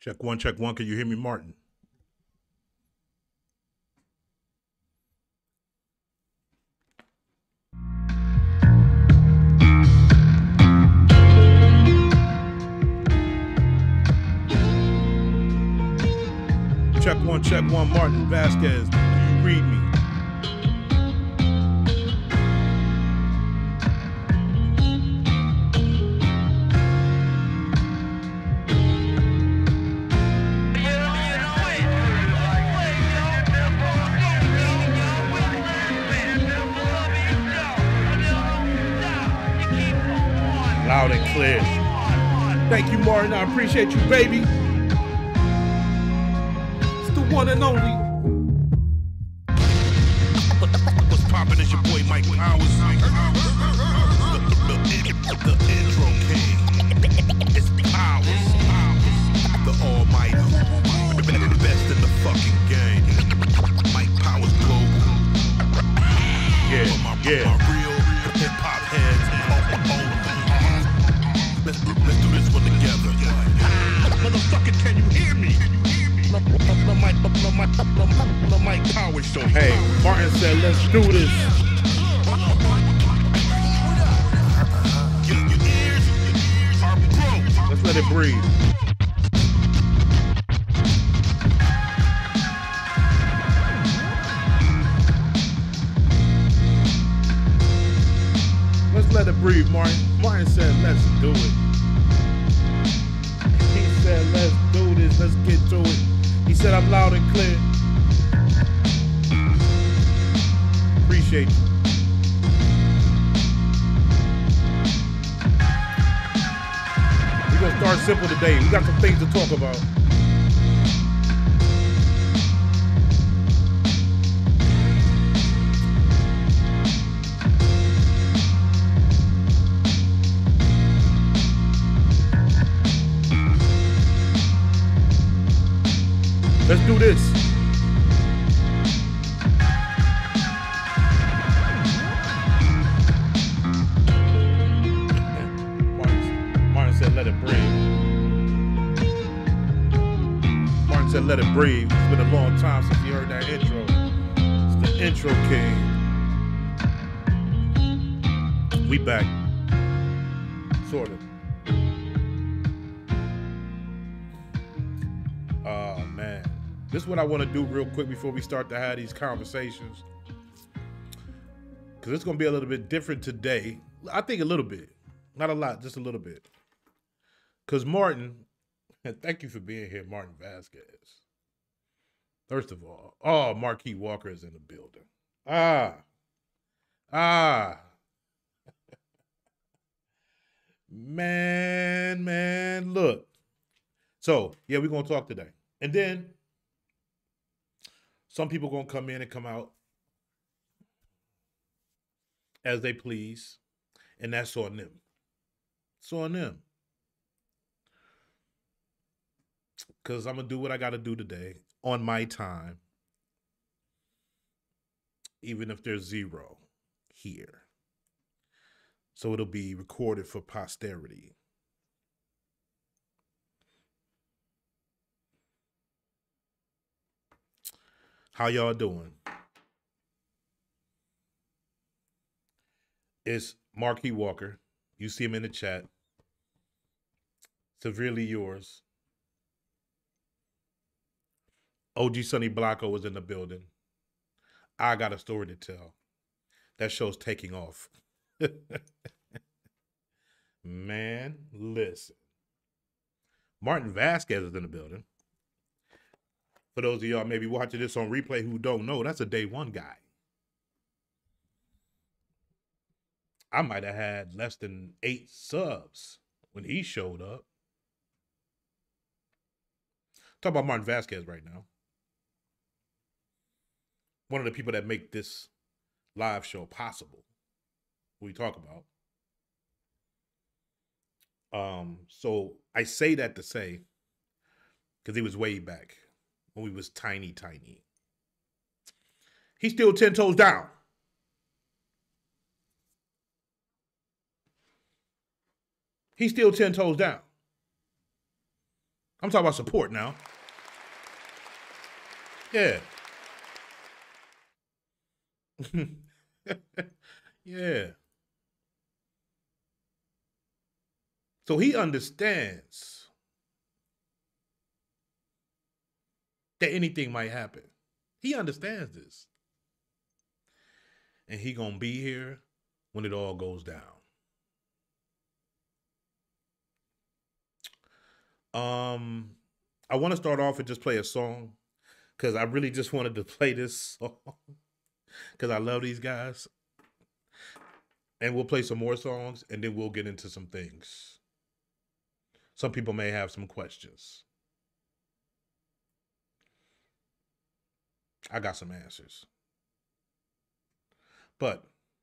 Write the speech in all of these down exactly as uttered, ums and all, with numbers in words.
Check one, check one. Can you hear me, Martin? Check one, check one. Martin Vasquez, can you read me? Loud and clear. Thank you, Martin. I appreciate you, baby. It's the one and only. What's poppin' is your boy Mike Powers. The, the, the, the intro king. It's Powers. The almighty. The best in the fucking game. Mike Powers Global. Yeah, my, yeah. My real hip-hop heads. Let's, let's do this one together. Motherfucker, can you hear me? The Mike Powers Show. Hey, Martin said, let's do this. Your, your ears are broke. Let's let it breathe. Let's let it breathe, Martin. Martin said, let's do it. He said, let's do this. Let's get to it. He said, I'm loud and clear. Appreciate you. We're going to start simple today. We got some things to talk about. Let's do this. Martin, Martin said, let it breathe. Martin said, let it breathe. It's been a long time since you heard that intro. It's the intro king. We back. Sort of. Oh, man. This is what I want to do real quick before we start to have these conversations. Because it's going to be a little bit different today. I think a little bit. Not a lot, just a little bit. Because Martin, and thank you for being here, Martin Vasquez. First of all, oh, Marquis Walker is in the building. Ah. Ah. Man, man, look. So, yeah, we're going to talk today. And then some people going to come in and come out as they please. And that's on them. It's on them. Because I'm going to do what I got to do today on my time. Even if there's zero here. So it'll be recorded for posterity. How y'all doing? It's Marquis Walker. You see him in the chat. Severely yours. O G Sonny Blanco was in the building. I got a story to tell. That show's taking off. Man, listen. Martin Vasquez is in the building. For those of y'all maybe watching this on replay who don't know, that's a day one guy. I might have had less than eight subs when he showed up. Talk about Martin Vasquez right now. One of the people that make this live show possible. Who we talk about. Um, so I say that to say, because he was way back when we was tiny, tiny. He's still ten toes down. He's still ten toes down. I'm talking about support now. Yeah. Yeah. So he understands that anything might happen. He understands this. And he gonna be here when it all goes down. Um, I want to start off and just play a song because I really just wanted to play this song because I love these guys. And we'll play some more songs and then we'll get into some things. Some people may have some questions. I got some answers. But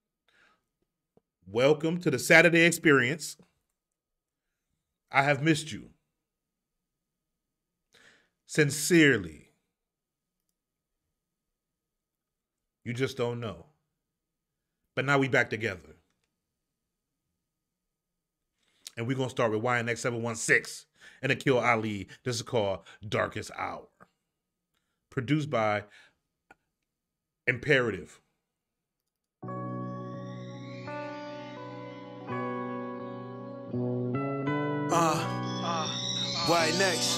welcome to the Saturday Experience. I have missed you. Sincerely. You just don't know. But now we back together. And we're going to start with Y N X seven one six and Akil Ali. This is called Darkest Hour. Produced by Imperative. Uh, Y N X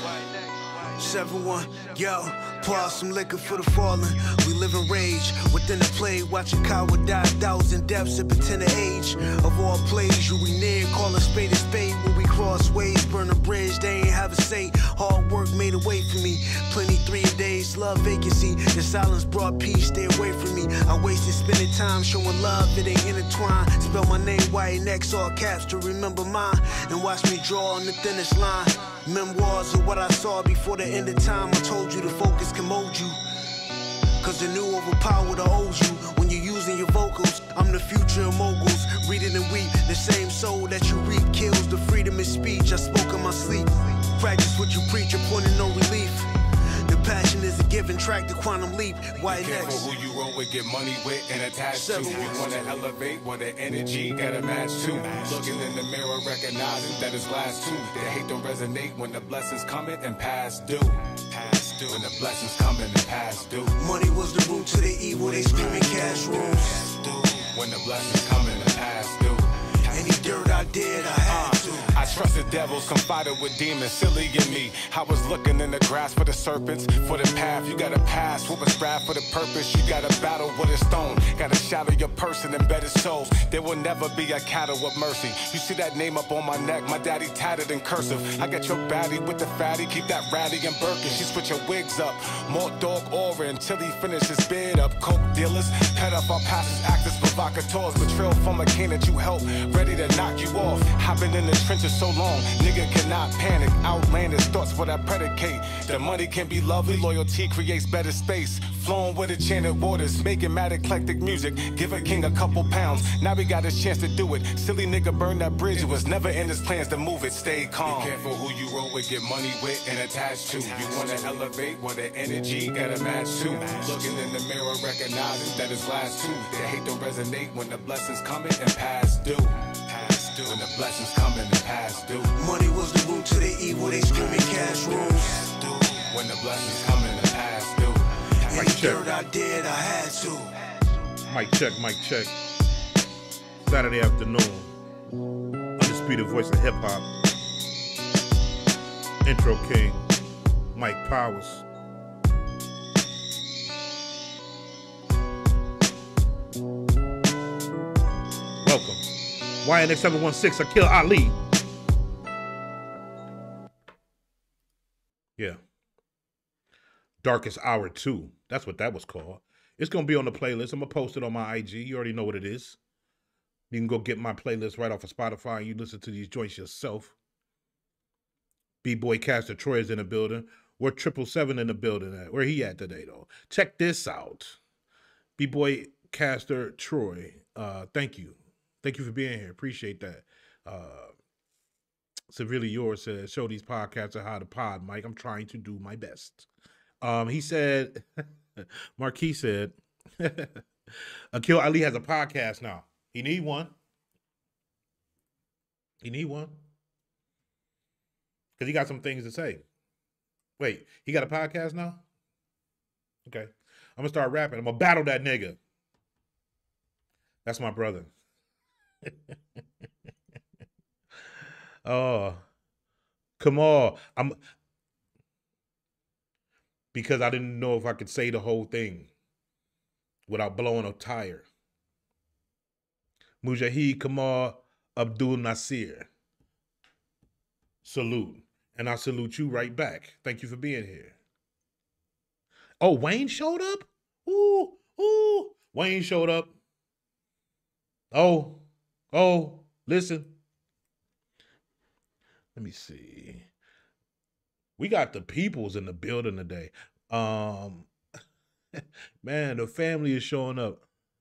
seven one, yo, pour out some liquor for the fallen. We live in rage within the play, watching coward die, thousand deaths, sipping to the age of all plays. You we near, call a spade a spade when we cross ways, burn a bridge, they ain't have a say. Hard work made a way for me, plenty three days, love vacancy. The silence brought peace, stay away from me. I wasted spending time showing love, it ain't intertwined. Spell my name Y N X, all caps to remember mine, and watch me draw on the thinnest line. Memoirs of what I saw before the end of time. I told you the focus can mold you, cause the new overpower the old you. When you're using your vocals, I'm the future of moguls. Read it and weep, the same soul that you reap kills the freedom of speech. I spoke in my sleep, practice what you preach, your point of no relief. The passion is a given track, the quantum leap. Why Be next? careful who you roll with, get money with, and attached to. You wanna elevate, want the energy, gotta match too. Looking in the mirror, recognizing that it's last two. The hate don't resonate when the blessings coming and pass due. Pass due. When the blessings coming and pass due. Money was the root to the evil, they screaming cash rules. When the blessings coming and pass due. Any dirt I did, I had to. I trusted devils, confided with demons, silly in me. I was looking in the grass for the serpents, for the path. You gotta pass, what was craft for the purpose. You gotta battle with a stone. Gotta shadow your person, embedded souls. There will never be a cattle of mercy. You see that name up on my neck, my daddy tatted in cursive. I got your baddie with the fatty, keep that ratty and Birkin. She switch her wigs up, more dog aura until he finishes bid up. Coke dealers, pet up our pastors, actors, provocateurs. Betrayal from a king that you help, ready to knock you off. I've been in the trenches so long, nigga cannot panic. Outlandish thoughts what I predicate. The money can be lovely, loyalty creates better space. Flowing with enchanted waters, making mad eclectic music. Give a king a couple pounds, now we got a chance to do it. Silly nigga burned that bridge, it was never in his plans to move it. Stay calm. Be careful who you roll with, get money with, and attached to. You wanna elevate, want the energy, gotta match too. Looking in the mirror, recognizing that it's last two. The hate don't resonate when the blessings coming and pass due. Pass due. When the blessings coming and pass due. Money was the root to the evil, they screaming cash rules. When the blessings coming and pass due. Any dirt I did, I had to. Mic check, mic check. Saturday afternoon. Undisputed voice of hip hop. Intro King, Mike Powers. Welcome. Y N X seven one six, Akil Ali. Yeah. Darkest Hour two. That's what that was called. It's going to be on the playlist. I'm going to post it on my I G. You already know what it is. You can go get my playlist right off of Spotify and you listen to these joints yourself. B-Boy Caster Troy is in the building. We're triple seven in the building. At. Where he at today, though? Check this out. B-Boy Caster Troy, uh, thank you. Thank you for being here. Appreciate that. Uh, Severely Yours says, show these podcasts how to pod, Mike. I'm trying to do my best. Um, he said, Marquis said, Akil Ali has a podcast now. He need one. He need one. Because he got some things to say. Wait, he got a podcast now? Okay. I'm gonna start rapping. I'm gonna battle that nigga. That's my brother. Oh, come on. I'm because I didn't know if I could say the whole thing without blowing a tire. Mujahid Kamal Abdul Nasir. Salute. And I salute you right back. Thank you for being here. Oh, Wayne showed up? Ooh, ooh. Wayne showed up. Oh, oh, listen. Let me see. We got the peoples in the building today. Um, man, the family is showing up.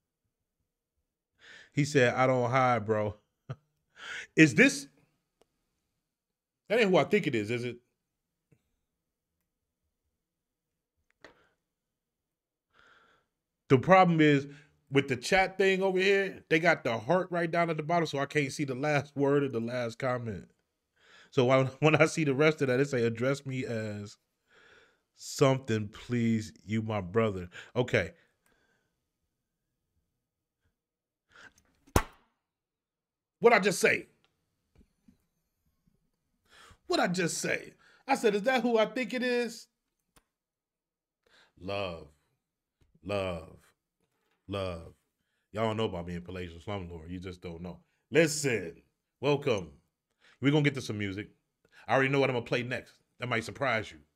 He said, I don't hide, bro. Is this? That ain't who I think it is, is it? The problem is with the chat thing over here, they got the heart right down at the bottom, so I can't see the last word of the last comment. So when, when I see the rest of that, it say, address me as something, please, you my brother. Okay. What'd I just say? What'd I just say? I said, is that who I think it is? Love. Love. Love. Y'all don't know about me in Palatial Slumlord. You just don't know. Listen. Welcome. We're going to get to some music. I already know what I'm going to play next. That might surprise you.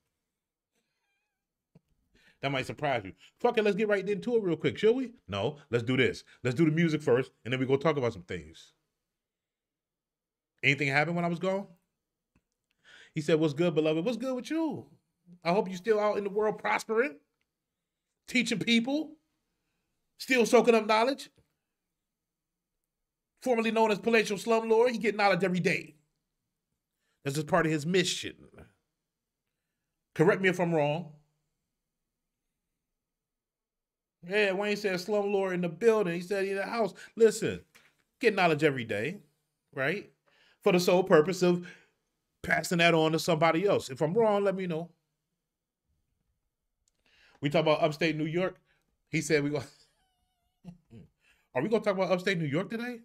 That might surprise you. Fuck it, let's get right into it real quick, shall we? No, let's do this. Let's do the music first, and then we go talk about some things. Anything happen when I was gone? He said, what's good, beloved? What's good with you? I hope you're still out in the world prospering, teaching people, still soaking up knowledge. Formerly known as Palatial Slumlord, he get knowledge every day. That's just part of his mission. Correct me if I'm wrong. Yeah, Wayne said Slumlord in the building. He said in the house. Listen, get knowledge every day, right? For the sole purpose of passing that on to somebody else. If I'm wrong, let me know. We talk about upstate New York. He said we go. Are we gonna talk about upstate New York today?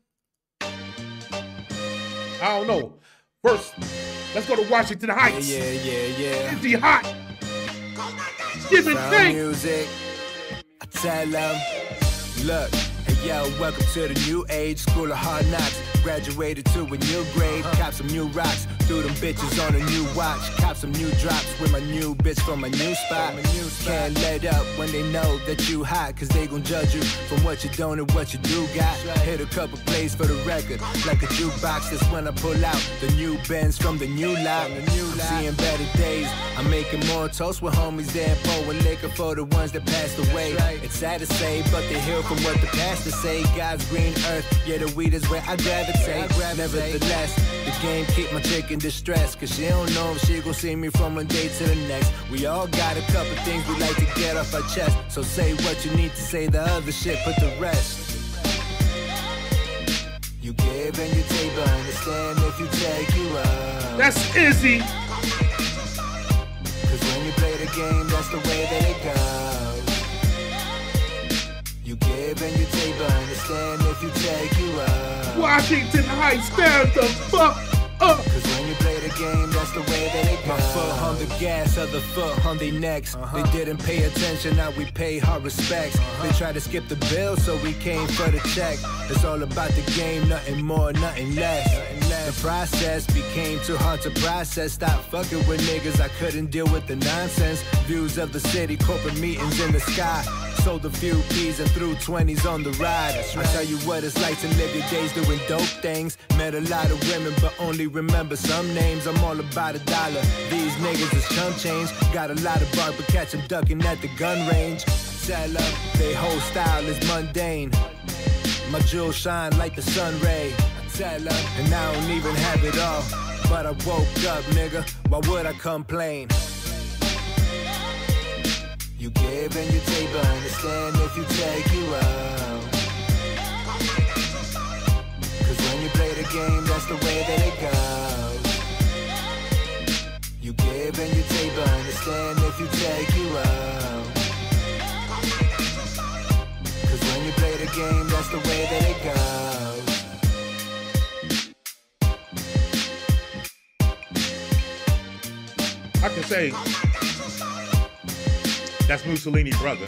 I don't know. First, let's go to Washington Heights. Yeah, yeah, yeah, yeah. Empty hot. Give it thanks. Music. I tell them, look, hey yo, welcome to the new age, school of hard knocks. Graduated to a new grade, cop some new rocks, threw them bitches on a new watch, cop some new drops with my new bitch from my new spot. Can't let up when they know that you hot, cause they gon' judge you from what you don't and what you do got. Hit a couple plays for the record, like a jukebox, that's when I pull out the new Benz from the new lot. I'm seeing better days, I'm making more toast with homies than pouring liquor for the ones that passed away. It's sad to say, but they hear from what the pastor say. God's green earth, yeah, the weed is where I gravitate. Nevertheless, the game keep my chick in distress, cause she don't know if she gon' see me from one day to the next. We all got a couple things we like to get off our chest, so say what you need to say, the other shit put the rest. You give and you take, but understand if you take you up. That's Izzy. Cause when you play the game, that's the way that it goes. You give and you take, but understand if you take you up. Washington Heights, stand the fuck up. Cause when you play the game, that's the way that it goes. My foot on the gas, other foot on their necks. Uh-huh. They didn't pay attention, now we pay our respects. Uh-huh. They tried to skip the bill, so we came for the check. It's all about the game, nothing more, nothing less. Nothing less. The process became too hard to process. Stop fucking with niggas, I couldn't deal with the nonsense. Views of the city, corporate meetings in the sky. Sold a few P's and threw twenties on the ride. Right. I tell you what it's like to live your days doing dope things. Met a lot of women, but only remember some names. I'm all about a dollar. These niggas is chump change. Got a lot of bark, but catch them ducking at the gun range. Tell them, they whole style is mundane. My jewels shine like the sun ray. I tell them, and I don't even have it all. But I woke up, nigga. Why would I complain? You give and you take, but understand if you take you out. Cause when you play the game, that's the way that it goes. You give and you take, but understand would say that's Mussolini's brother.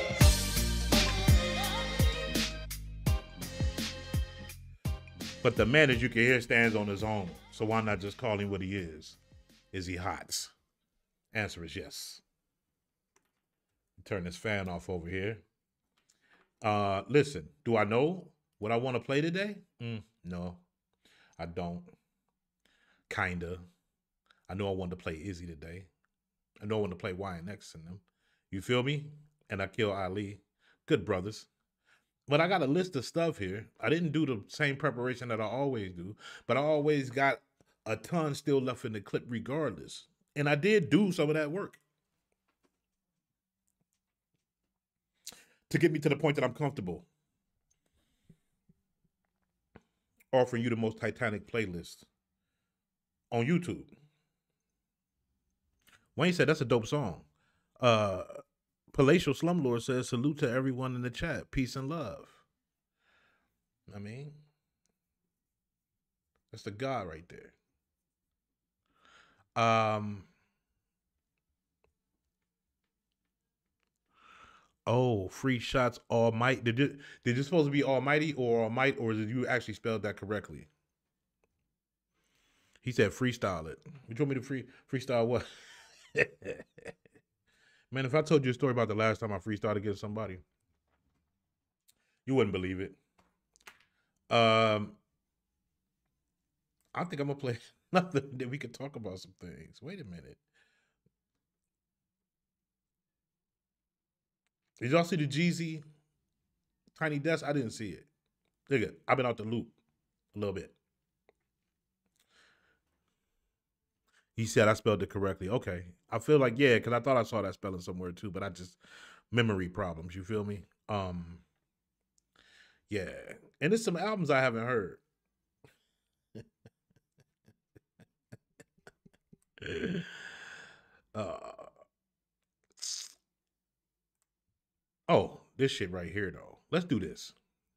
But the man, as you can hear, stands on his own. So why not just call him what he is? Is he hot? Answer is yes. Turn this fan off over here. Uh, listen, do I know what I want to play today? Mm, no, I don't. Kinda. I know I wanted to play Izzy today. I know I want to play Y N X in them. You feel me? And I kill Ali. Good brothers. But I got a list of stuff here. I didn't do the same preparation that I always do, but I always got a ton still left in the clip regardless. And I did do some of that work to get me to the point that I'm comfortable offering you the most Titanic playlist on YouTube. Wayne said that's a dope song. Uh, Palatial Slumlord says, salute to everyone in the chat. Peace and love. I mean, that's the God right there. Um. Oh, free shots, Almighty. Did you, did you supposed to be Almighty or Almighty, or did you actually spell that correctly? He said freestyle it. You told me to free freestyle what? Man, if I told you a story about the last time I freestyled against somebody, you wouldn't believe it. Um, I think I'm gonna play nothing that we could talk about some things. Wait a minute. Did y'all see the Jeezy Tiny Desk? I didn't see it. Look at, I've been out the loop a little bit. He said I spelled it correctly. Okay. I feel like, yeah, because I thought I saw that spelling somewhere too, but I just, memory problems, you feel me? Um, yeah. And there's some albums I haven't heard. uh, oh, this shit right here, though. Let's do this.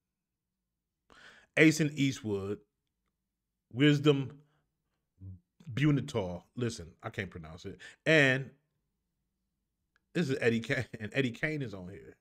Ace and Eastwood, Wisdom Bunital. Listen, I can't pronounce it. And this is Eddie Kane, and Eddie Kane is on here.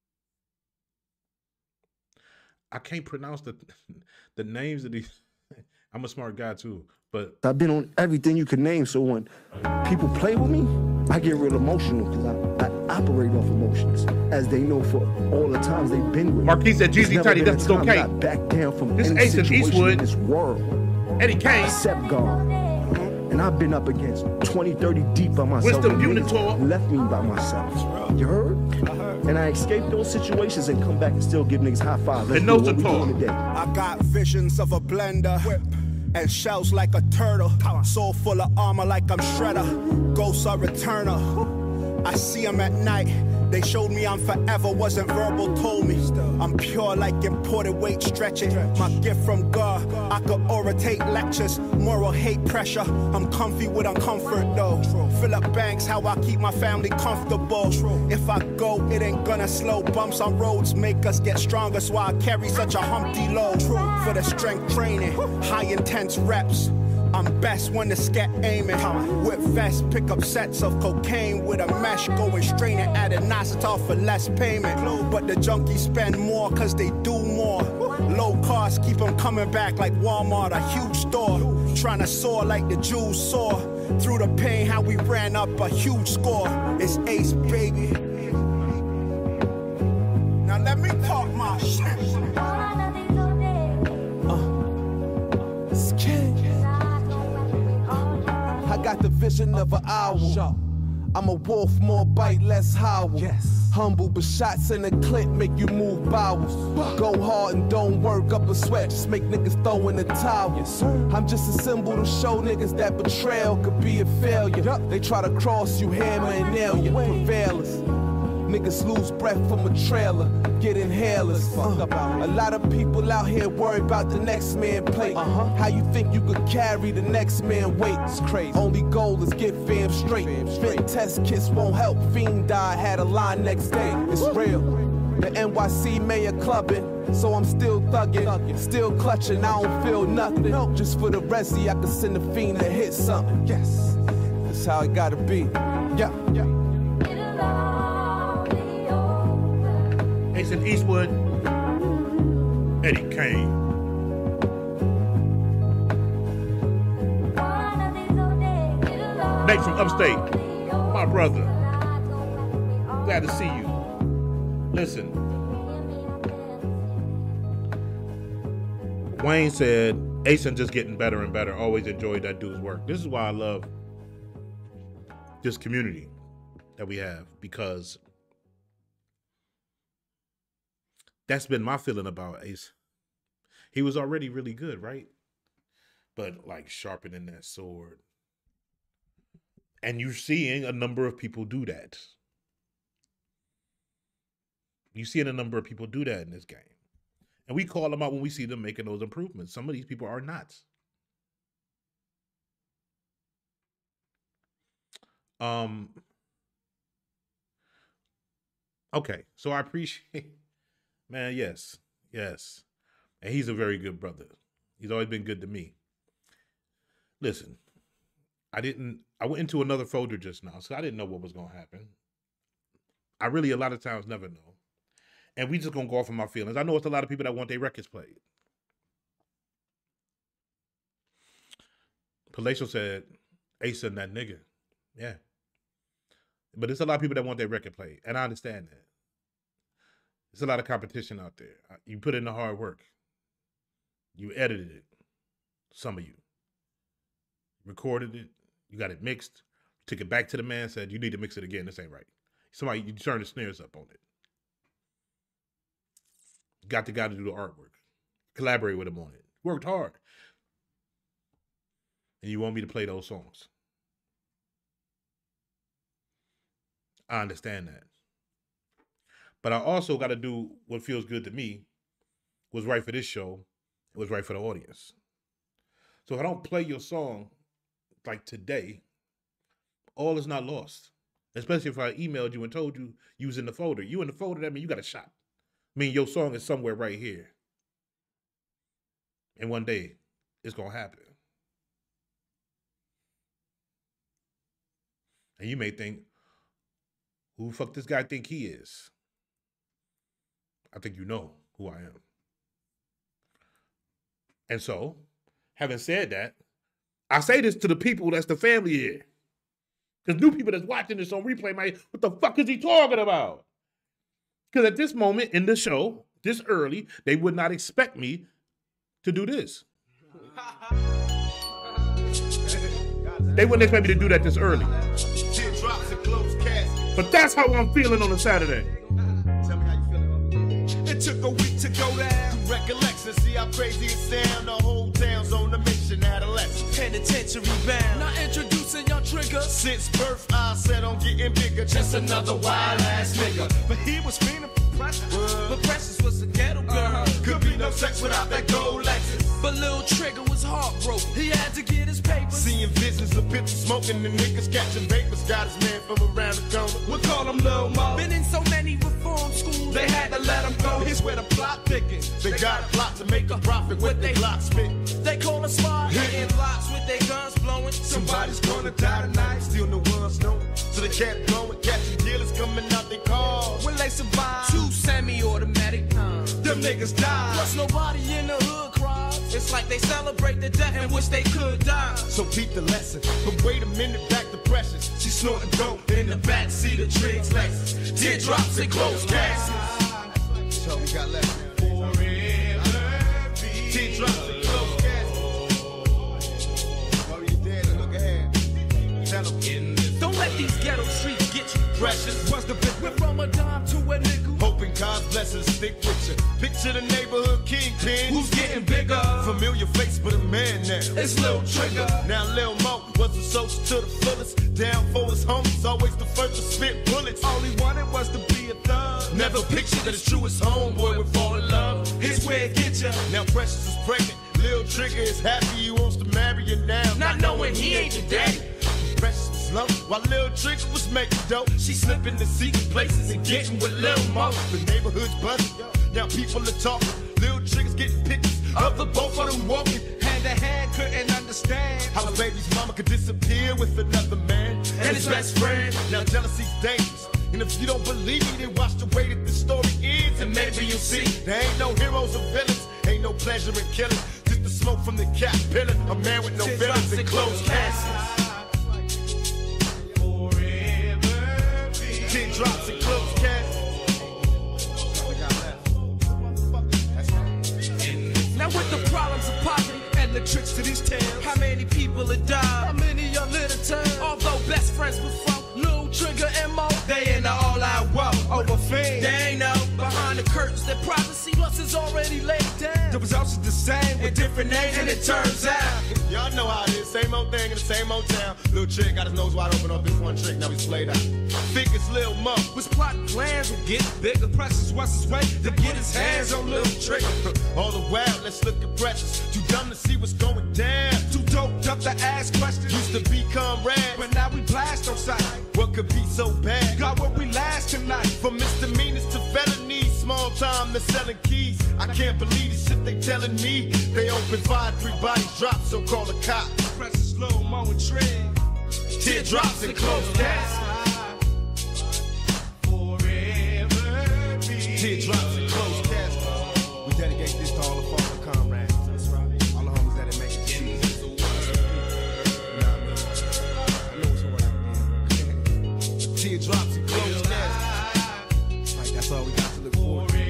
I can't pronounce the the names of these. I'm a smart guy too, but I've been on everything you can name. So when people play with me, I get real emotional because I, I operate off emotions, as they know for all the times they've been with me. Marquis said, "Jeezy Tiny, that's okay." I back down from this any Ace and situation Eastwood, in this world. Eddie Kane, except God. And I've been up against twenty, thirty deep by myself. Wisdom Bunital left me by myself. You heard? I heard. And I escaped those situations and come back and still give niggas high fives. Let's do what we doing today. I got visions of a blender. Whip. And shells like a turtle. Soul full of armor like I'm Shredder. Ghosts are eternal. I see them at night. They showed me I'm forever, wasn't verbal, told me I'm pure like imported weight stretching. My gift from God, I could orate lectures. Moral hate pressure, I'm comfy with uncomfort though. Philip Banks, how I keep my family comfortable. If I go, it ain't gonna slow. Bumps on roads make us get stronger, so I carry such a Humpty load. For the strength training, high intense reps. I'm best when the scat aiming. Whip vest, pick up sets of cocaine with a mesh. Going straight and add a inositol for less payment. But the junkies spend more cause they do more. Low cost, keep them coming back like Walmart, a huge store. Trying to soar like the Jews soar. Through the pain, how we ran up a huge score. It's Ace, baby. Now let me talk my shit. Uh, it's King. I got the vision of an owl. I'm a wolf, more bite, less howl. Yes. Humble, but shots in the clip make you move bowels. Go hard and don't work up a sweat, just make niggas throw in the towel. Yes, I'm just a symbol to show niggas that betrayal could be a failure. Yep. They try to cross you, hammer and nail you, prevailers. Niggas lose breath from a trailer, get inhalers. Uh, a lot of people out here worry about the next man plate. Uh-huh. How you think you could carry the next man weight? It's crazy. Only goal is get fam straight. Fit test kits won't help. Fiend die, had a line next day. It's real. The N Y C mayor clubbing, so I'm still thugging, still clutching. I don't feel nothing. Just for the resi, I can send a fiend to hit something. Yes. That's how it gotta be. Yeah, yeah. Ace in Eastwood, Eddie Kane. Nate from upstate, my brother. Glad to see you. Listen, Wayne said, Asen just getting better and better. Always enjoyed that dude's work. This is why I love this community that we have, because that's been my feeling about Ace. He was already really good, right? But like sharpening that sword. And you're seeing a number of people do that. You're seeing a number of people do that in this game. And we call them out when we see them making those improvements. Some of these people are not. Um. Okay, so I appreciate, man, yes, yes. And he's a very good brother. He's always been good to me. Listen, I didn't, I went into another folder just now, so I didn't know what was going to happen. I really, a lot of times, never know. And we just going to go off of my feelings. I know it's a lot of people that want their records played. Palatial said, Ace and that nigga. Yeah. But there's a lot of people that want their record played. And I understand that. There's a lot of competition out there. You put in the hard work. You edited it. Some of you. Recorded it. You got it mixed. Took it back to the man, said, you need to mix it again. This ain't right. Somebody, you turn the snares up on it. Got the guy to do the artwork. Collaborate with him on it. Worked hard. And you want me to play those songs. I understand that. But I also got to do what feels good to me, was right for this show, it was right for the audience. So if I don't play your song like today, all is not lost. Especially if I emailed you and told you you was in the folder. You in the folder, that means you got a shot. I mean, your song is somewhere right here. And one day, it's going to happen. And you may think, who the fuck this guy think he is? I think you know who I am. And so, having said that, I say this to the people that's the family here. Because new people that's watching this on replay might, what the fuck is he talking about? Because at this moment in the show, this early, they would not expect me to do this. They wouldn't expect me to do that this early. But that's how I'm feeling on a Saturday. Tell me how you feeling. It took a week to go down. Recollection, see how crazy it sound. The whole town's on the mission, adolescent. Penitentiary bound. Now introducing your trigger. Since birth, I said I'm getting bigger. Just another wild ass nigga. But he was feeling for Precious. Uh, but Precious was a ghetto girl. Uh-huh. Could be no sex without that gold Lexus. But Lil Trigger was heartbroken. He had to get his papers. Seeing visions of pictures smoking, the niggas catching vapors. Got his man from around the corner. We call him Lil Mo. Been in so many reform schools, they had to let him go. Here's where the plot thickens. They got a plot to make a profit with they Glock spit. They call us smart, hitting blocks with their guns blowing. Somebody's gonna die tonight, still no one's knowing. So they kept going, catching dealers coming out their cars. Will they survive? Two semi-automatic guns. Them niggas die. Plus nobody in the hood cries. It's like they celebrate the death and wish they could die. So keep the lesson. But wait a minute, back to Precious. She snorting dope in the backseat of Triggs Lexus. Teardrops and closed caskets. So we got left. Teardrops and closed caskets. While you dead, look ahead. Tell them. Don't let these ghetto streets get you. Precious. What's the bit? We're from a dime to a nickel. Hoping God's blessings stick with you. Picture the neighborhood kingpin. Who's getting bigger? Familiar face, but a man now. It's Lil Trigger. Now Lil Mo was a social to the fullest. Down for his homies, always the first to spit bullets. All he wanted was to be a thug. Never pictured that his truest homeboy would fall in love. Here's where it get ya. Now Precious is pregnant. Lil Trigger is happy he wants to marry her now. Not knowing he ain't your daddy. Precious was low, while Lil Trigger was making dope. She slipping to secret places and getting with Lil Mo. The neighborhood's buzzing, now people are talking. Lil Trigger's getting pictures of the both of them walking hand to hand couldn't understand how his baby's mama could disappear with another man and his best friend. Now jealousy's dangerous, and if you don't believe me, then watch the way that the story ends, and maybe you'll see there ain't no heroes or villains, ain't no pleasure in killing, just the smoke from the caterpillar, a man with no feelings and closed caskets. Teardrops and closed caskets. Now with the problems of poverty and the tricks to these tales, how many people have died? How many are little tales? Although best friends before, Lil Trigger and Mo, they in the all-out war over fame. They ain't know behind the curtains that privacy lust is already laid down. The results are the same with different names, and it turns out y'all know how it is. Same old thing in the same old town. Lil Trick got his nose wide open off this one trick. Now he's played out. Think it's Lil Mo was plotting plans to get bigger. Precious was his way to get his hands on Lil Trick. All the while, let's look at Precious. Too dumb to see what's going down. Too doped up to ask questions. Used to be comrades, but now we blast on sight. What could be so bad? Got what we last tonight. From misdemeanors to felonies, small time to selling keys. I can't believe the shit they telling me. They open fire, three bodies drop, so call the cops. Precious Lil Mo and Trigger. Teardrops and closed caskets. Teardrops and closed caskets. We dedicate this to all the fallen comrades. That's right. All the homies that make it to Jesus. You know what I mean? I know it's hard. Teardrops and closed caskets. Like that's all we got to look forward to.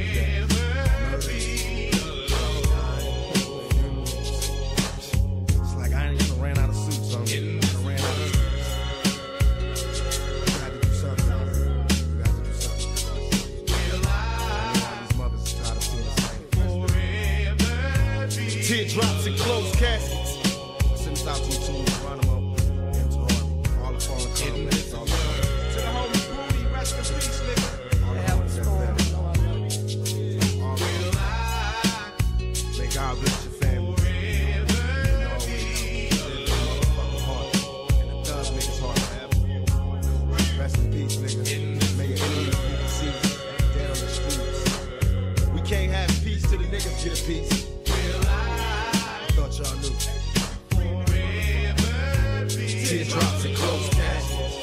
It's like I ain't even ran out of suits, so I ran out of suits. We got to do something. We got to do something. These mothers are tired of seeing the same. Teardrops and closed caskets. I send this out to you too. Run them up. And to all, all the fallen comrades. All the to the homie Booty, rest in peace, nigga. All the homies that family. All the homies. May God bless your family. And always live in the motherfucking heart. And the thug niggas heart forever. Rest in peace, nigga. May your enemies be deceased. Dead on the streets. We can't have peace till the niggas get a piece. I thought y'all knew. Teardrops and closed caskets.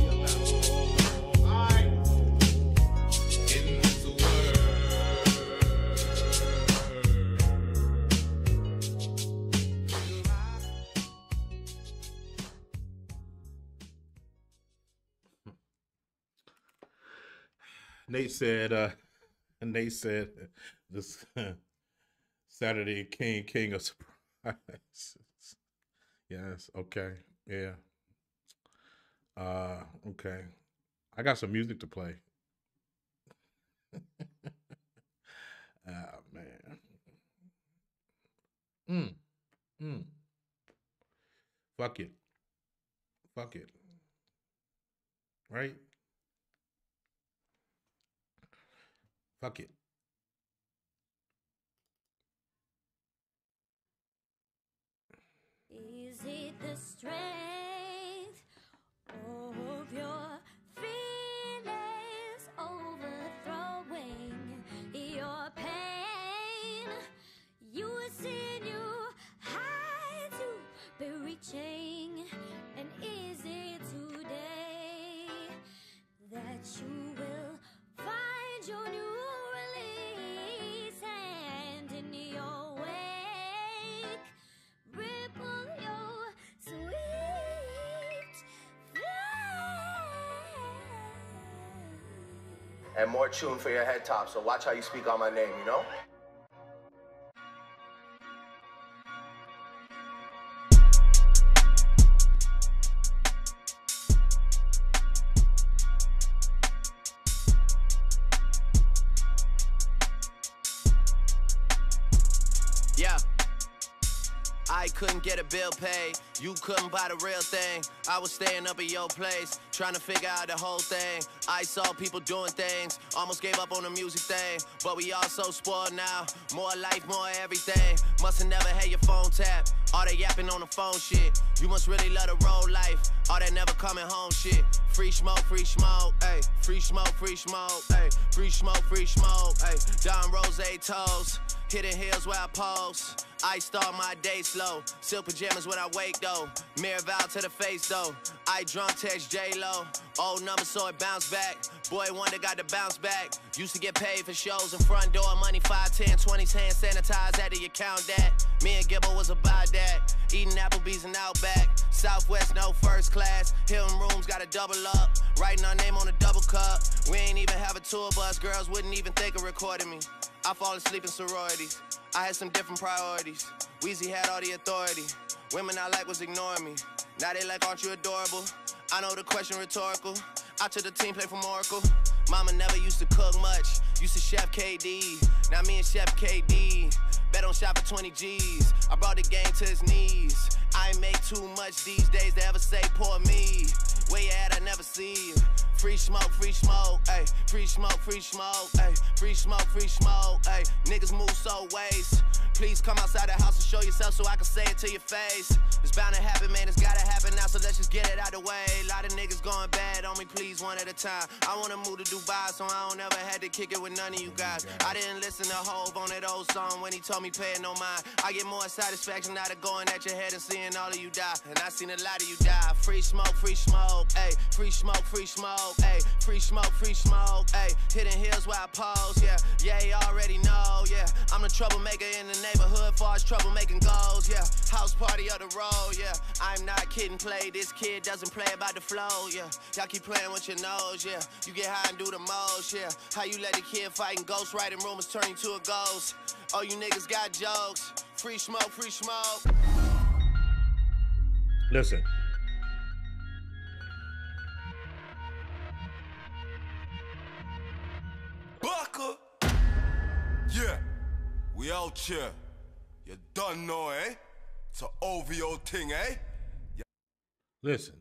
Nate said, uh, Nate said, this Saturday King, King of Surprises. Yes, okay, yeah. Uh, okay. I got some music to play. Ah, man. Mm, mm. Fuck it. Fuck it. Right? Fuck it. Is it the strength of your feelings overthrowing your pain? You sin, you hide to be reaching. And is it today that you will find your new release, and in your wake ripple your sweet flame? And more tune for your head top, so watch how you speak on my name, you know? Yeah. I couldn't get a bill paid, you couldn't buy the real thing. I was staying up at your place, trying to figure out the whole thing. I saw people doing things, almost gave up on the music thing. But we all so spoiled now, more life, more everything. Must've never had your phone tapped. All that yapping on the phone shit. You must really love the road life. All that never coming home shit. Free smoke, free smoke, ayy. Free smoke, free smoke, ayy. Free smoke, free smoke, ayy. Don Rose toes. Hitting hills where I pose. I start my day slow. Silk pajamas when I wake though. Mirror vow to the face though. I drunk text J-Lo. Old number so it bounce back. Boy wonder got to bounce back. Used to get paid for shows in front door. Money five, ten, twenties hand sanitized. Had to account that. Me and Gibbo was about that. Eating Applebee's and Outback. Southwest no first class. Hilton rooms got to double up. Writing our name on a double cup. We ain't even have a tour bus. Girls wouldn't even think of recording me. I fall asleep in sororities. I had some different priorities. Weezy had all the authority. Women I like was ignoring me. Now they like, aren't you adorable? I know the question rhetorical. I took the team play from Oracle. Mama never used to cook much. Used to chef K D. Now me and chef K D. Bet on shop for twenty G's. I brought the game to its knees. I ain't make too much these days to ever say poor me. Where you at, I never see you. Free smoke, free smoke, ayy. Free smoke, free smoke, ayy. Free smoke, free smoke, ayy. Niggas move so waste. Please come outside the house and show yourself so I can say it to your face. It's bound to happen, man, it's gotta happen now, so let's just get it out the way. A lot of niggas going bad on me, please, one at a time. I wanna move to Dubai, so I don't ever had to kick it with none of you guys. I didn't listen to Hove on that old song when he told me pay it no mind. I get more satisfaction out of going at your head and seeing all of you die. And I seen a lot of you die. Free smoke, free smoke, ayy. Free smoke, free smoke, ayy. Free smoke, free smoke, ayy. Hitting hills where I pose, yeah. Yeah, you already know, yeah. I'm the troublemaker in the neighborhood, far as troublemaking goes, yeah. House party of the road, yeah. I'm not kidding, play. This kid doesn't play about the flow, yeah. Y'all keep playing with your nose, yeah. You get high and do the most, yeah. How you let a kid fight and ghost writing rumors turn you to a ghost? Oh, you niggas got jokes. Free smoke, free smoke. Listen. Bucker. Yeah, we out here. You done know, eh? It's an O V O thing, eh? Yeah. Listen.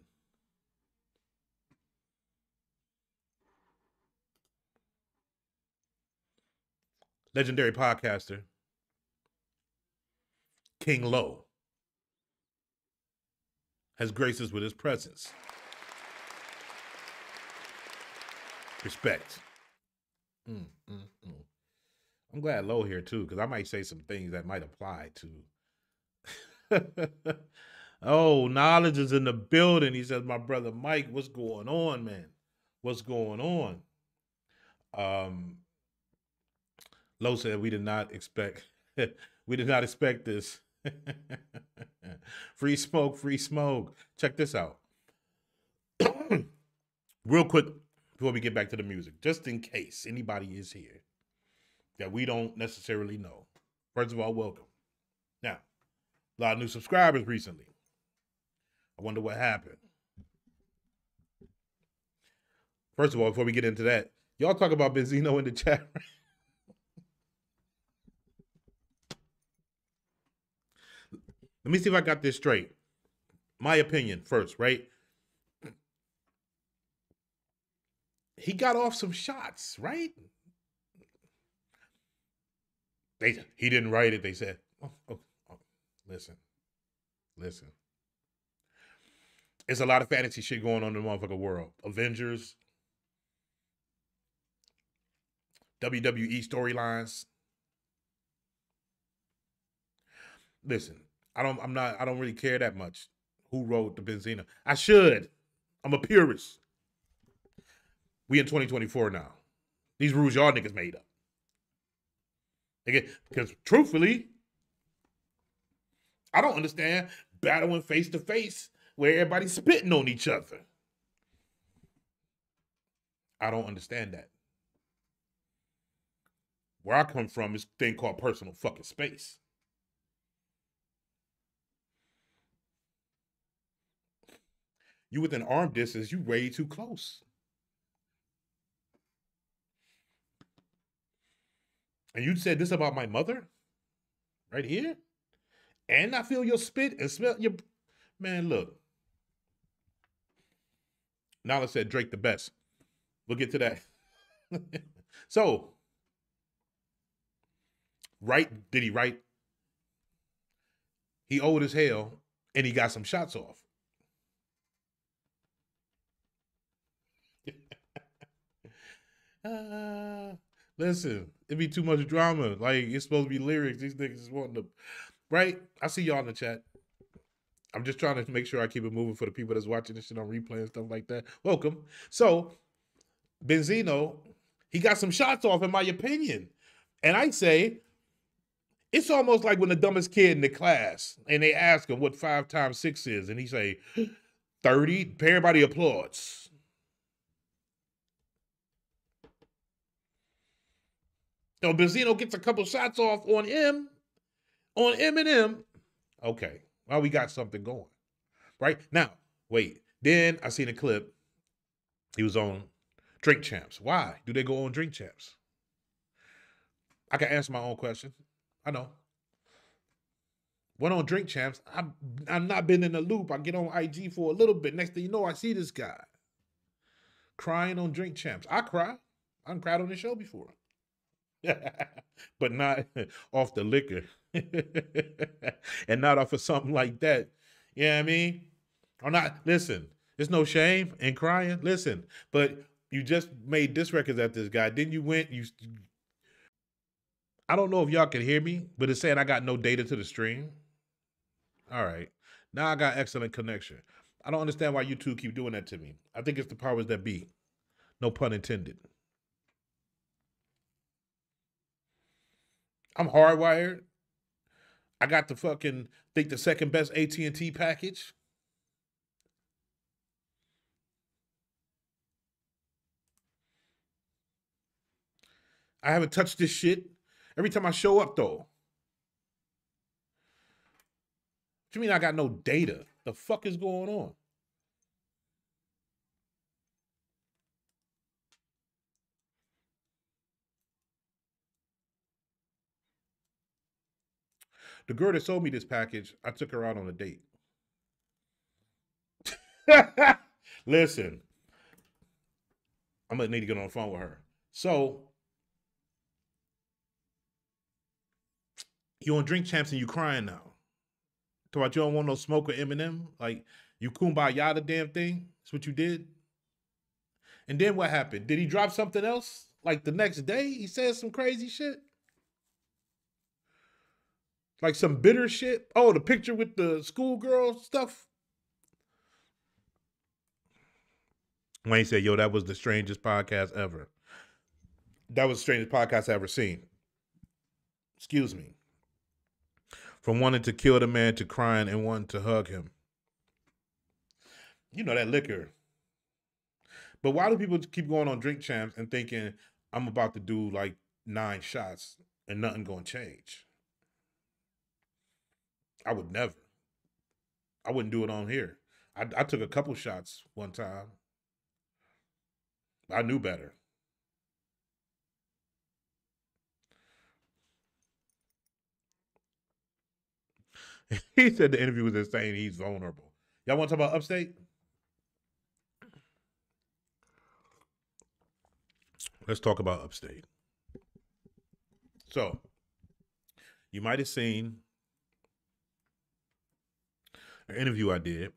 Legendary podcaster King Low has graced us with his presence. Respect. Mm, mm, mm. I'm glad Low here too, because I might say some things that might apply to. Oh, knowledge is in the building. He says, my brother Mike, what's going on, man? What's going on? Um, Low said we did not expect we did not expect this. Free smoke, free smoke. Check this out. Real quick before we get back to the music, just in case anybody is here that we don't necessarily know. First of all, welcome. Now, a lot of new subscribers recently. I wonder what happened. First of all, before we get into that, y'all talk about Benzino in the chat. Let me see if I got this straight. My opinion first, right? He got off some shots, right? They he didn't write it. They said, oh, oh, oh. listen, listen. It's a lot of fantasy shit going on in the motherfucking world. Avengers, W W E storylines. Listen, I don't. I'm not. I don't really care that much who wrote the Benzino. I should. I'm a purist. We in twenty twenty-four now. These rules y'all niggas made up. Because truthfully, I don't understand battling face to face where everybody's spitting on each other. I don't understand that. Where I come from is a thing called personal fucking space. You within arm distance, you way too close. And you said this about my mother? Right here? And I feel your spit and smell your... Man, look. Nala said Drake the best. We'll get to that. So, right, did he write? He old as hell, and he got some shots off. uh, listen, it be too much drama. Like, it's supposed to be lyrics. These niggas just wanting to, right? I see y'all in the chat. I'm just trying to make sure I keep it moving for the people that's watching this shit on replay and stuff like that. Welcome. So, Benzino, he got some shots off, in my opinion. And I say, it's almost like when the dumbest kid in the class, and they ask him what five times six is, and he say, thirty. Everybody applauds. So Benzino gets a couple shots off on him, on Eminem. Okay, well, we got something going. Right? Now, wait. Then I seen a clip. He was on Drink Champs. Why do they go on Drink Champs? I can answer my own question. I know. Went on Drink Champs. I've, I've not been in the loop. I get on I G for a little bit. Next thing you know, I see this guy crying on Drink Champs. I cry. I've cried on the show before. But not off the liquor. And not off of something like that. You know what I mean? I'm not, listen, there's no shame in crying. Listen, but you just made this record at this guy. Then you went, you, I don't know if y'all can hear me, but it's saying I got no data to the stream. All right. Now I got excellent connection. I don't understand why you two keep doing that to me. I think it's the powers that be. No pun intended. I'm hardwired. I got the fucking, think the second best A T and T package. I haven't touched this shit. Every time I show up, though. What you mean I got no data? The fuck is going on? The girl that sold me this package, I took her out on a date. Listen, I'm gonna need to get on the phone with her. So, you on Drink Champs and you crying now. Talk about you don't want no smoke or Eminem? Like, you kumbaya the damn thing? That's what you did? And then what happened? Did he drop something else? Like the next day, he said some crazy shit? Like some bitter shit? Oh, the picture with the schoolgirl stuff? Wayne said, yo, that was the strangest podcast ever. That was the strangest podcast I ever seen. Excuse me. From wanting to kill the man to crying and wanting to hug him. You know that liquor. But why do people keep going on Drink Champs and thinking I'm about to do like nine shots and nothing gonna change? I would never. I wouldn't do it on here. I, I took a couple shots one time. I knew better. He said the interview was insane. He's vulnerable. Y'all want to talk about Upstate? Let's talk about Upstate. So, you might have seen an interview I did.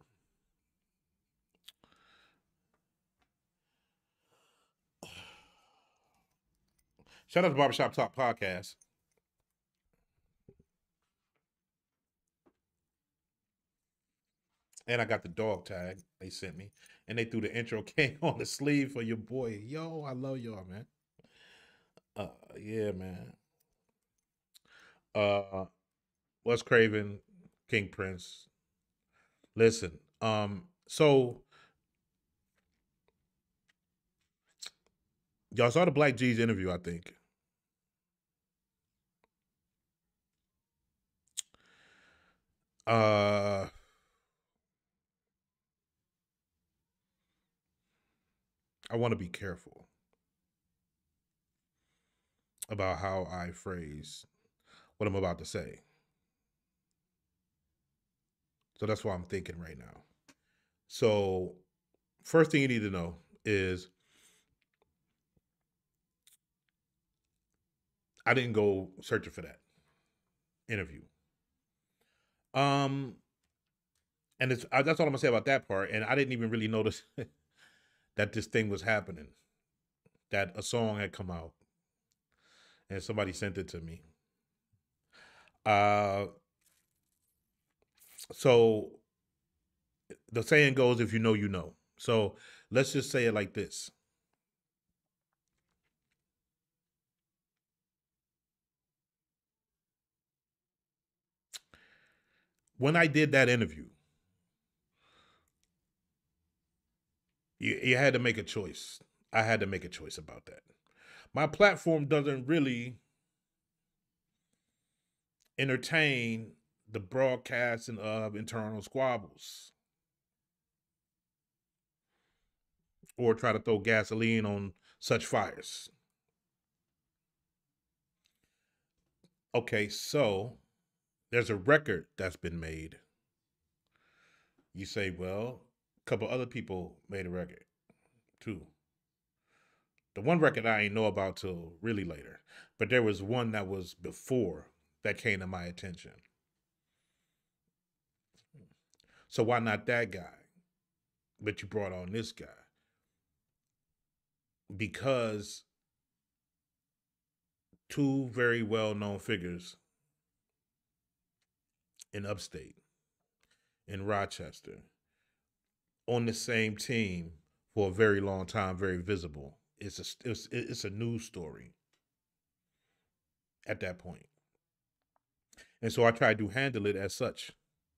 Shout out to Barbershop Talk Podcast. And I got the dog tag they sent me. And they threw the intro king on the sleeve for your boy. Yo, I love y'all, man. Uh, yeah, man. Uh, Wes Craven, King Prince. Listen, um, so y'all saw the Black G's interview, I think. Uh, I want to be careful about how I phrase what I'm about to say. So that's what I'm thinking right now. So first thing you need to know is I didn't go searching for that interview. Um, and it's I, that's all I'm gonna say about that part. And I didn't even really notice that this thing was happening, that a song had come out, and somebody sent it to me. Uh, so the saying goes, "If you know, you know." So let's just say it like this. When I did that interview, you, you had to make a choice. I had to make a choice about that. My platform doesn't really entertain the broadcasting of internal squabbles or try to throw gasoline on such fires. Okay, so there's a record that's been made. You say, well, a couple other people made a record too. The one record I ain't know about till really later, but there was one that was before that came to my attention. So why not that guy? But you brought on this guy. Because two very well-known figures in upstate, in Rochester, on the same team for a very long time, very visible. It's a, it's, it's a news story at that point. And so I tried to handle it as such.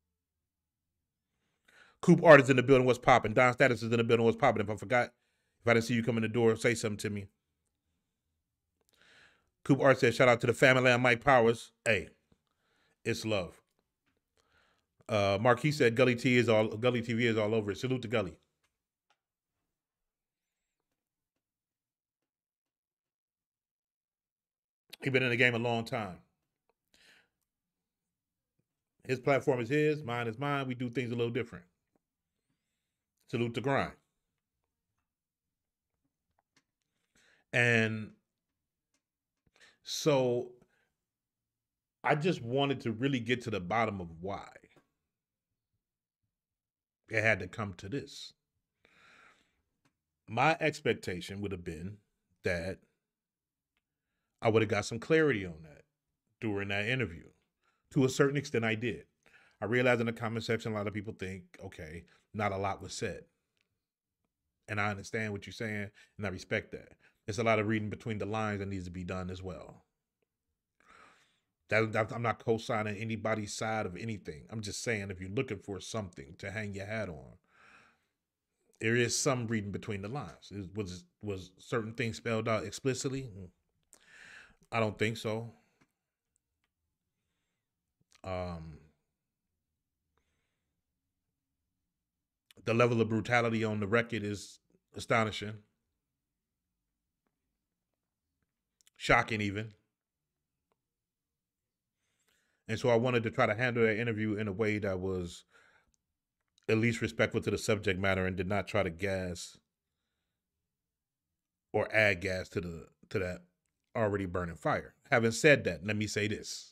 Coop Art is in the building, what's popping? Don Status is in the building, what's popping? If I forgot, if I didn't see you come in the door, say something to me. Coop Art says, shout out to the family and Mike Powers. Hey, it's love. Uh, Marquis said, Gully T is all Gully T V is all over it. Salute to Gully. He's been in the game a long time. His platform is his, mine is mine. We do things a little different. Salute to Grind. And so I just wanted to really get to the bottom of why it had to come to this. My expectation would have been that I would have got some clarity on that during that interview. To a certain extent, I did. I realized in the comment section, a lot of people think, okay, not a lot was said. And I understand what you're saying, and I respect that. There's a lot of reading between the lines that needs to be done as well. That, that, I'm not co-signing anybody's side of anything. I'm just saying, if you're looking for something to hang your hat on, there is some reading between the lines. Is, was, was certain things spelled out explicitly? I don't think so. Um, the level of brutality on the record is astonishing. Shocking even. And so I wanted to try to handle that interview in a way that was at least respectful to the subject matter and did not try to gas or add gas to the to that already burning fire. Having said that, let me say this.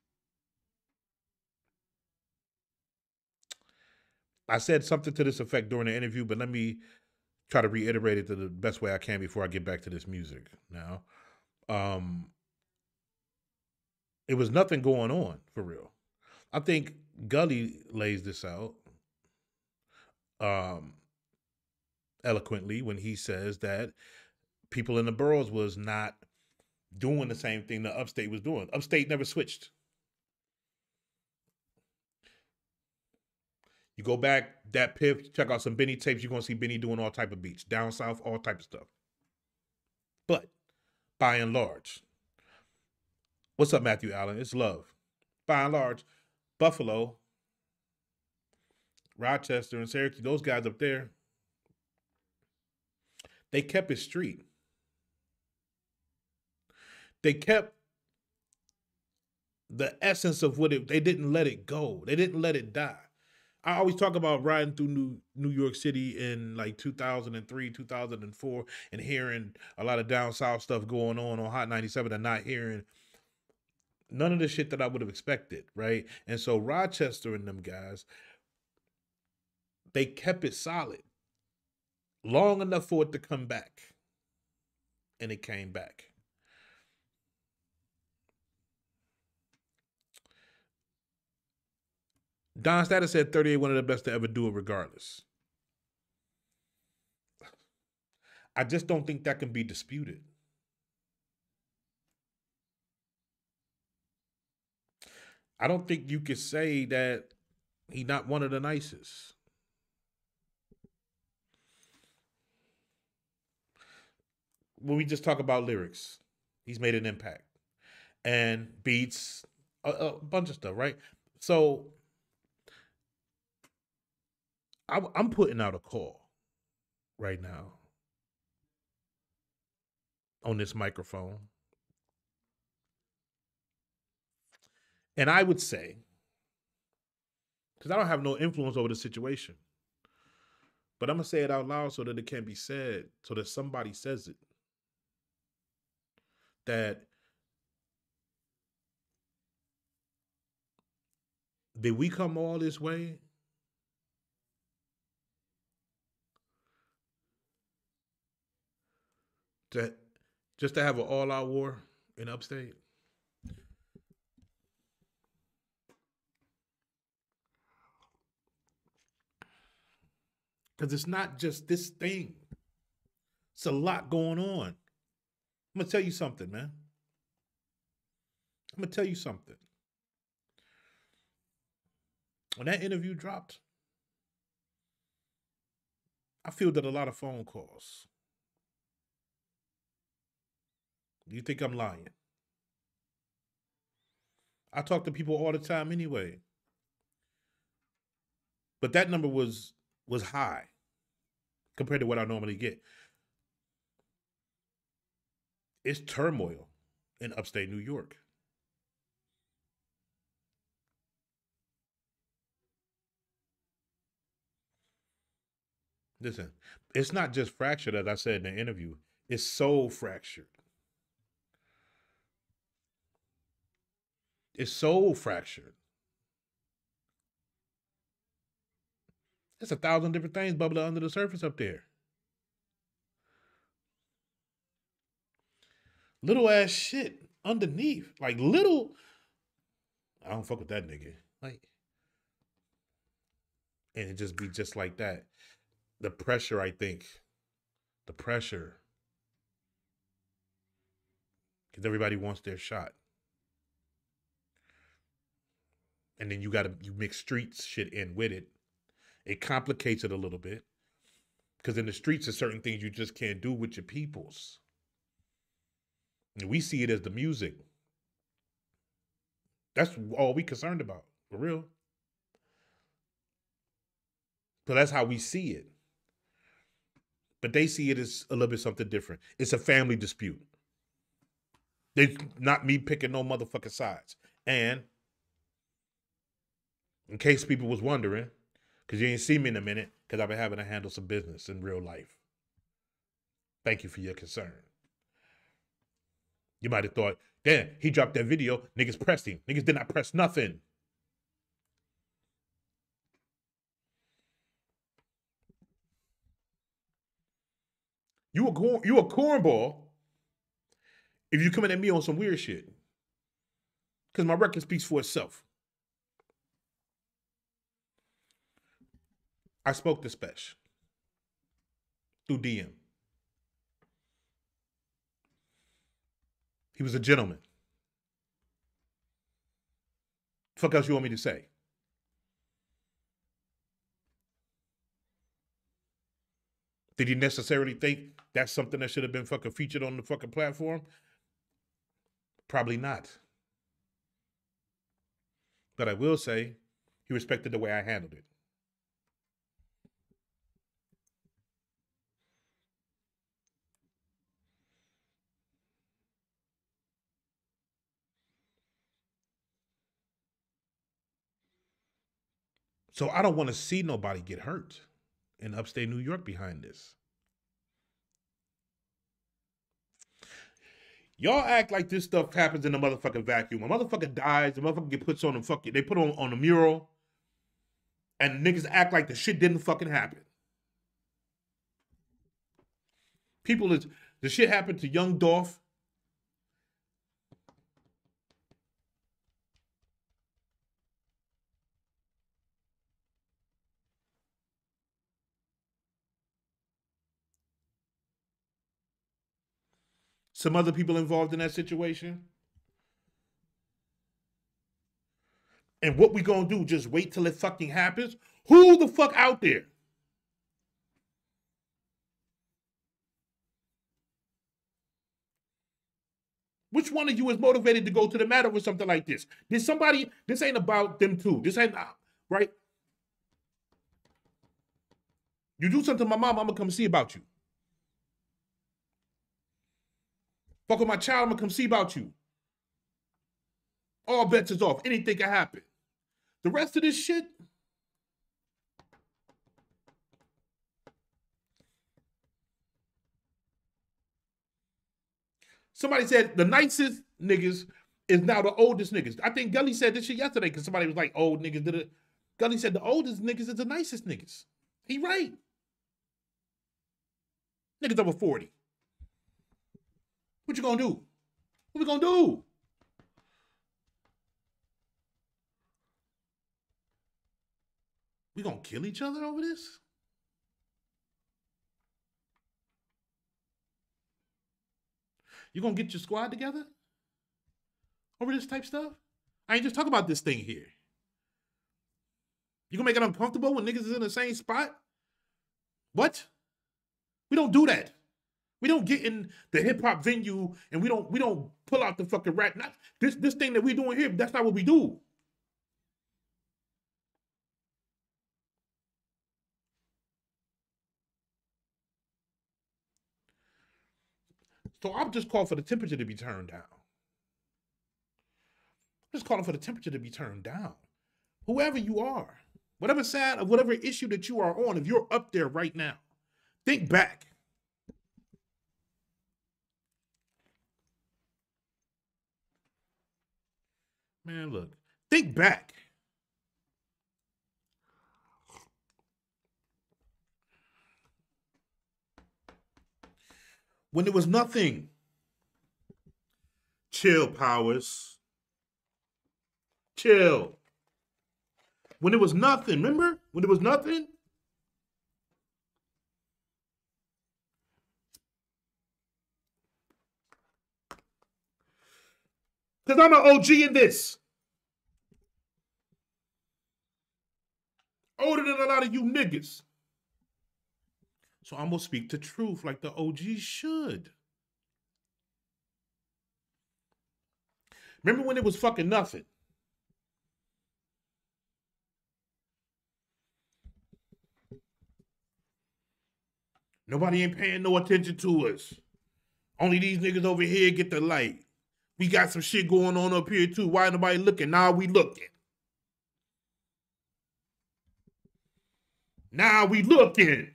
I said something to this effect during the interview, but let me try to reiterate it to the best way I can before I get back to this music now. Um, it was nothing going on, for real. I think Gully lays this out um, eloquently when he says that people in the boroughs was not doing the same thing the upstate was doing. Upstate never switched. You go back, that Piff, check out some Benny tapes, you're going to see Benny doing all type of beats. Down south, all type of stuff. But, by and large, what's up, Matthew Allen? It's love. By and large, Buffalo, Rochester, and Syracuse, those guys up there, they kept it street. They kept the essence of what it, they didn't let it go. They didn't let it die. I always talk about riding through New, New York City in like two thousand three, two thousand four and hearing a lot of down south stuff going on on Hot ninety-seven and not hearing none of the shit that I would have expected, right? And so Rochester and them guys, they kept it solid long enough for it to come back. And it came back. Don Status said thirty-eight, one of the best to ever do it regardless. I just don't think that can be disputed. I don't think you could say that he's not one of the nicest. When we just talk about lyrics, he's made an impact. And beats, a, a bunch of stuff, right? So I, I'm putting out a call right now on this microphone. And I would say, because I don't have no influence over the situation, but I'm going to say it out loud so that it can be said, so that somebody says it. That did we come all this way to just to have an all-out war in upstate? Because it's not just this thing. It's a lot going on. I'm going to tell you something, man. I'm going to tell you something. When that interview dropped, I fielded a lot of phone calls. You think I'm lying? I talk to people all the time anyway. But that number was was high compared to what I normally get. It's turmoil in upstate New York. Listen, it's not just fractured, as I said in the interview. It's so fractured. It's so fractured. There's a thousand different things bubbling under the surface up there. Little ass shit underneath. Like little. I don't fuck with that nigga. Like. And it just be just like that. The pressure, I think. The pressure. Because everybody wants their shot. And then you gotta you mix streets shit in with it. It complicates it a little bit. Because in the streets, there's certain things you just can't do with your peoples. And we see it as the music. That's all we concerned about, for real. So that's how we see it. But they see it as a little bit something different. It's a family dispute. It's not me picking no motherfucking sides. And in case people was wondering, because you ain't seen me in a minute, because I've been having to handle some business in real life. Thank you for your concern. You might have thought, damn, he dropped that video, niggas pressed him. Niggas did not press nothing. You a, corn, you a cornball if you coming at me on some weird shit. Because my record speaks for itself. I spoke to Spesh through D M. He was a gentleman. Fuck else you want me to say? Did he necessarily think that's something that should have been fucking featured on the fucking platform? Probably not. But I will say, he respected the way I handled it. So I don't want to see nobody get hurt in upstate New York behind this. Y'all act like this stuff happens in the motherfucking vacuum. A motherfucker dies, the motherfucker get puts on the fucking, they put on on the mural, and niggas act like the shit didn't fucking happen. People is, the shit happened to young Dolph. Some other people involved in that situation. And what we gonna do? Just wait till it fucking happens? Who the fuck out there? Which one of you is motivated to go to the matter with something like this? Did somebody, this ain't about them two. This ain't, right? You do something to my mom, I'm gonna come see about you. Fuck with my child, I'm gonna come see about you. All bets is off. Anything can happen. The rest of this shit, somebody said the nicest niggas is now the oldest niggas. I think Gully said this shit yesterday because somebody was like, old niggas did it. Gully said the oldest niggas is the nicest niggas. He right. Niggas over forty. What you gonna do? What we gonna do? We gonna kill each other over this? You gonna get your squad together over this type stuff? I ain't just talking about this thing here. You gonna make it uncomfortable when niggas is in the same spot? What? We don't do that. We don't get in the hip hop venue and we don't we don't pull out the fucking rat. Not this this thing that we doing here. That's not what we do. So I'm just calling for the temperature to be turned down. I'm just calling for the temperature to be turned down. Whoever you are, whatever side of whatever issue that you are on, if you're up there right now, think back. Man, look, think back. When there was nothing. Chill, Powers. Chill. When there was nothing, remember? When there was nothing? Because I'm an O G in this. Older than a lot of you niggas. So I'm going to speak the truth like the O Gs should. Remember when it was fucking nothing? Nobody ain't paying no attention to us. Only these niggas over here get the light. We got some shit going on up here too. Why nobody looking? Now we looking. Now we looking.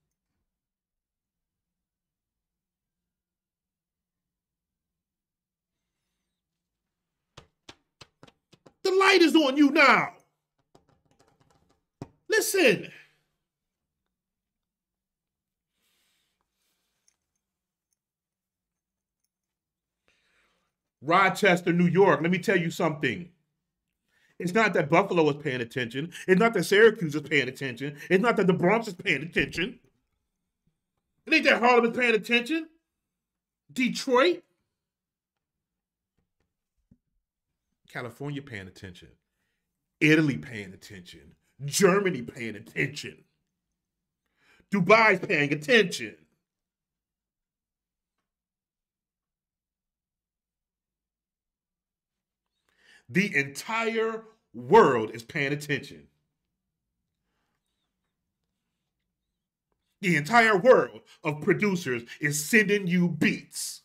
The light is on you now. Listen. Rochester, New York. Let me tell you something. It's not that Buffalo is paying attention. It's not that Syracuse is paying attention. It's not that the Bronx is paying attention. It ain't that Harlem is paying attention. Detroit. California paying attention. Italy paying attention. Germany paying attention. Dubai's paying attention. The entire world is paying attention. The entire world of producers is sending you beats.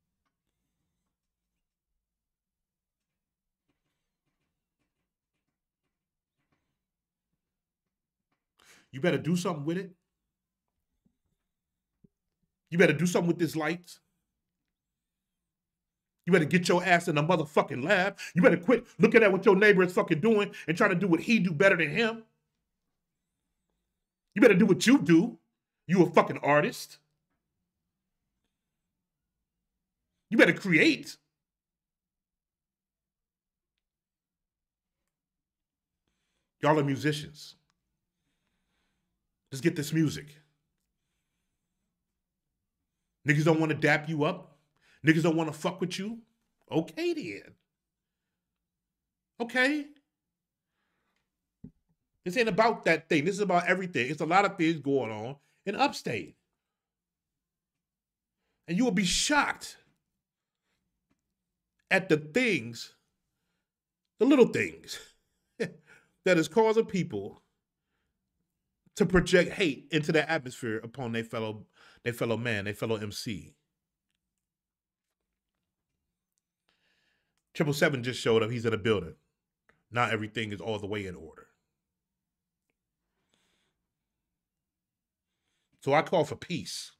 You better do something with it. You better do something with this light. You better get your ass in the motherfucking lab. You better quit looking at what your neighbor is fucking doing and trying to do what he do better than him. You better do what you do. You a fucking artist. You better create. Y'all are musicians. Let's get this music. Niggas don't want to dap you up. Niggas don't want to fuck with you. Okay then. Okay. This ain't about that thing. This is about everything. It's a lot of things going on in upstate. And you will be shocked at the things, the little things, that is causing people to project hate into the atmosphere upon their fellow, their fellow man, their fellow M C. Triple Seven just showed up. He's in a building. Not everything is all the way in order. So I call for peace.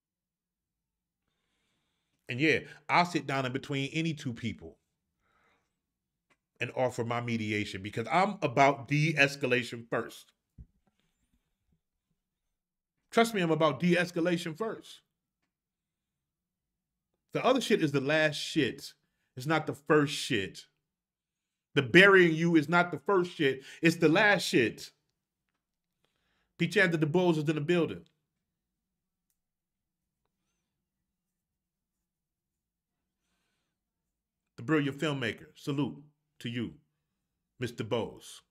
And yeah, I'll sit down in between any two people and offer my mediation because I'm about de-escalation first. Trust me, I'm about de-escalation first. The other shit is the last shit. It's not the first shit. The burying you is not the first shit. It's the last shit. P-Chanda the Bulls is in the building. The brilliant filmmaker. Salute to you, Mister Bose.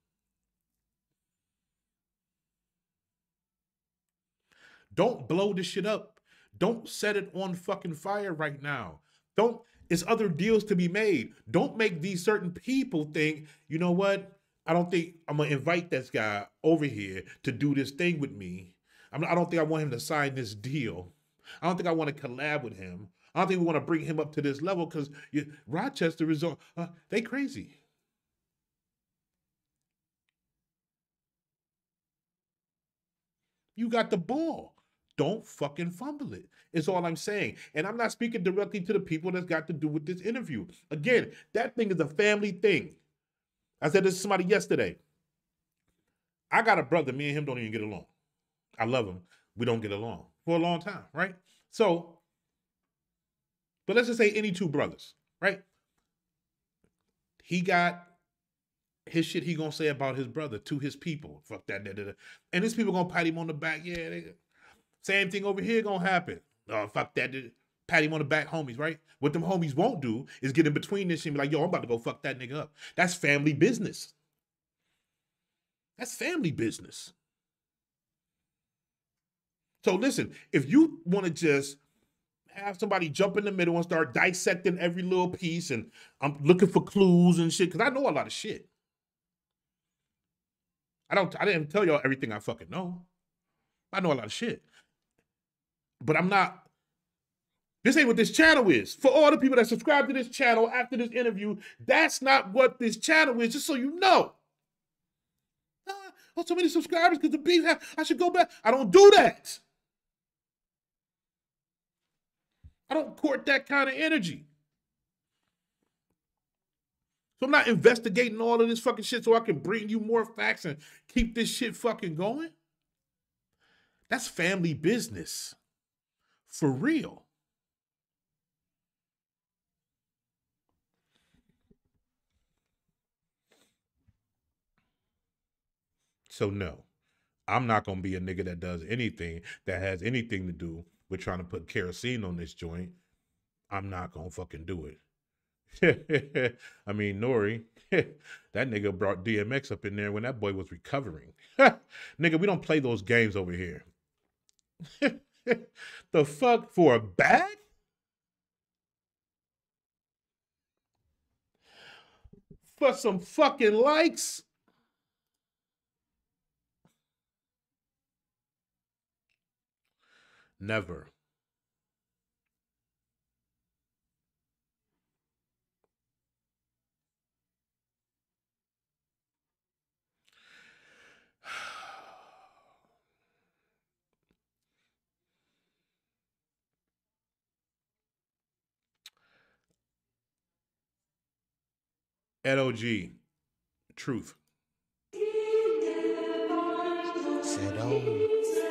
Don't blow this shit up. Don't set it on fucking fire right now. Don't, it's other deals to be made. Don't make these certain people think, you know what? I don't think I'm going to invite this guy over here to do this thing with me. I'm, I don't think I want him to sign this deal. I don't think I want to collab with him. I don't think we want to bring him up to this level because Rochester is, uh, they crazy. You got the ball. Don't fucking fumble it. Is all I'm saying. And I'm not speaking directly to the people that's got to do with this interview. Again, that thing is a family thing. I said this to somebody yesterday. I got a brother. Me and him don't even get along. I love him. We don't get along for a long time, right? So, but let's just say any two brothers, right? He got his shit he gonna say about his brother to his people. Fuck that. Da, da, da. And his people gonna pat him on the back. Yeah, they, same thing over here gonna happen. Oh, fuck that. Da, da. Pat him on the back, homies, right? What them homies won't do is get in between this shit and be like, yo, I'm about to go fuck that nigga up. That's family business. That's family business. So listen, if you want to just have somebody jump in the middle and start dissecting every little piece and I'm looking for clues and shit, because I know a lot of shit. I don't, I didn't tell y'all everything I fucking know. I know a lot of shit. But I'm not, this ain't what this channel is. For all the people that subscribe to this channel after this interview, that's not what this channel is, just so you know. Ah, oh, so many subscribers because the beef, I should go back. I don't do that. I don't court that kind of energy. So I'm not investigating all of this fucking shit so I can bring you more facts and keep this shit fucking going. That's family business. For real. So no, I'm not going to be a nigga that does anything that has anything to do with trying to put kerosene on this joint. I'm not going to fucking do it. I mean, Nori, that nigga brought D M X up in there when that boy was recovering. Nigga, we don't play those games over here. The fuck, for a bag? For some fucking likes? Never. Ed O G, Truth. Said oh.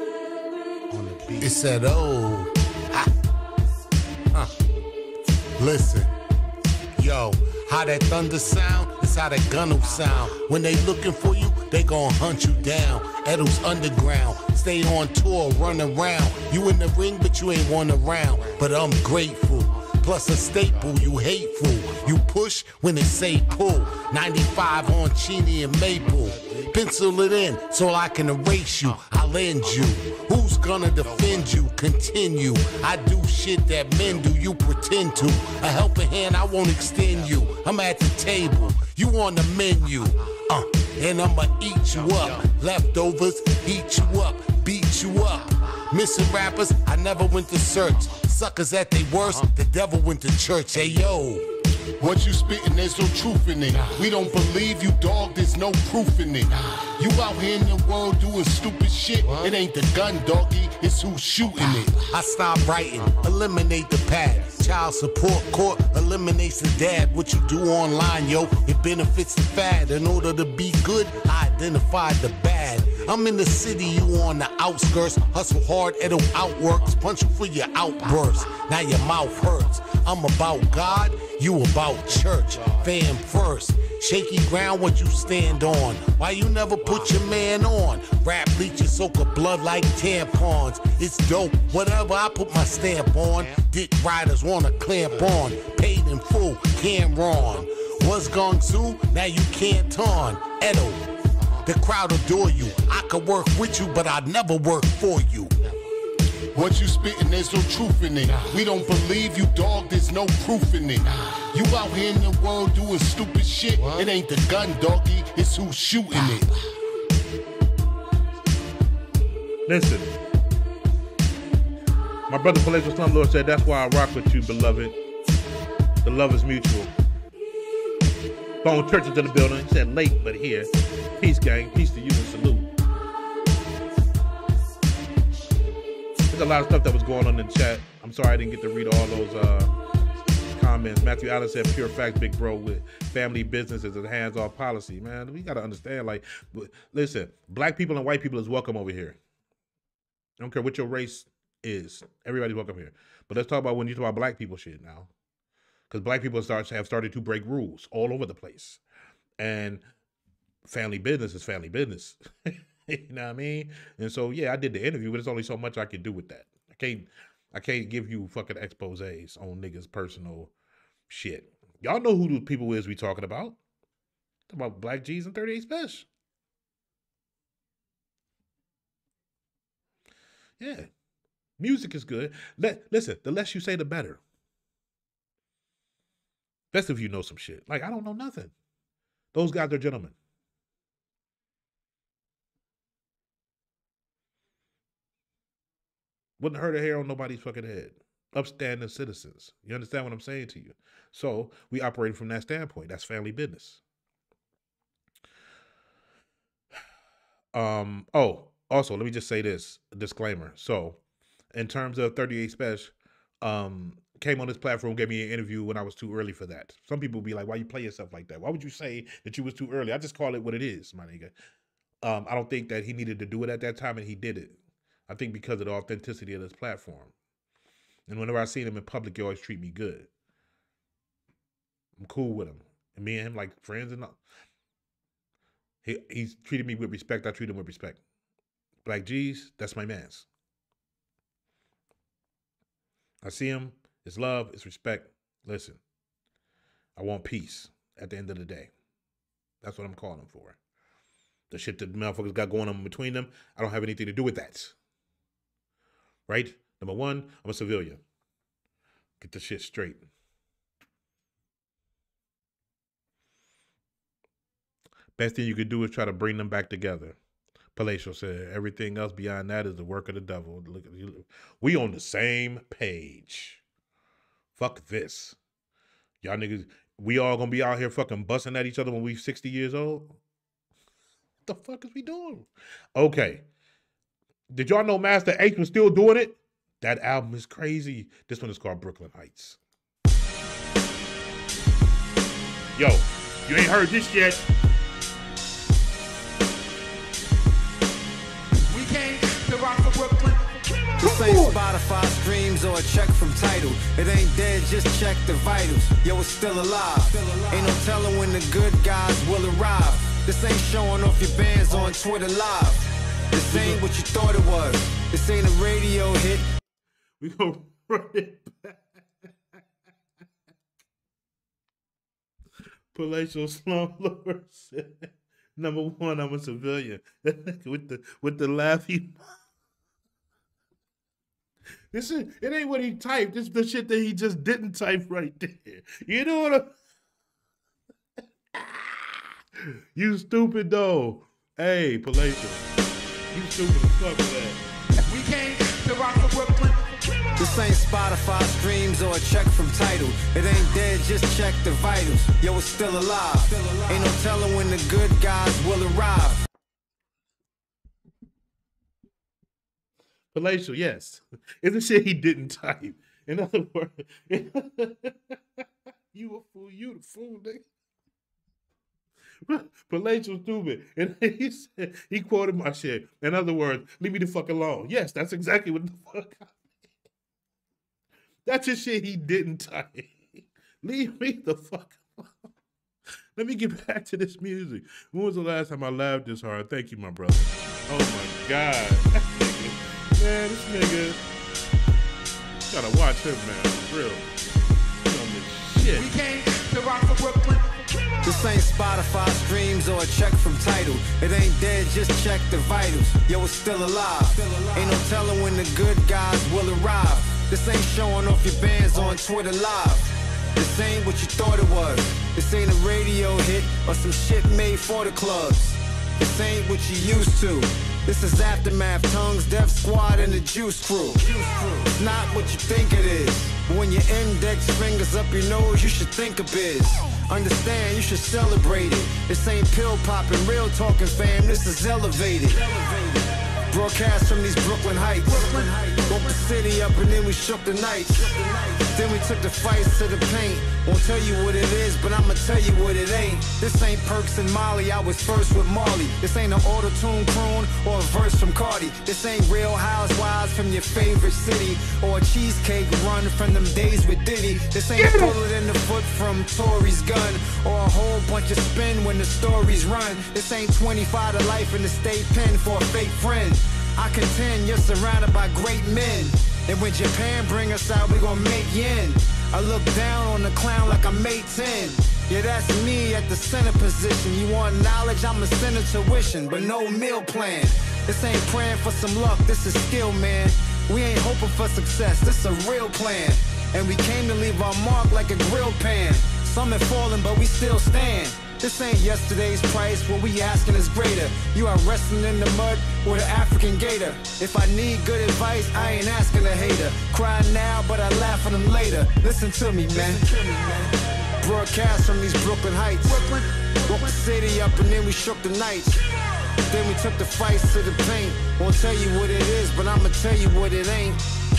On the beat. It said oh. Ah. Huh. Listen. Yo, how that thunder sound, it's how that gun will sound. When they looking for you, they gon' hunt you down. Edo's underground, stay on tour, run around. You in the ring, but you ain't one around. But I'm grateful, plus a staple, you hateful. You push when they say pull. ninety-five on Cheney and Maple. Pencil it in so I can erase you. I'll end you. Who's gonna defend you? Continue. I do shit that men do, you pretend to. A helping hand, I won't extend you. I'm at the table, you on the menu. Uh, and I'ma eat you up. Leftovers, heat you up, beat you up. Missing rappers, I never went to search. Suckers at their worst, the devil went to church. Hey yo, what you spittin', there's no truth in it. We don't believe you, dog, there's no proof in it. You out here in the world doing stupid shit. It ain't the gun, doggy, it's who's shooting it. I stop writing, eliminate the pad. Child support court eliminates the dad. What you do online, yo, it benefits the fad. In order to be good, I identified the bad. I'm in the city, you on the outskirts. Hustle hard, it'll outworks. Punch you for your outburst. Now your mouth hurts. I'm about God, you about church. Fam first. Shaky ground, what you stand on. Why you never put your man on? Rap leeches soak up blood like tampons. It's dope, whatever I put my stamp on. Dick riders wanna clamp on. Paid in full, Cameron. Was Gong Su, now you can't on. Edo, the crowd adore you. I could work with you, but I'd never work for you. What you spittin', there's no truth in it. We don't believe you, dog, there's no proof in it. You out here in the world doing stupid shit. It ain't the gun, doggy, it's who's shooting it. Listen, my brother Palatial Slumlord said, that's why I rock with you, beloved. The love is mutual. Bone Church is in the building. He said late, but here. Peace, gang. Peace to you and salute. There's a lot of stuff that was going on in the chat. I'm sorry I didn't get to read all those uh, comments. Matthew Allen said, pure facts, big bro, with family business is a hands-off policy. Man, we got to understand, like, listen, black people and white people is welcome over here. I don't care what your race is. Everybody's welcome here. But let's talk about when you talk about black people shit now. Because black people start, have started to break rules all over the place. And family business is family business. You know what I mean? And so, yeah, I did the interview, but there's only so much I can do with that. I can't, I can't give you fucking exposés on niggas' personal shit. Y'all know who the people is we talking about. Talking about Black G's and thirty-eight Special. Yeah. Music is good. Let, listen, the less you say, the better. Best if you know some shit. Like, I don't know nothing. Those guys are gentlemen. Wouldn't hurt a hair on nobody's fucking head. Upstanding citizens. You understand what I'm saying to you? So we operate from that standpoint. That's family business. Um. Oh, also, let me just say this, a disclaimer. So in terms of thirty-eight Special, um, came on this platform, gave me an interview when I was too early for that. Some people be like, why you play yourself like that? Why would you say that you was too early? I just call it what it is, my nigga. Um, I don't think that he needed to do it at that time, and he did it. I think because of the authenticity of this platform. And whenever I see him in public, he always treat me good. I'm cool with him. And me and him like friends and all. He, he's treated me with respect. I treat him with respect. Black G's, that's my mans. I see him. It's love. It's respect. Listen, I want peace at the end of the day. That's what I'm calling for. The shit that motherfuckers got going on between them, I don't have anything to do with that. Right? Number one, I'm a civilian. Get the shit straight. Best thing you could do is try to bring them back together. Palatial said, everything else beyond that is the work of the devil. Look, we on the same page. Fuck this. Y'all niggas, we all gonna be out here fucking busting at each other when we sixty years old? What the fuck is we doing? Okay. Did y'all know Master H was still doing it? That album is crazy. This one is called Brooklyn Heights. Yo, You ain't heard this yet. We came to rock the Brooklyn. This ain't Spotify streams or a check from Tidal. It ain't dead, just check the vitals. Yo, it's still alive. Ain't no telling when the good guys will arrive. This ain't showing off your bands on Twitter Live. This ain't what you thought it was. This ain't a radio hit. We gonna run it back. Palatial slumlord said, number one, I'm a civilian. with the with the laugh he This is it ain't what he typed. This is the shit that he just didn't type right there. You know what I'm You stupid though. Hey, Palatial. You stupid as fuck for that. We came to rock the Brooklyn. This ain't Spotify streams or a check from Tidal. It ain't dead, just check the vitals. Yo, it's still alive. Still alive. Ain't no telling when the good guys will arrive. Palatial, yes. It's the shit he didn't type. In other words, you a fool, you the fool, nigga. Palatial stupid. And he said, he quoted my shit. In other words, leave me the fuck alone. Yes, that's exactly what the fuck I mean. That's the shit he didn't type. Leave me the fuck alone. Let me get back to this music. When was the last time I laughed this hard? Thank you, my brother. Oh my God. Man, this nigga. Gotta watch him, man. For real. He on this shit. We came to rock the Brooklyn. This ain't Spotify streams or a check from Tidal. It ain't dead, just check the vitals. Yo, it's still alive. Still alive. Ain't no telling when the good guys will arrive. This ain't showing off your bands on Twitter Live. This ain't what you thought it was. This ain't a radio hit or some shit made for the clubs. This ain't what you used to. This is Aftermath, Tongues, Def Squad, and the Juice Crew. It's not what you think it is. But when your index fingers up your nose, you should think of biz. Understand, you should celebrate it. This ain't pill popping, real talking, fam. This is elevated. Broadcast from these Brooklyn Heights. Woke the city up and then we shook the nights. Then we took the fights to the paint. Won't tell you what it is, but I'ma tell you what it ain't. This ain't Perks and Molly, I was first with Marley. This ain't an auto-tune croon or a verse from Cardi. This ain't Real Housewives from your favorite city or a cheesecake run from them days with Diddy. This ain't a bullet in the foot from Tory's gun or a whole bunch of spin when the stories run. This ain't twenty-five to life in the state pen for a fake friend. I contend you're surrounded by great men. And when Japan bring us out, we gon' make yen. I look down on the clown like I'm eighteen. Yeah, that's me at the center position. You want knowledge, I'm a center tuition, but no meal plan. This ain't praying for some luck, this is skill, man. We ain't hoping for success, this a real plan. And we came to leave our mark like a grill pan. Some have fallen, but we still stand. This ain't yesterday's price, what we asking is greater. You are wrestling in the mud with an African gator. If I need good advice, I ain't asking a hater. Cry now, but I laugh at them later. Listen to me, man. Broadcast from these Brooklyn Heights. Woke the city up and then we shook the nights. Then we took the fights to the paint. Won't tell you what it is, but I'ma tell you what it ain't.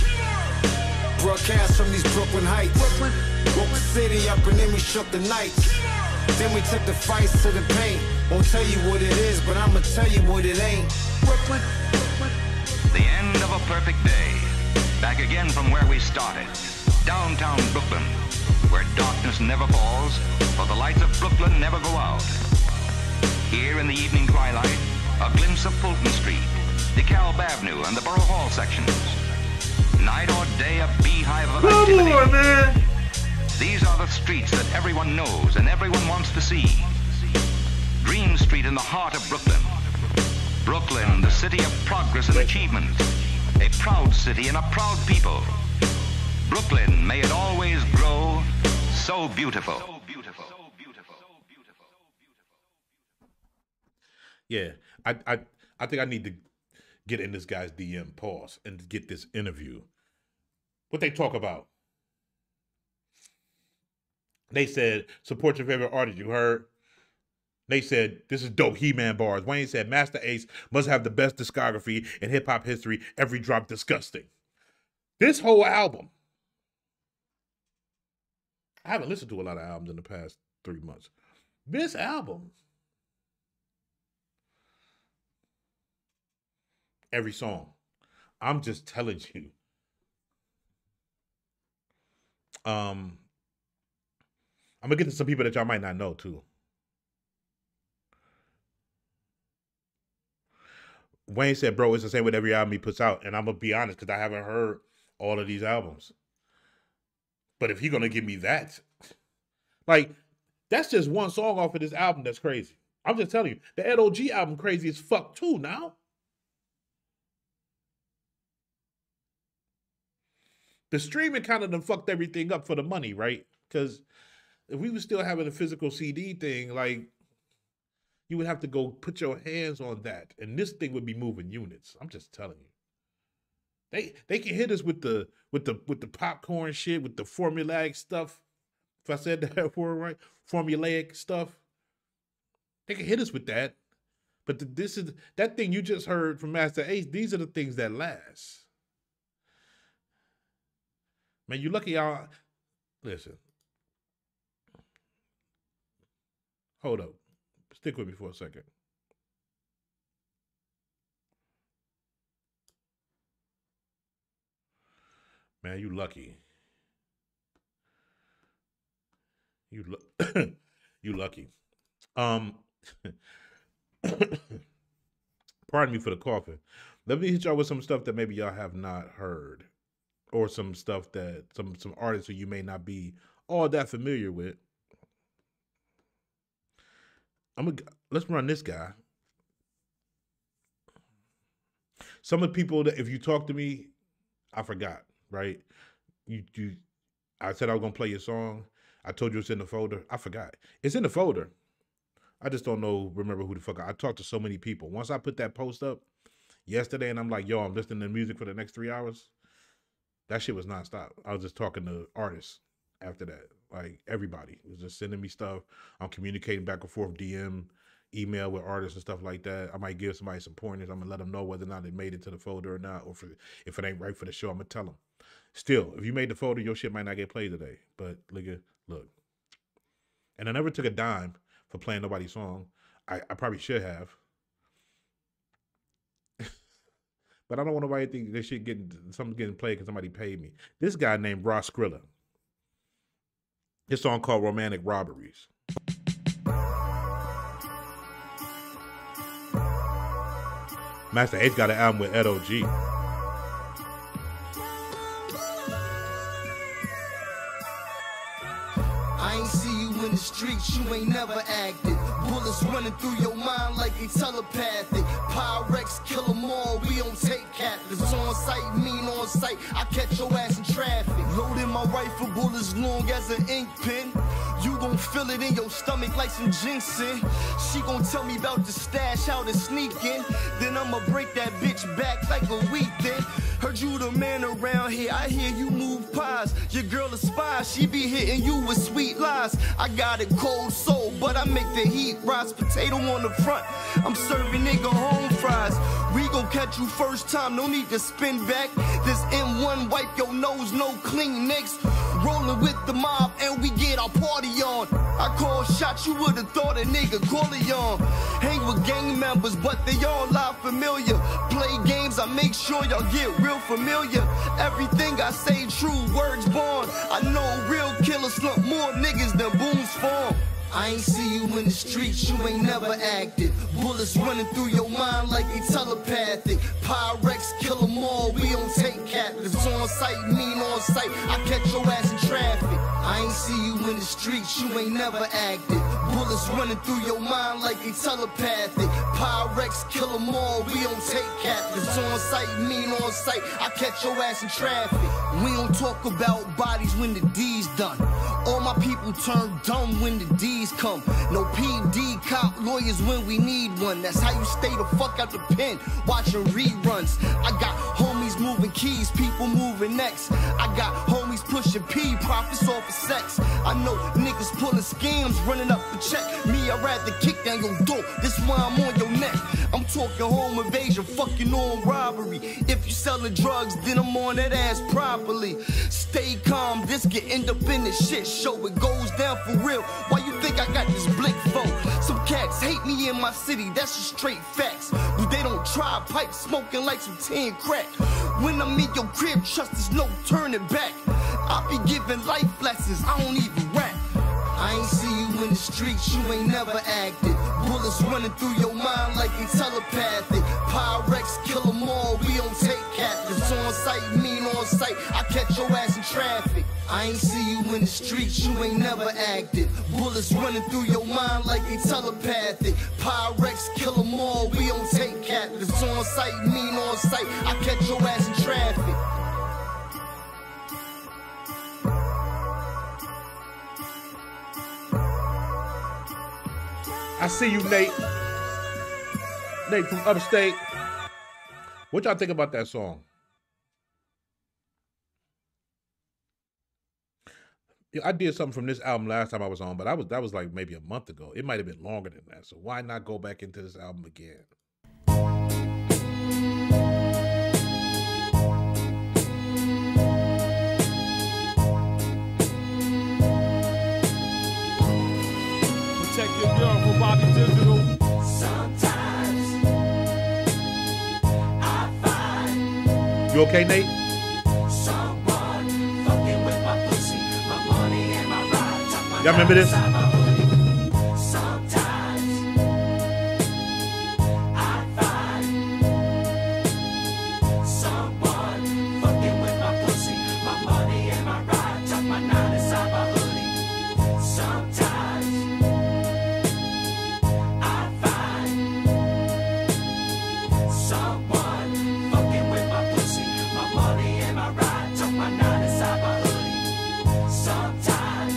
Broadcast from these Brooklyn Heights. Woke the city up and then we shook the nights. Then we took the fights to the paint. Won't tell you what it is, but I'ma tell you what it ain't. Brooklyn. The end of a perfect day. Back again from where we started. Downtown Brooklyn, where darkness never falls, for the lights of Brooklyn never go out. Here in the evening twilight, a glimpse of Fulton Street, DeKalb Avenue, and the Borough Hall sections. Night or day, a beehive of activity. Come on, man. These are the streets that everyone knows and everyone wants to see. Green Street in the heart of Brooklyn. Brooklyn, the city of progress and achievement. A proud city and a proud people. Brooklyn, may it always grow so beautiful. Yeah, I, I, I think I need to get in this guy's D M, pause, and get this interview. What they talk about. They said, support your favorite artist, you heard? They said, this is dope He-Man bars. Wayne said, Master Ace must have the best discography in hip-hop history. Every drop disgusting. This whole album, I haven't listened to a lot of albums in the past three months. This album, every song, I'm just telling you. Um, I'm gonna get to some people that y'all might not know too. Wayne said, bro, it's the same with every album he puts out. And I'm going to be honest, because I haven't heard all of these albums. But if he's going to give me that, like, that's just one song off of this album that's crazy. I'm just telling you, the Ed O G album crazy as fuck too now. The streaming kind of done fucked everything up for the money, right? Because if we were still having a physical C D thing, like, you would have to go put your hands on that, and this thing would be moving units. I'm just telling you. They they can hit us with the with the with the popcorn shit, with the formulaic stuff. If I said that word right, formulaic stuff. They can hit us with that. But the, this is that thing you just heard from Master Ace. These are the things that last. Man, you lucky y'all. Listen. Hold up. Stick with me for a second. Man, you lucky. You lu- you lucky. Um, pardon me for the coughing. Let me hit y'all with some stuff that maybe y'all have not heard, or some stuff that some some artists who you may not be all that familiar with. I'm gonna let's run this guy. Some of the people that if you talk to me, I forgot, right? You you I said I was gonna play your song. I told you it's in the folder. I forgot. It's in the folder. I just don't know, remember who the fuck I, I talked to so many people. Once I put that post up yesterday and I'm like, yo, I'm listening to music for the next three hours. That shit was nonstop. I was just talking to artists after that. Like everybody was just sending me stuff. I'm communicating back and forth, D M, email with artists and stuff like that. I might give somebody some pointers. I'm gonna let them know whether or not they made it to the folder or not, or if it, if it ain't right for the show, I'm gonna tell them. Still, if you made the folder, your shit might not get played today. But look at look. And I never took a dime for playing nobody's song. I, I probably should have. But I don't want nobody to think this shit getting something getting played because somebody paid me. This guy named Ross Skrilla. His song called Romantic Robberies. Master Ace got an album with Ed O G. I ain't see you in the streets, you ain't never acted. Bullets running through your mind like they telepathic. Pyrex, kill them all, we don't take captives. On sight, mean on sight, I catch your ass in traffic. Loading my rifle, bullets long as an ink pen. You gon' feel it in your stomach like some ginseng. She gon' tell me about the stash, how to sneak in. Then I'ma break that bitch back like a week then. Heard you the man around here, I hear you move pies. Your girl a spy, she be hitting you with sweet lies. I got a cold soul, but I make the heat rise. Potato on the front, I'm serving nigga home fries. We gon' catch you first time, no need to spin back. This M one wipe your nose, no clean nicks. Rolling with the mob and we get our party on. I call shots, you would've thought a nigga Corleone. Hang with gang members, but they all lie familiar. Play games, I make sure y'all get real familiar. Everything I say true, words born. I know real killers slump more niggas than Boone's form. I ain't see you in the streets, you ain't never acted. Bullets running through your mind like they telepathic. Pyrex, kill them all, we don't take captives. On sight, mean on sight, I catch your ass in traffic. I ain't see you in the streets, you ain't never acted. Bullets running through your mind like they telepathic. Pyrex, kill them all, we don't take captives. On sight, mean on sight, I catch your ass in traffic. We don't talk about bodies when the D's done. All my people turn dumb when the D's come. No P D cop lawyers when we need one. That's how you stay the fuck out the pen, watching reruns. I got homies moving keys, people moving next. I got homies Homies pushing P, profits off of sex. I know niggas pulling scams, running up the check. Me, I'd rather kick down your door. This why I'm on your neck. I'm talking home invasion, fucking on robbery. If you selling drugs, then I'm on that ass properly. Stay calm, this can end up in the shit show. It goes down for real. Why you think I got this blick for? Some cats hate me in my city, that's just straight facts. But they don't try pipe smoking like some tin crack. When I'm in your crib, trust there's no turning back. I be giving life lessons, I don't even rap. I ain't see you in the streets, you ain't never acted. Bullets running through your mind like they telepathic. Pyrex, kill them all, we don't take captives. On sight, mean on sight, I catch your ass in traffic. I ain't see you in the streets, you ain't never acted. Bullets running through your mind like they telepathic. Pyrex, kill them all, we don't take captives. On sight, mean on sight, I catch your ass in traffic. I see you, Nate. Nate from upstate. What y'all think about that song? Yeah, I did something from this album last time I was on, but I was that was like maybe a month ago. It might have been longer than that. So why not go back into this album again? Protect your girl from Bobby Digital. Sometimes I find You okay, Nate? someone fucking with my pussy, my money and my ride. Tuck my Y'all remember this? inside my hoodie. Sometimes I find someone fucking with my pussy, my money and my ride. Tuck my nine inside my hoodie. Sometimes I find someone fucking with my pussy, my money and my ride. Tuck my nine inside my hoodie. Sometimes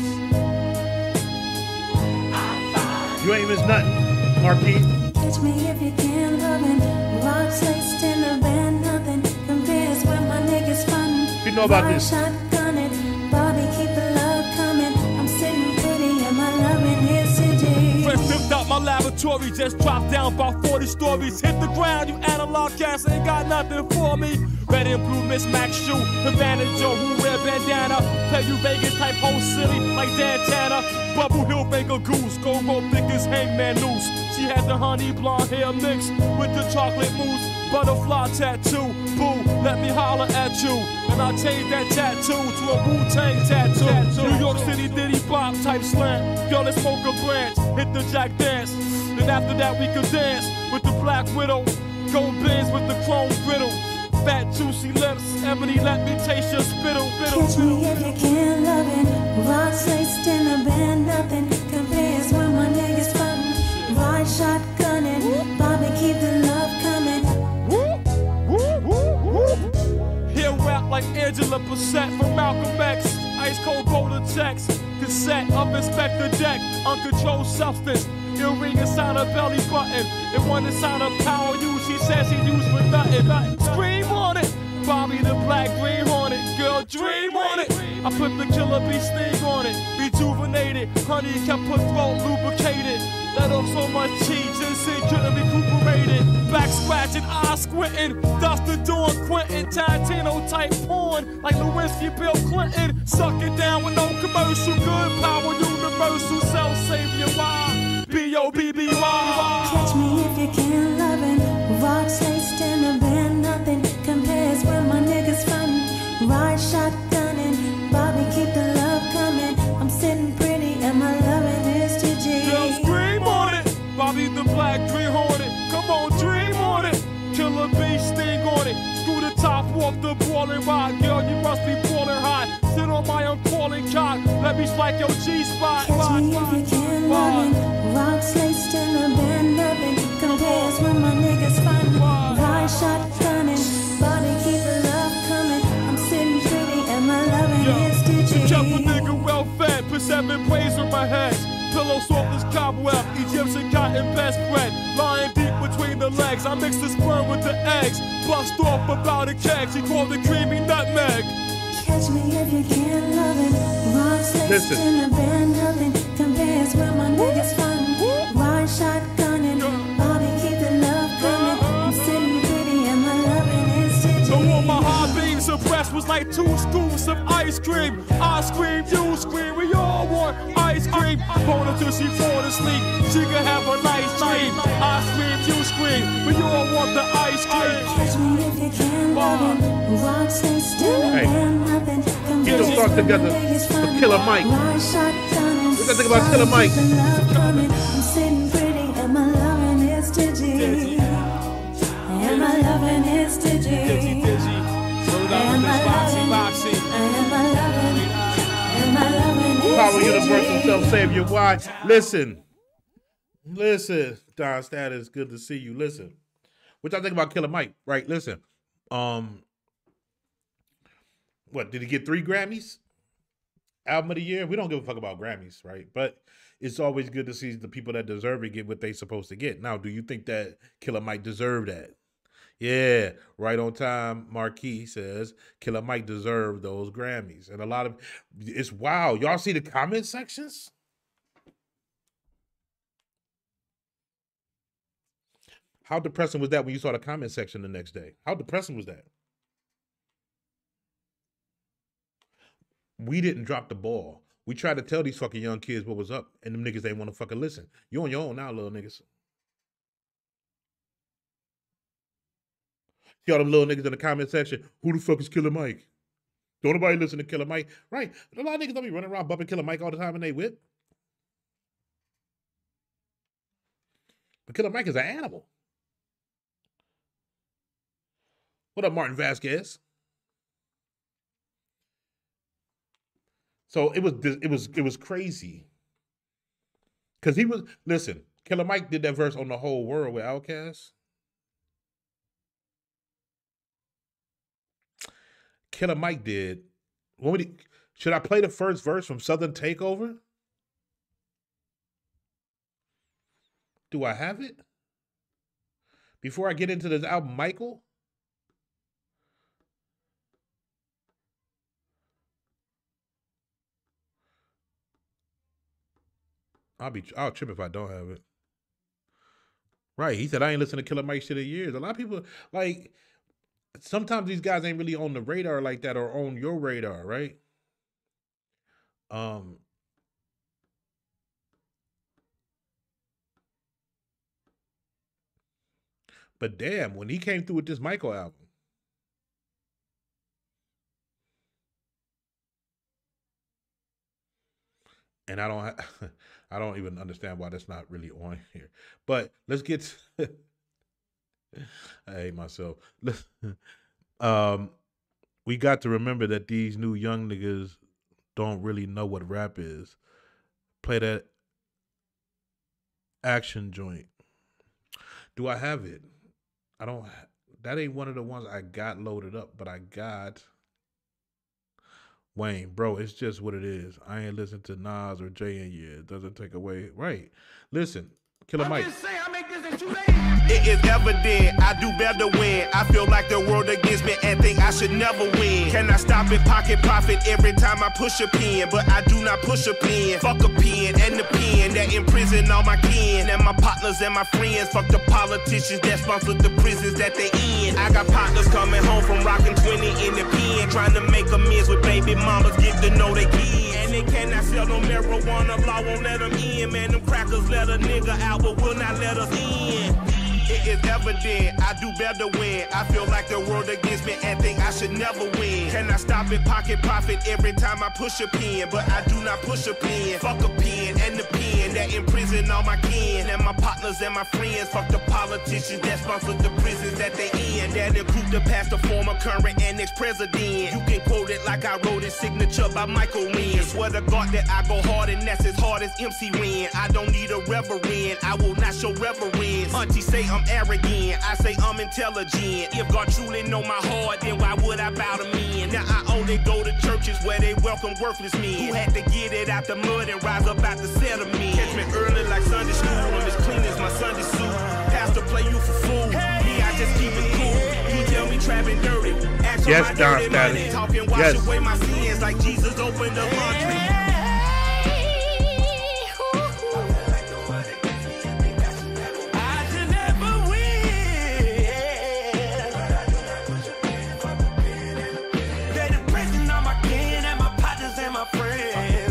You ain't missed nothing, Marquis. Catch me if you can, loving. Rocks laced in the band, nothing compares when my niggas frontin'. You know about this. Shotgun it, Bobby, keep the love coming. I'm sitting pretty and my loving is today. Fresh flipped out my laboratory, just dropped down about forty stories. Hit the ground, you analog cats ain't got nothing for me. Red and blue mismatch shoe, Havana Joe, who wear bandana. Play you Vegas type whole city like Dantana. Bubble Hill Baker Goose, go go thick as hangman noose. She had the honey blonde hair mixed with the chocolate mousse. Butterfly tattoo, boo, let me holler at you. And I changed that tattoo to a Wu-Tang tattoo. New York City Diddy Bop type slam. Girl, let's smoke a branch, hit the jack dance. Then after that we could dance with the Black Widow. Gold bands with the chrome griddle. Fat juicy lips, Ebony, let me taste your spittle, spittle, Catch me if you can, loving. Rocks laced in the band, nothing compares when my niggas frontin'. Ride shotgunning, Bobby, keep the love coming. Hear rap like Angela Bassett from Malcolm X. Ice cold boulder checks. Cassette of Inspector Deck. Uncontrolled substance. Earring inside her belly button. And one inside her power use. She says she used for nothing. Scream on it. Bobby the Black Green Hornet. Girl, dream on it. I put the killer bee sting on it. Rejuvenated. Honey kept her throat lubricated. Let off so much cheese, ginseng couldn't recuperate it. Back scratching, eye squinting. Dustin Dawn Quentin, Tarantino type porn. Like Lewinsky, Bill Clinton. Suck it down with no commercial. Good power, universal, self-savior, why? B O B B Y. Catch me if you can, loving. Rocks laced in the band, nothing compares when my niggas frontin'. Ride shotgunning, Bobby, keep the love coming. I'm sitting pretty and my loving is to G. Girl, scream on it. Bobby the Black Green Hornet. Come on, dream on it. Killer bee sting on it. Screw the top off the boiling rod. Girl, you must be boiling hot. Sit on my unfalling cock. Let me spike your G-spot. Catch me if you can, loving. Rocks laced in the band, nothing compares when my niggas frontin'. Ride shotgunning, Bobby, keep the love coming. I'm sitting pretty and my loving is to G. Kept a nigga well fed. Put seven braids on my head. Pillow soft as cobweb, Egyptian cotton best spread. Lying deep between the legs, I mix the sperm with the eggs. Bust off about a keg, she called it creamy nutmeg. Catch me if you can love it. Rocks laced in the band, nothing compares when my niggas fun. Ride shotgunning, Bobby keep the love coming. I'm sitting pretty and my loving is to So when my heart being suppressed was like two scoops of ice cream. I scream, you scream, we all want ice cream. Hold her till she fall asleep, she can have a nice dream. I scream, you scream, we all want the ice cream. Catch me if you can love it. Rocks laced in the band, nothing compares. Get them stuck together for Killer Mike. Ride shotgunning, What you think about Killer Mike? I'm sitting pretty and my loving is digi. And my loving is digi. And my loving, and my loving, and my loving is Power Universal digi. Self-Savior. Why? Listen. Listen. Don Status, good to see you. Listen. What y'all think about Killer Mike? Right, listen. Um, what, did he get three Grammys? Album of the year? We don't give a fuck about Grammys, right? But it's always good to see the people that deserve it get what they supposed to get. Now, do you think that Killer Mike deserved that? Yeah, right on time. Marquis says Killer Mike deserved those Grammys. And a lot of, it's wow. Y'all see the comment sections? How depressing was that when you saw the comment section the next day? How depressing was that? We didn't drop the ball. We tried to tell these fucking young kids what was up, and them niggas ain't want to fucking listen. You on your own now, little niggas. See all them little niggas in the comment section. Who the fuck is Killer Mike? Don't nobody listen to Killer Mike. Right. A lot of niggas don't be running around bumping Killer Mike all the time and they whip. But Killer Mike is an animal. What up, Martin Vasquez? So it was it was it was crazy. Cause he was listen, Killer Mike did that verse on The Whole World with Outkast. Killer Mike did. What would he, should I play the first verse from Southern Takeover? Do I have it? Before I get into this album, Michael? I'll be I'll trip if I don't have it. Right. He said I ain't listened to Killer Mike shit in years. A lot of people like sometimes these guys ain't really on the radar like that or on your radar, right? Um But damn, when he came through with this Michael album. And I don't ha- I don't even understand why that's not really on here. But let's get to I hate myself. um we got to remember that these new young niggas don't really know what rap is. Play that action joint. Do I have it? I don't. That ain't one of the ones I got loaded up, but I got Wayne, bro. It's just what it is. I ain't listened to Nas or Jay in years. It doesn't take away. Right. Listen, Killer Mike. It is evident I do better when I feel like the world against me and think I should never win. Can I stop and pocket profit every time I push a pen? But I do not push a pen. Fuck a pen and the pen that imprison all my kin and my partners and my friends. Fuck the politicians that sponsor the prisons that they in. I got partners coming home from rocking twenty in the pen, trying to make amends with baby mamas, get to know they kids. And they cannot sell no marijuana, law won't let them in. Man, them crackers let a nigga out, but will not let us in. It is evident I do better when I feel like the world against me and think I should never win. Can I stop and pocket profit every time I push a pen? But I do not push a pen. Fuck a pen and the pen that imprison all my kin and my partners and my friends. Fuck the politicians that sponsor the prisons that they in. That include the past, the former, current, and ex-president. You can quote it like I wrote it, signature by Michael Wynn. Swear to God that I go hard and that's as hard as M C Ren. I don't need a reverend, I will not show reverence. Auntie say I'm arrogant, I say I'm intelligent. If God truly know my heart, then why would I bow to men? Now I only go to churches where they welcome worthless men who had to get it out the mud and rise up out the settlement. Catch me early like Sunday school, I'm as clean as my Sunday suit. Pastor play you for fool, me I just keep it cool. He tell me trapping dirty, ask Yes, Don Status. Talking, wash Yes. away my sins like Jesus opened the laundry. I should never win. They're the prison on my kin and my partners and my friends.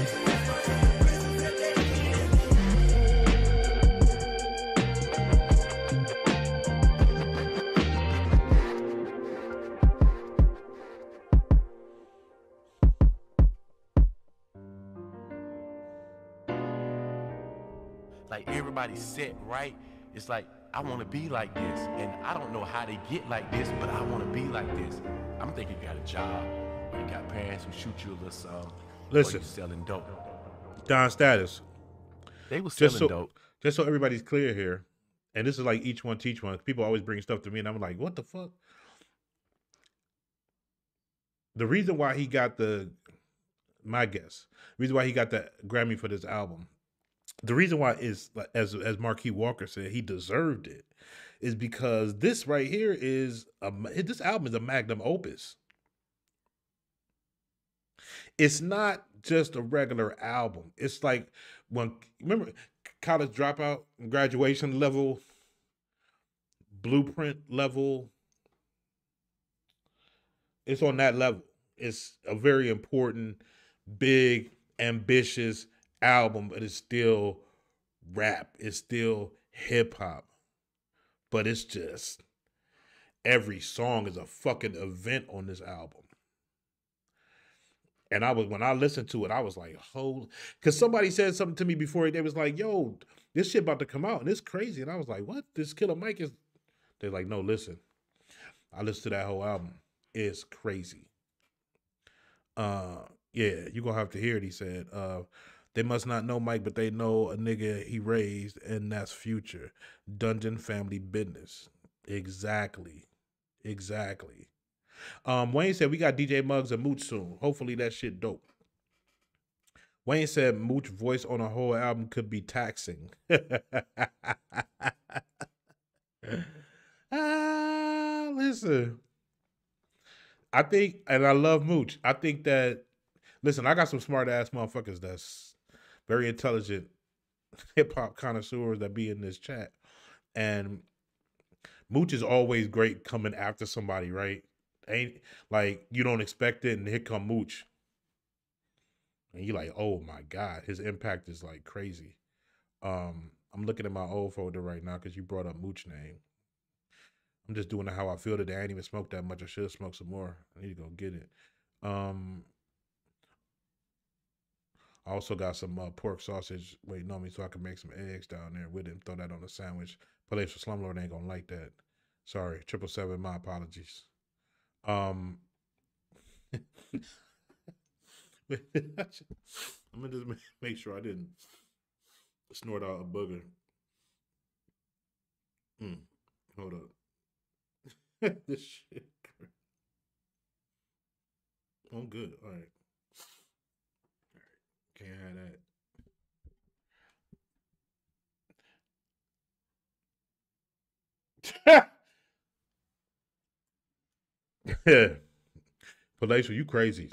Like everybody's set right. It's like I want to be like this, and I don't know how they get like this, but I want to be like this. I'm thinking you got a job, or you got parents who shoot you a little something. Listen. Or you selling dope. Don Status. They was Just selling so, dope. Just so everybody's clear here, and this is like each one teach one. People always bring stuff to me, and I'm like, what the fuck? The reason why he got the, my guess, the reason why he got the Grammy for this album, the reason why is, as as Marquis Walker said, he deserved it, is because this right here is a, this album is a magnum opus. It's not just a regular album. It's like when, remember College Dropout, Graduation level, Blueprint level. It's on that level. It's a very important, big, ambitious album, but it's still rap. It's still hip hop. But it's just every song is a fucking event on this album. And I was, when I listened to it, I was like, holy, because somebody said something to me before. They was like, yo, this shit about to come out and it's crazy. And I was like, what? This Killer Mike is, they're like, no, listen. I listened to that whole album. It's crazy. Uh, yeah, you're going to have to hear it, he said. Uh, they must not know Mike, but they know a nigga he raised, and that's Future. Dungeon Family Business. Exactly. Exactly. Um, Wayne said, we got D J Muggs and Mooch soon. Hopefully that shit dope. Wayne said Mooch voice on a whole album could be taxing. Ah, listen. I think, and I love Mooch. I think that, listen, I got some smart ass motherfuckers that's very intelligent hip hop connoisseurs that be in this chat. And Mooch is always great coming after somebody, right? Ain't like you don't expect it, and here come Mooch. And you're like, oh my God, his impact is like crazy. Um, I'm looking at my old folder right now because you brought up Mooch name. I'm just doing it how I feel today. I ain't even smoked that much. I should smoke some more. I need to go get it. Um, I also got some uh, pork sausage waiting on me so I can make some eggs down there with it and throw that on a sandwich. Police for Slumlord ain't gonna like that. Sorry, triple seven. My apologies. Um, I'm gonna just make sure I didn't snort out a booger. Mm, hold up. This shit. I'm good. All right. All right. Can't have that. Yeah. Palatial, you crazy.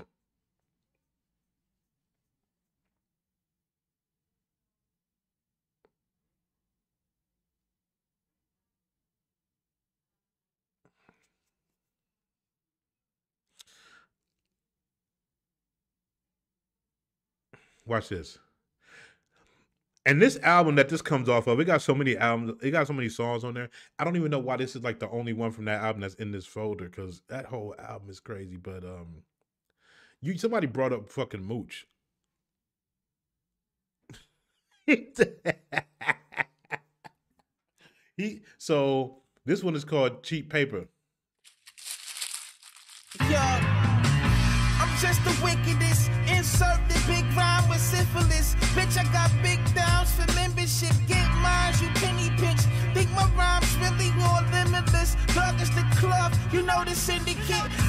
Watch this. And this album that this comes off of, it got so many albums, it got so many songs on there. I don't even know why this is like the only one from that album that's in this folder, because that whole album is crazy. But um, you somebody brought up fucking Mooch. he so this one is called Cheap Paper. Yo, I'm just the wickedest. Insert the big rhyme with syphilis. Bitch, I got big downs for membership. Get mine, you penny pinch. Think my rhymes really more limitless. Plug is the club, you know the syndicate. Leave you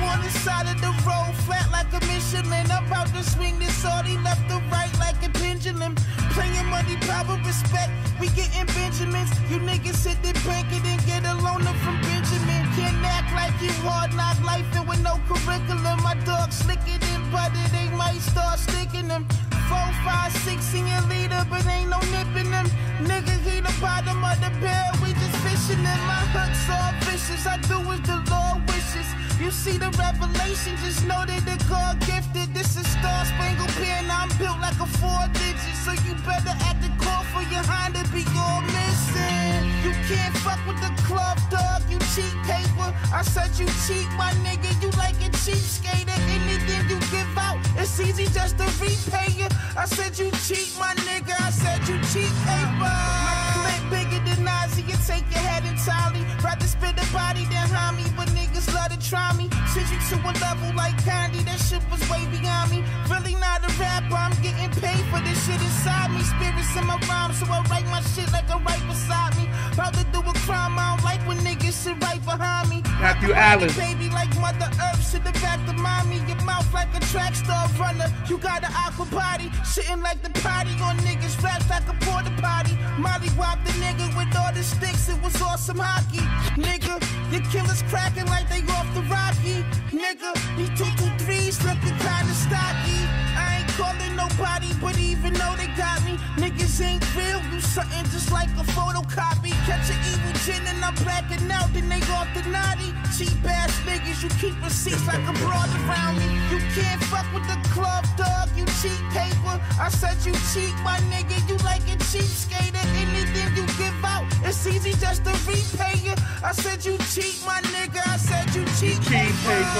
on the side of the road, flat like a Michelin. I'm about to swing this Audi left to right like a pendulum. Playing money, power, respect. We getting Benjamins. You niggas hit the bank and then get a loaner from Benjamin. Can't act like you hard knock life and with no curriculum. My dog slicker than butter, they might start sticking them. Four, five, six in your leader, but ain't no nipping them. Nigga, he the bottom of the barrel, we just fishing in. My hooks all vicious, I do as the Lord wishes. You see the revelation, just know that the God gifted. This is Star Spangled Pen, I'm built like a four digit. So you better act the call for your Honda be all missing. You can't fuck with the club, dog, you cheat paper. I said you cheat, my nigga, you like a cheap skater. Anything you give out, it's easy just to repay you. I said you cheat, my nigga, I said you cheat paper. My clip bigger than Nazi, you take your head entirely. Rather spit a body than harm me, but niggas love to try me. Send you to a level like Candy, that shit was way beyond me. Really not a rapper, I'm getting paid for this shit inside me. Spirits in my rhyme, so I write my shit like a right beside me. About to do a crime, I don't like when niggas sit right behind me. Matthew Allen. Baby like Mother Earth, sit the back to mommy. Your mouth like a track star runner. You got an aqua body, shitting like the potty on niggas. Raps like a porta potty. Molly whopped the nigga with all the sticks, it was awesome hockey. Nigga, your killers cracking like they off the Rocky. Nigga, these two two threes looking kinda stocky. I ain't calling nobody, but even though they got me, niggas ain't real, you something just like a photocopy. Catch an evil gin and I'm blacking out, then they off the naughty. Cheap ass niggas, you keep receipts like a broad around me. You can't fuck with the club, dog, you cheat paper. I said you cheat, my nigga, you like a cheap skater. Anything you give out, it's easy just to repay you. I said you cheat, my nigga, I said you cheat Cheat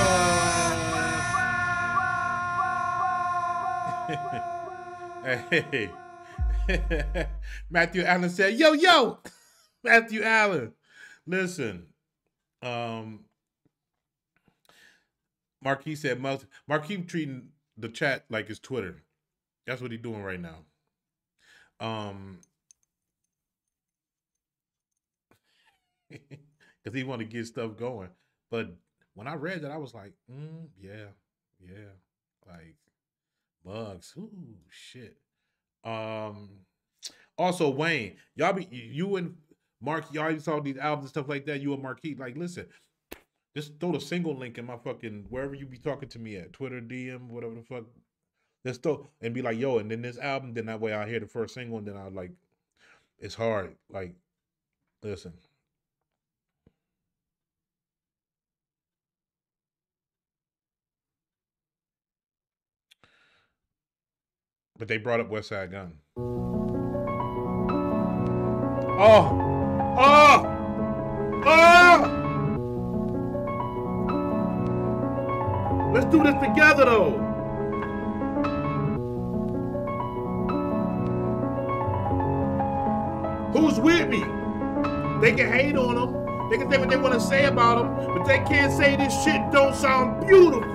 paper. Hey, Matthew Allen said, yo, yo, Matthew Allen, listen, um, Marquis said, Marquis treating the chat like it's Twitter. That's what he's doing right now. Um, because he want to get stuff going. But when I read that, I was like, mm, yeah, yeah, like, bugs. Ooh, shit. Um. Also, Wayne, y'all be you and Mark, y'all saw these albums and stuff like that. You and Marquis, like, listen, just throw the single link in my fucking wherever you be talking to me at, Twitter, D M, whatever the fuck. Just throw and be like, yo, and then this album, then that way I hear the first single, and then I like, it's hard. Like, listen. But they brought up West Side Gun. Oh! Oh! Oh! Let's do this together, though. Who's with me? They can hate on them. They can say what they want to say about them, but they can't say this shit don't sound beautiful.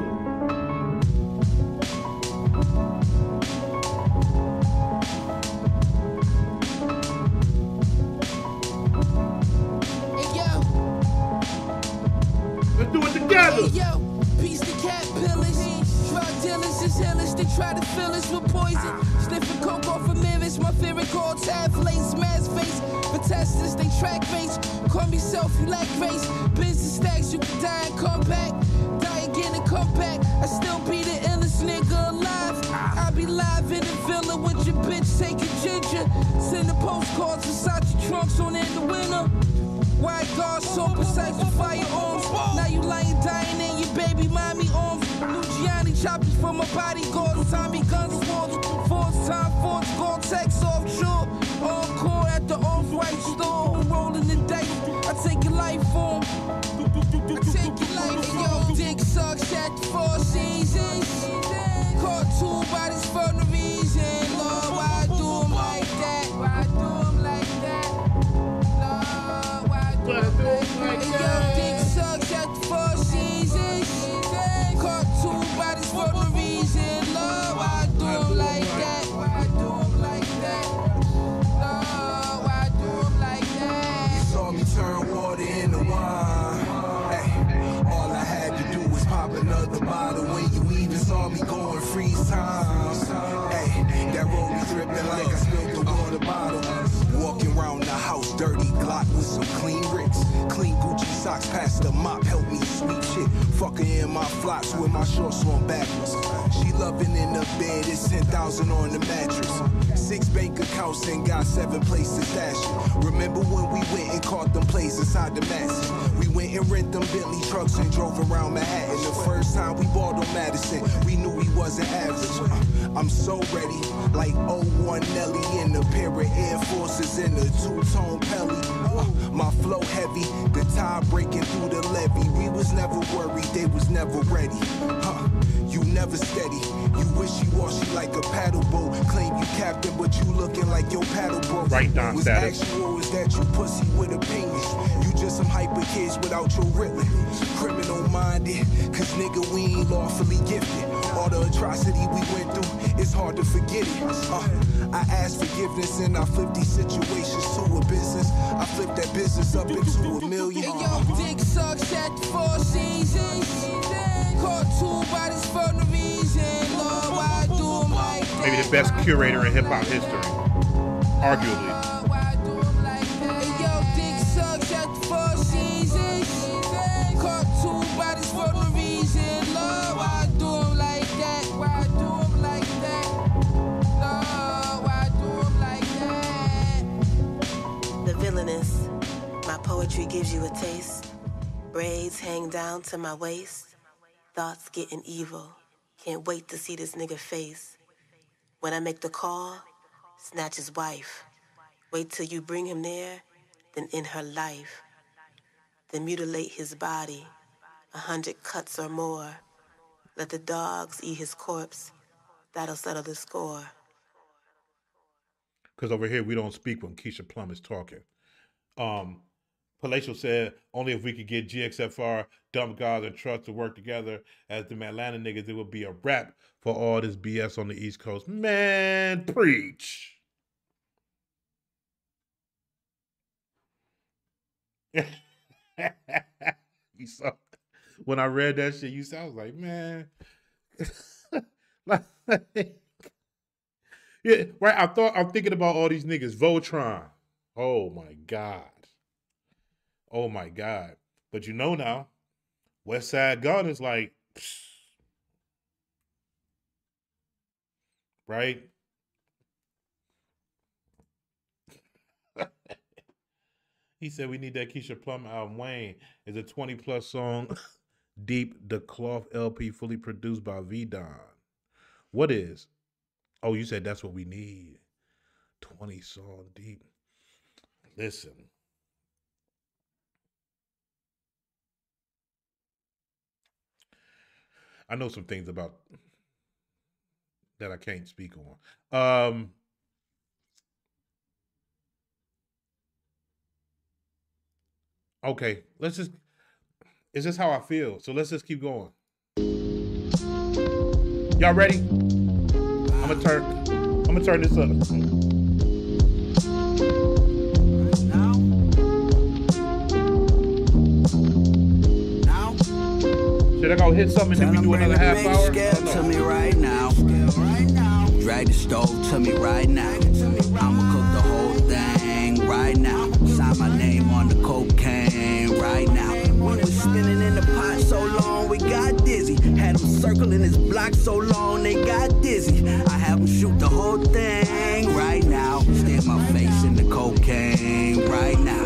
Hey, yo, piece the cat pillars. Drug dealers is hellish. They try to fill us with poison. Sniffing coke off of mirrors. My favorite calls have lace, mask face. For testers, they track face. Call me self, you lack race. Business stacks, you can die and come back. Die again and come back. I still be the illest nigga alive. I be live in the villa with your bitch taking ginger. Send the postcards inside your trunks on in the winter. White guards so precise with firearms. Now you lying, dying in your baby mommy arms. Luciani choppers from my bodyguards. Tommy guns force. Force time, force, Gore-Tex offshore. Encore at the off-white store. Rolling the dice. I take your life form. I take your life form. Yo, dick sucks at the Four Seasons. Caught two bodies for no reason. Lord, why do them like that? Why do them like that? Lord, why do them like that? Yo, dick sucks at the Four Seasons. Caught two bodies for no reason. Lord, why do them like that? Why do them like that? Lord, why do them like me going freeze time. Hey, that roll be dripping like I spilled the water bottle. Walking around the house, dirty Glock with some clean rips. Clean Gucci socks past the mop, help me sweep shit. Fucking in my flops with my shorts on backwards. She loving in the bed, it's ten thousand on the mattress. Six bank accounts and got seven places to stash it. Remember when we went and caught them plays inside the masses? We went and rent them Bentley trucks and drove around Manhattan. The first time we bought on Madison, we knew we wasn't average. I'm so ready, like oh one Nelly in a pair of Air Forces in a two-tone Pelly. Uh, my flow heavy, the tide breaking through the levee. We was never worried, they was never ready. Huh, you never steady, you wishy-washy like a paddle boat. Claim you captain, but you looking like your paddle broke. Right, Don Was Status. actual, is that you pussy with opinions? You just some hyper kids without your ribbon. Criminal minded, cause nigga we ain't lawfully gifted. All the atrocity we went through, it's hard to forget it. Uh, I asked forgiveness and I flipped these situations to a business. I flipped that business up into a million. Hey yo, dick sucks at the Four Seasons. Caught two bodies for no reason. Lord, why do 'em like that? Maybe the best curator in hip hop history, arguably. Hey yo, dick sucks at the Four Seasons. Caught two bodies for no reason. Lord, why do 'em like that? Why do 'em like that? Lord, why do 'em like that? The villainous, my poetry gives you a taste. Braids hang down to my waist. Thoughts getting evil. Can't wait to see this nigga face. When I make the call, snatch his wife. Wait till you bring him there, then end her life. Then mutilate his body, a hundred cuts or more. Let the dogs eat his corpse. That'll settle the score. Because over here we don't speak when Keisha Plum is talking. Um, Palatial said, only if we could get G X F R, Dumb Gods, and Trust to work together as the Atlanta niggas, it would be a wrap for all this B S on the East Coast. Man, preach. You saw, when I read that shit, you saw, I was like, man. Yeah, right. I thought I'm thinking about all these niggas. Voltron. Oh my God. Oh my God. But you know now, West Side Gun is like, psh, right? He said we need that Keisha Plum album. Wayne is a twenty plus song deep the cloth L P fully produced by V-Don. What is? Oh, you said that's what we need. twenty song deep. Listen. I know some things about that I can't speak on. Um, okay, let's just, it's just how I feel. So let's just keep going. Y'all ready? I'm gonna turn, I'm gonna turn this up. Should I go hit something and then we do another half hour? Scale to me right now. Drag the stove to me right now. I'ma cook the whole thing right now. Sign my name on the cocaine right now. We was spinning in the pot so long we got dizzy. Had them circling this block so long they got dizzy. I have them shoot the whole thing right now. Stare my face in the cocaine right now.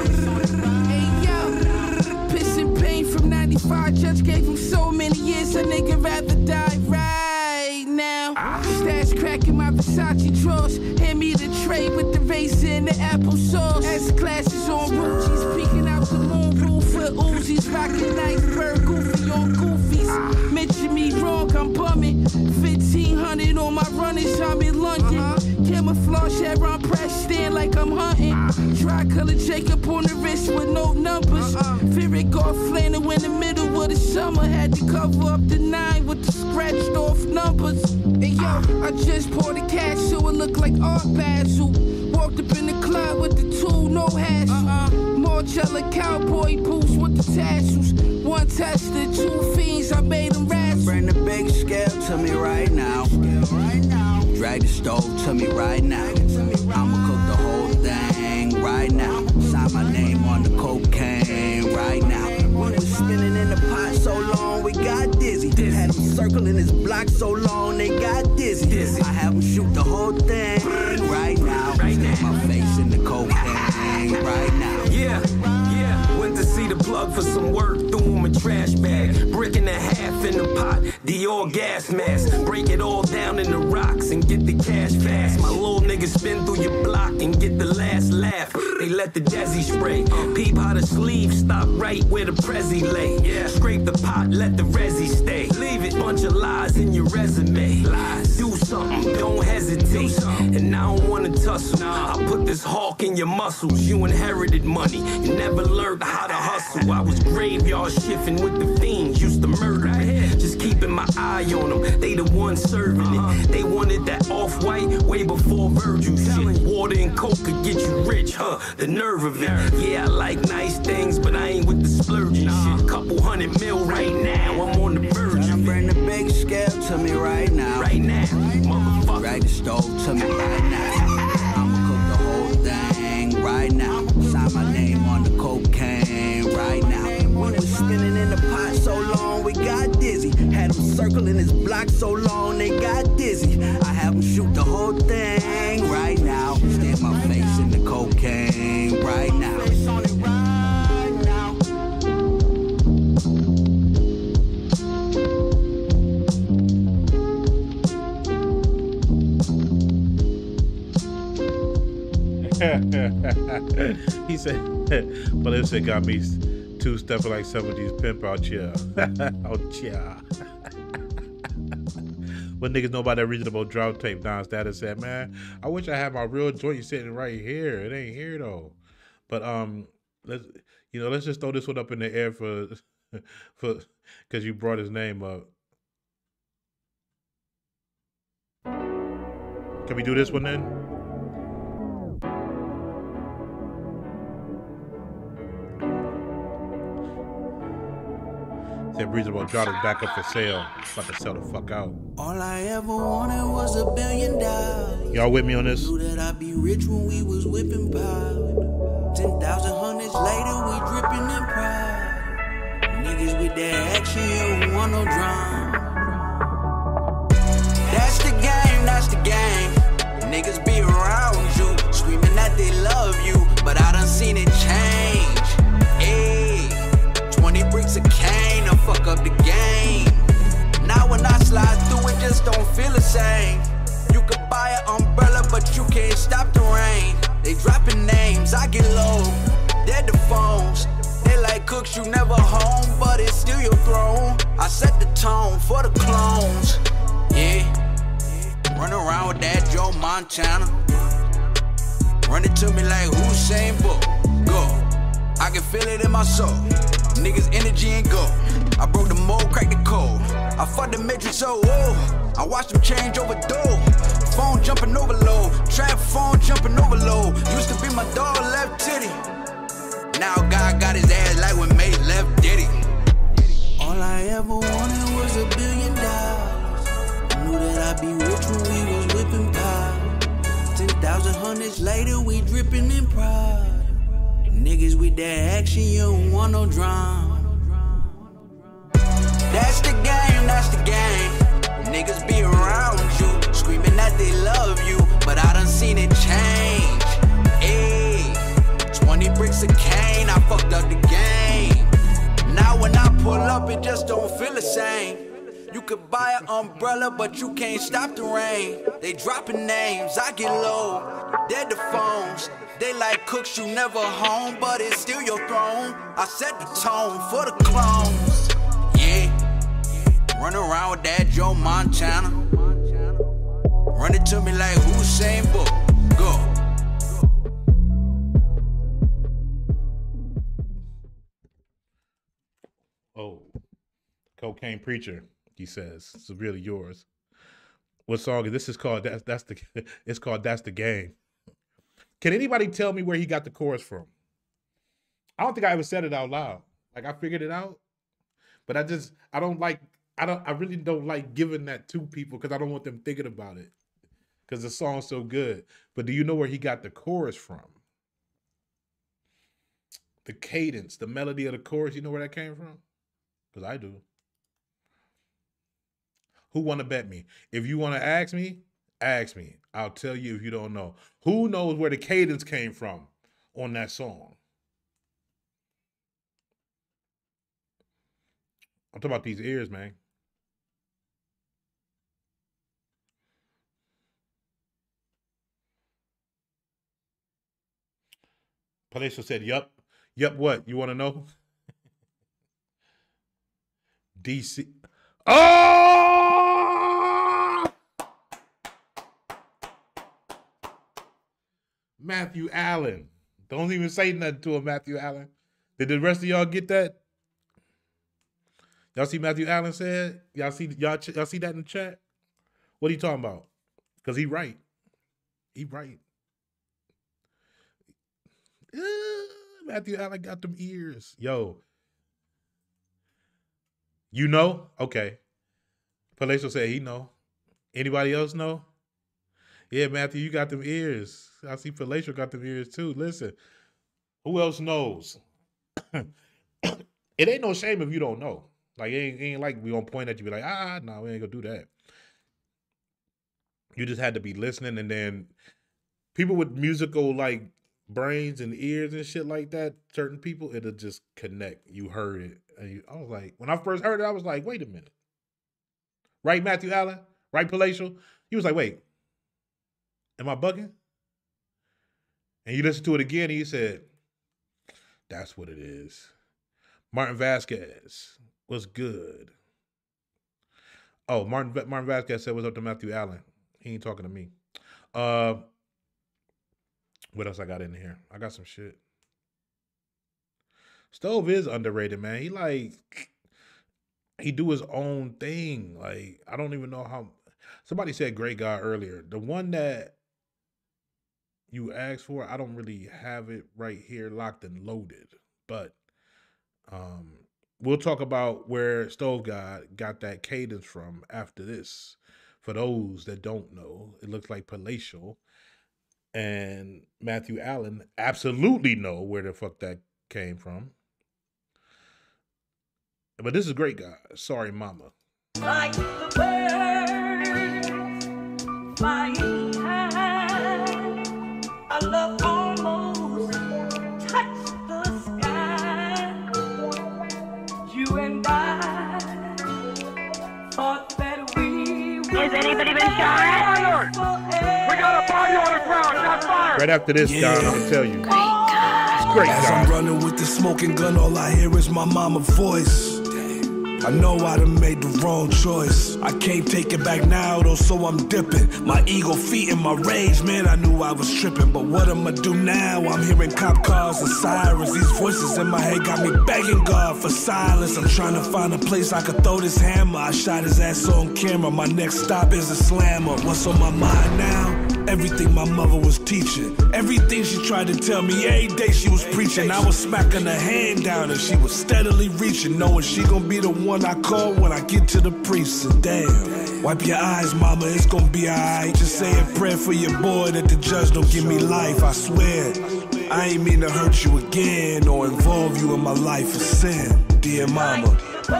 From ninety-five, judge gave him so many years, a nigga rather die right now. Stash crack in my Versace drawers. Hand me the tray with the raisin and the applesauce. S classes on Ruchis, peeking out the moon roof with Uzis, rocking iceberg goofy on goofies. Mention me wrong, I'm bumming. fifteen hundred on my runners, I'm in London. Camouflage hair on press stand like I'm hunting. Dry color Jacob on the wrist with no numbers. Fury golf flannel in the middle of the summer. Had to cover up the nine with the scratched off numbers. And yo, I just poured the cash so it looked like Art Basel. Walked up in the club with the tool, no hassle. Margiela cowboy boots with the tassels. One tester, two fiends, I made them razzle. Bring the big scale to me right now. Drag the stove to me right now. I'ma cook the whole thing right now. Sign my name on the cocaine right now. We was spinning in the pot so long we got dizzy. Had them circling this block so long they got dizzy. I have them shoot the whole thing right now. Stick my face in the cocaine right now. Yeah, yeah. Went to see the plug for some work, threw him a trash bag. Brick and a half in the pot, Dior gas mask. Break it all down in the rocks and get the cash fast. My little niggas spin through your block and get the last laugh. They let the Desi spray. Peep how the sleeve stop right where the Prezi lay. Yeah. Scrape the pot, let the resi stay. Leave it, bunch of lies in your resume. Lies. Do something, don't hesitate. And I don't wanna tussle. I put this hawk in your muscles. You inherited money. You never learned how to hustle. I was graveyard shifting with the fiends. Used to murder it. Just keeping my eye on them. They the ones serving it. They wanted that off-white way before Virgil shit. Water and coke could get you rich, huh? The nerve of it. Yeah, I like nice things, but I ain't with the splurging shit. Couple hundred mil right now, I'm on the verge. I bring the big scale to me right now. Right now, motherfucker. Drag the stove to me right now. I'ma cook the whole thing right now. Sign my name on the cocaine right now. We was spinning in the pot so long we got dizzy. Had them circling this block so long they got dizzy. I have them shoot the whole thing right now. Stick my face in the cocaine right now. It's on it right now. He said, but this shit got me two stepping like some of these pimp out here. Out here. But niggas know about that reasonable drought tape. Don Status said, man, I wish I had my real joint sitting right here. It ain't here though. But um, let's you know, let's just throw this one up in the air for for because you brought his name up. Can we do this one then? That reasonable drought is back up for sale. About to sell the fuck out. All I ever wanted was a billion dollars. Y'all with me on this? Knew that I'd be rich when we was whipping power. Ten thousand hundreds later, we dripping in pride. Niggas with that action, you don't want no drama. That's the game, that's the game. Niggas be around you, screaming that they love you, but I done seen it change. Ayy, twenty bricks of cane to fuck up the game. Now when I slide through, it just don't feel the same. You could buy an umbrella, but you can't stop the rain. They dropping names, I get low. They're the phones. They like cooks, you never home, but it's still your throne. I set the tone for the clones. Yeah, run around with that Joe Montana. Run it to me like Usain Bolt. Go, I can feel it in my soul. Niggas energy ain't go. I broke the mold, cracked the code. I fought the matrix, oh, oh. I watched them change over dough. Phone jumping overload. Trap phone jumping overload. Used to be my dog left titty. Now God got his ass like when Mate left Diddy. All I ever wanted was a billion dollars. I knew that I'd be rich when we was whipping power. Ten thousand hundreds later, we dripping in pride. Niggas with that action, you don't want no drama. That's the game, that's the game. Niggas be around you, screaming that they love you, but I done seen it change. Ayy, twenty bricks of cane, I fucked up the game. Now when I pull up, it just don't feel the same. You could buy an umbrella, but you can't stop the rain. They dropping names, I get low. They're the phones. They like cooks, you never home, but it's still your throne. I set the tone for the clones. Yeah, run around with that Joe Montana. Run it to me like Usain Bolt. Go. Oh, Cocaine Preacher, he says. It's really yours. What song is this? Is called that's that's the it's called That's the Game. Can anybody tell me where he got the chorus from? I don't think I ever said it out loud. Like I figured it out, but I just I don't like I don't. I really don't like giving that to people because I don't want them thinking about it. Because the song's so good. But do you know where he got the chorus from? The cadence, the melody of the chorus. You know where that came from? Because I do. Who want to bet me? If you want to ask me, ask me. I'll tell you if you don't know. Who knows where the cadence came from on that song? I'm talking about these ears, man. Palacio said, yup. Yup, what? You want to know? D C. Oh! Matthew Allen. Don't even say nothing to him, Matthew Allen. Did the rest of y'all get that? Y'all see Matthew Allen said? Y'all see y'all y'all see that in the chat? What are you talking about? Because he right. He right. Uh, Matthew Allen got them ears. Yo. You know? Okay. Palacio said he know. Anybody else know? Yeah, Matthew, you got them ears. I see Palacio got them ears too. Listen. Who else knows? It ain't no shame if you don't know. Like, it ain't, it ain't like we gonna point at you be like, ah, no, we ain't gonna do that. You just had to be listening, and then people with musical, like, brains and ears and shit like that, certain people, it'll just connect. You heard it. And you, I was like, when I first heard it, I was like, wait a minute. Right, Matthew Allen? Right, Palacio? He was like, wait, am I bugging? And you listen to it again, and he said, that's what it is. Martin Vasquez was good. Oh, Martin Martin Vasquez said, what's up to Matthew Allen? He ain't talking to me. Uh, what else I got in here? I got some shit. Stove is underrated, man. He like, he do his own thing. Like, I don't even know how. Somebody said great guy earlier. The one that you asked for, I don't really have it right here locked and loaded. But um, we'll talk about where Stove God got that cadence from after this. For those that don't know, it looks like Palacio and Matthew Allen absolutely know where the fuck that came from. But this is great, guy. Sorry, Mama. Like the birds flying high, I love almost touch the sky. You and I thought that we would. Has anybody been shot? We got a body on the ground. Not fired. Right after this, yeah. Guy, I'm gonna tell you. Great guy. It's great. As guy. I'm running with the smoking gun, all I hear is my mama's voice. I know I done made the wrong choice. I can't take it back now though, so I'm dipping. My ego feeding my rage, man, I knew I was tripping. But what I'ma do now? I'm hearing cop cars and sirens. These voices in my head got me begging God for silence. I'm trying to find a place I could throw this hammer. I shot his ass on camera, my next stop is a slammer. What's on my mind now? Everything my mother was teaching, everything she tried to tell me, every day she was preaching. I was smacking her hand down and she was steadily reaching, knowing she gonna be the one I call when I get to the precinct. Damn, wipe your eyes, mama, it's gonna be alright. Just say a prayer for your boy that the judge don't give me life, I swear. I ain't mean to hurt you again or involve you in my life of sin, dear mama.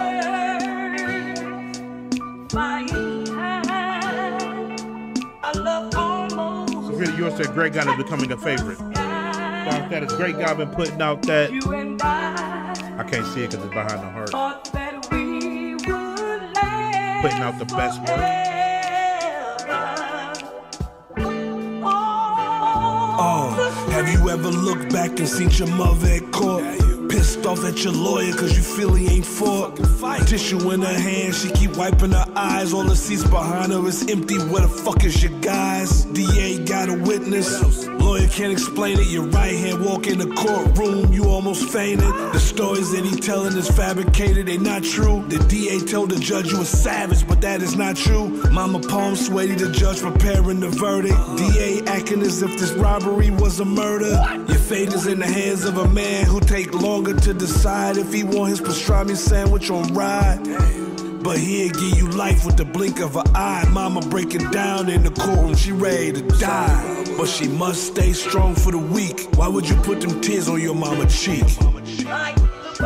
I love Really, yours said great guy is becoming a favorite. That is great guy been putting out that. I can't see it because it's behind the heart. Putting out the best work. Oh, have you ever looked back and seen your mother at court? Pissed off at your lawyer cause you feel he ain't fought. Tissue in her hand, she keep wiping her eyes. All the seats behind her is empty. Where the fuck is your guys? D A got a witness. Lawyer can't explain it. Your right hand walk in the courtroom, you almost fainted. The stories that he telling is fabricated, they not true. The D A told the judge you a savage, but that is not true. Mama palm sweaty, the judge preparing the verdict. D A acting as if this robbery was a murder. Your fate is in the hands of a man who take longer to decide if he want his pastrami sandwich on ride. but he'll give you life with the blink of an eye. Mama breaking down in the courtroom, she ready to die. But she must stay strong for the weak. Why would you put them tears on your mama cheek? Like the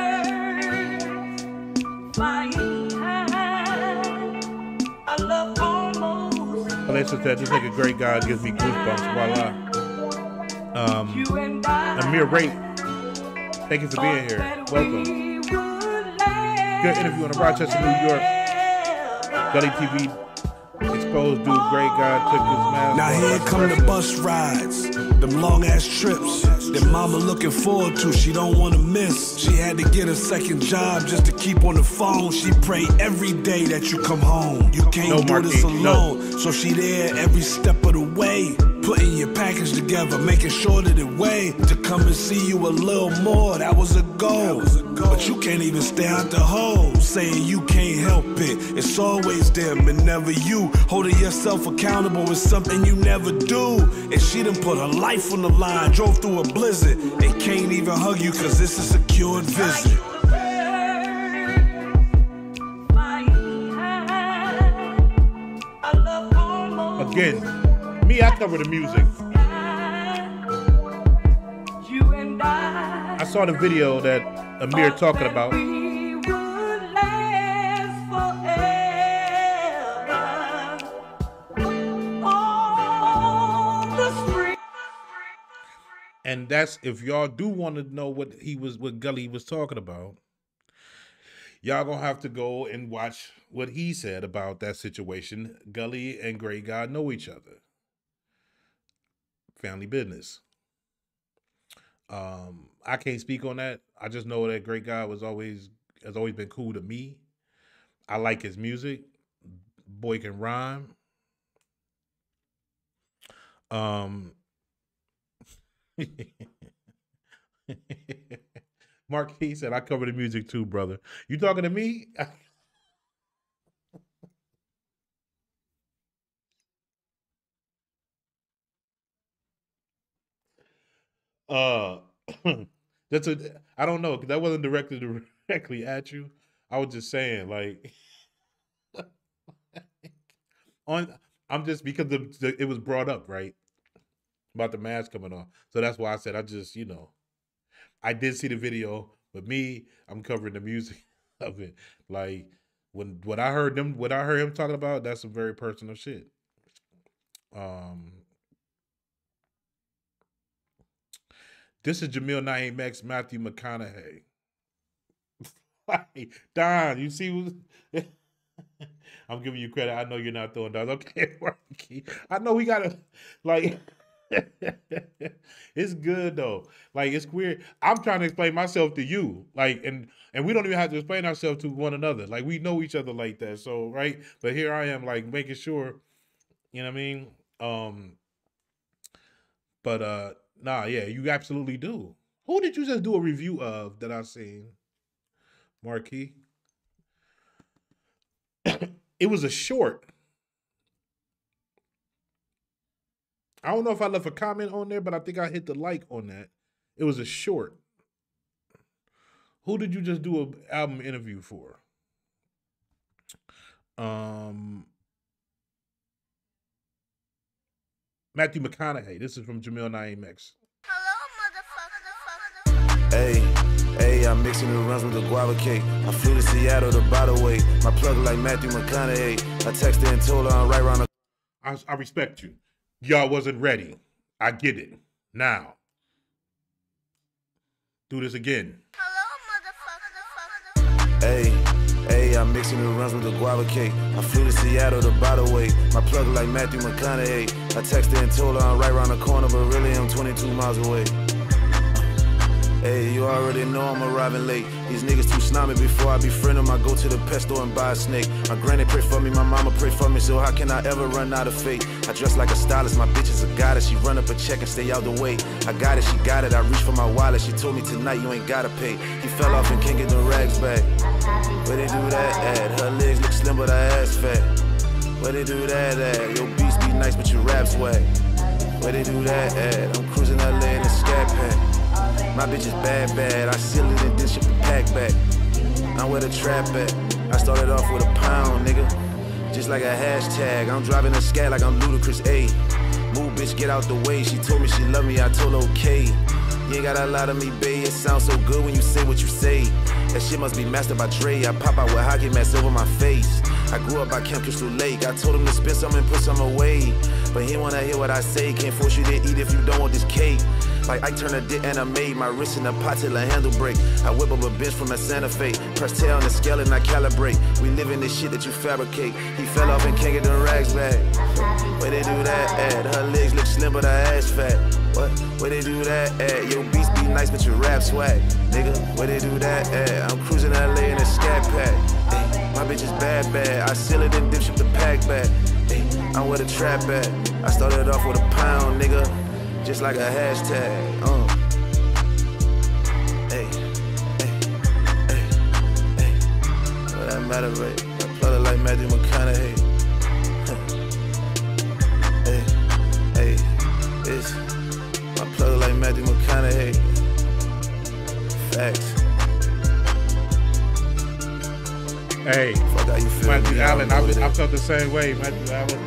birds flying high. I love almost. Alexa said, this nigga Great God gives me goosebumps. Voila. Um, Amir Ray, thank you for being here. Welcome. Good interview in Rochester, New York. Gully T V exposed dude Great God took his mask. Now here come the bus rides, them long ass trips that mama looking forward to, she don't wanna miss. She had to get a second job just to keep on the phone. She pray every day that you come home. You can't No, do Marquis, this alone. no. So she there every step of the way, putting your package together, making sure that it weigh. To come and see you a little more, that was a goal. But you can't even stay out the hole, saying you can't help it. It's always them and never you. Holding yourself accountable is something you never do. And she done put her life on the line, drove through a blizzard. They can't even hug you cause this is a secured visit. Again, me, I cover the music. I saw the video that Amir talking about. And that's, if y'all do want to know what he was, what Gully was talking about, y'all gonna have to go and watch what he said about that situation. Gully and Great God know each other. Family business. Um, I can't speak on that. I just know that Great God was always has always been cool to me. I like his music. Boy can rhyme. Um. Marquis said, I cover the music too, brother. You talking to me? uh, that's a, I don't know, because that wasn't directed directly at you. I was just saying, like, on, I'm just, because the, the, it was brought up, right? About the mask coming off. So that's why I said, I just, you know, I did see the video, but me, I'm covering the music of it. Like, when what I heard them, what I heard him talking about, that's some very personal shit. Um, this is Jamil Naeem X, Matthew McConaughey. Don, you see who's... I'm giving you credit. I know you're not throwing dollars. Okay, Marky. I know we gotta, like... It's good though. Like, it's weird. I'm trying to explain myself to you. Like, and and we don't even have to explain ourselves to one another. Like, we know each other like that. So, right? But here I am, like, making sure, you know what I mean? Um, but uh, nah, yeah, you absolutely do. Who did you just do a review of that I seen? Marquis. It was a short. I don't know if I left a comment on there, but I think I hit the like on that. It was a short. Who did you just do an album interview for? Um, Matthew McConaughey. This is from Jamil Naeem X. Hey, hey, I'm mixing the runs with the guava cake. I flew to Seattle the bottle weight. My plug like Matthew McConaughey. I texted and told her I'm right around the... I, I respect you. Y'all wasn't ready. I get it. Now. Do this again. Hey, hey, I'm mixing the runs with the guava cake. I flew to Seattle the bottle weight. My plug like Matthew McConaughey. I texted and told her I'm right around the corner, but really I'm twenty-two miles away. Hey, you already know I'm arriving late. These niggas too snobby. Before I befriend them, I go to the pet store and buy a snake. My granny pray for me, my mama pray for me, so how can I ever run out of faith? I dress like a stylist, my bitch is a goddess. She run up a check and stay out the way. I got it, she got it, I reach for my wallet. She told me tonight you ain't gotta pay. He fell off and can't get the rags back. Where they do that at? Her legs look slim but her ass fat. Where they do that at? Your beats be nice but your raps whack. Where they do that at? I'm cruising L A in a scat pack. My bitch is bad, bad. I seal it and then ship the pack back. I'm where the trap at. I started off with a pound, nigga. Just like a hashtag. I'm driving a scat like I'm Ludacris, ayy. Move, bitch, get out the way. She told me she love me, I told her okay. You ain't gotta lie to me, babe. It sounds so good when you say what you say. That shit must be mastered by Dre. I pop out with hockey mask over my face. I grew up by Camp Crystal Lake. I told him to spend some and put some away. But he wanna hear what I say. Can't force you to eat if you don't want this cake. Like I turn a dick and I made my wrist in a pot till a handle break. I whip up a bitch from a Santa Fe. Press tail on the scale and I calibrate. We live in this shit that you fabricate. He fell off and can't get the rags back. Where they do that at? Her legs look slim but her ass fat. What? Where they do that at? Your beats be nice but your rap swag. Nigga, where they do that at? I'm cruising L A in a scat pack. Ay, my bitch is bad bad. I seal it and dip ship the pack back. Ay, I'm where the trap at. I started off with a pound, nigga. Just like a hashtag, uh. Hey, hey, hey, hey. What that matter, right? I plug it like Matthew McConaughey. Hey, hey, it's I plug it like Matthew McConaughey. Facts. Hey, fuck how you feel, Matthew me, Allen, I, I I felt the same way, Matthew Allen.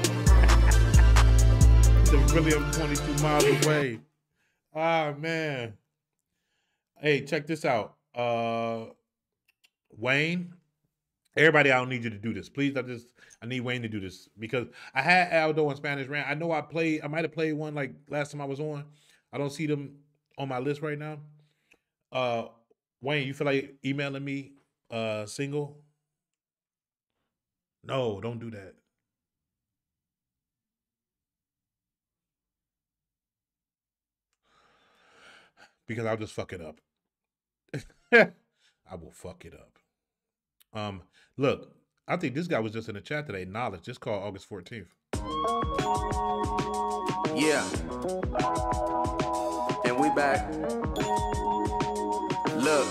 Really, I'm twenty-two miles away. Ah, man. Hey, check this out. Uh, Wayne, everybody, I don't need you to do this. Please, I just, I need Wayne to do this because I had Aldo and Spanish Rant. I know I played, I might have played one like last time I was on. I don't see them on my list right now. Uh, Wayne, you feel like emailing me uh, single? No, don't do that. Because I'll just fuck it up. I will fuck it up. Um, look, I think this guy was just in the chat today. Knowledge, just call August fourteenth. Yeah. And we back. Look.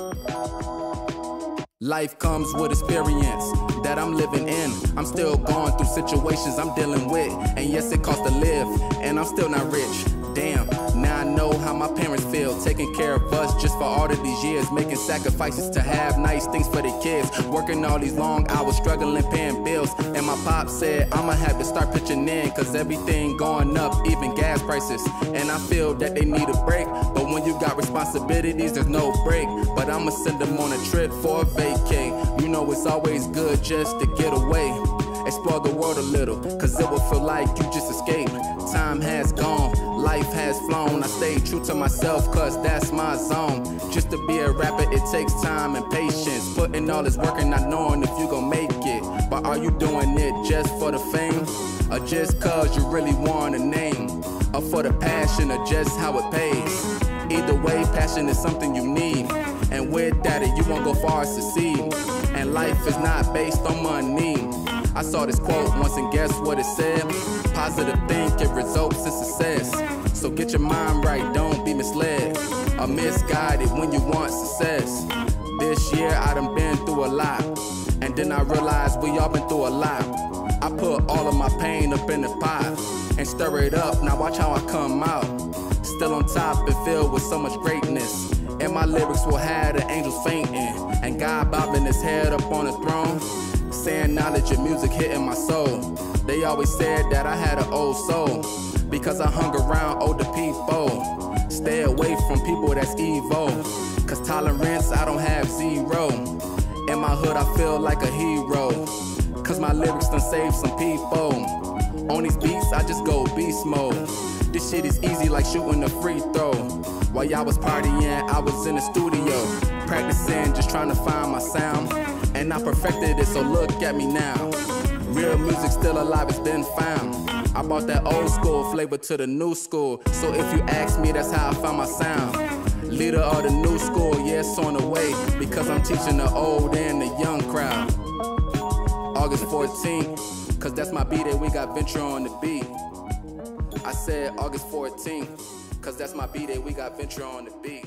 Life comes with experience that I'm living in. I'm still going through situations I'm dealing with. And yes, it costs to live. And I'm still not rich. Damn, now I know how my parents feel, taking care of us just for all of these years, making sacrifices to have nice things for the kids, working all these long hours, struggling paying bills. And my pop said I'ma have to start pitching in, cause everything going up, even gas prices. And I feel that they need a break, but when you got responsibilities, there's no break. But I'ma send them on a trip for a vacay. You know it's always good just to get away, explore the world a little, cause it will feel like you just escaped. Time has gone, life has flown. I stay true to myself cause that's my zone. Just to be a rapper it takes time and patience, putting all this work and not knowing if you gon' make it. But are you doing it just for the fame, or just cause you really want a name, or for the passion, or just how it pays? Either way, passion is something you need, and with that you won't go far to succeed. And life is not based on money. I saw this quote once and guess what it said? Positive thinking results in success. So get your mind right, don't be misled or misguided when you want success. This year I done been through a lot, and then I realized we all been through a lot. I put all of my pain up in the pot and stir it up, now watch how I come out. Still on top and filled with so much greatness. And my lyrics will have the angels fainting, and God bobbing his head up on the throne, saying knowledge and music hitting my soul. They always said that I had an old soul, because I hung around older people. Stay away from people that's evil, cause tolerance I don't have zero. In my hood I feel like a hero, cause my lyrics done saved some people. On these beats I just go beast mode. This shit is easy like shooting a free throw. While y'all was partying, I was in the studio, practicing, just trying to find my sound. And I perfected it, so look at me now. Real music still alive, it's been found. I brought that old school flavor to the new school. So if you ask me, that's how I found my sound. Leader of the new school, yeah, it's on the way, because I'm teaching the old and the young crowd. August fourteenth, cause that's my B-Day, we got Venture on the beat. I said August fourteenth, cause that's my B-Day, we got Venture on the beat.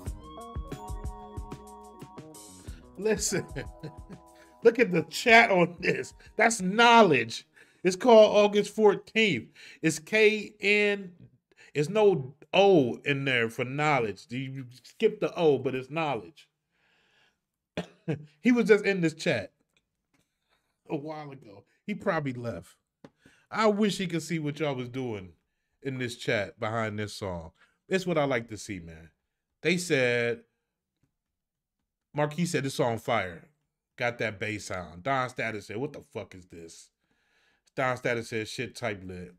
Listen, look at the chat on this. That's knowledge. It's called August fourteenth. It's K N. It's no O in there for knowledge. You skip the O, but it's knowledge. he was just in this chat a while ago. He probably left. I wish he could see what y'all was doing in this chat behind this song. It's what I like to see, man. They said, Marquis said this song fire. Got that bass sound. Don Status said, what the fuck is this? Don Status said, shit type lit.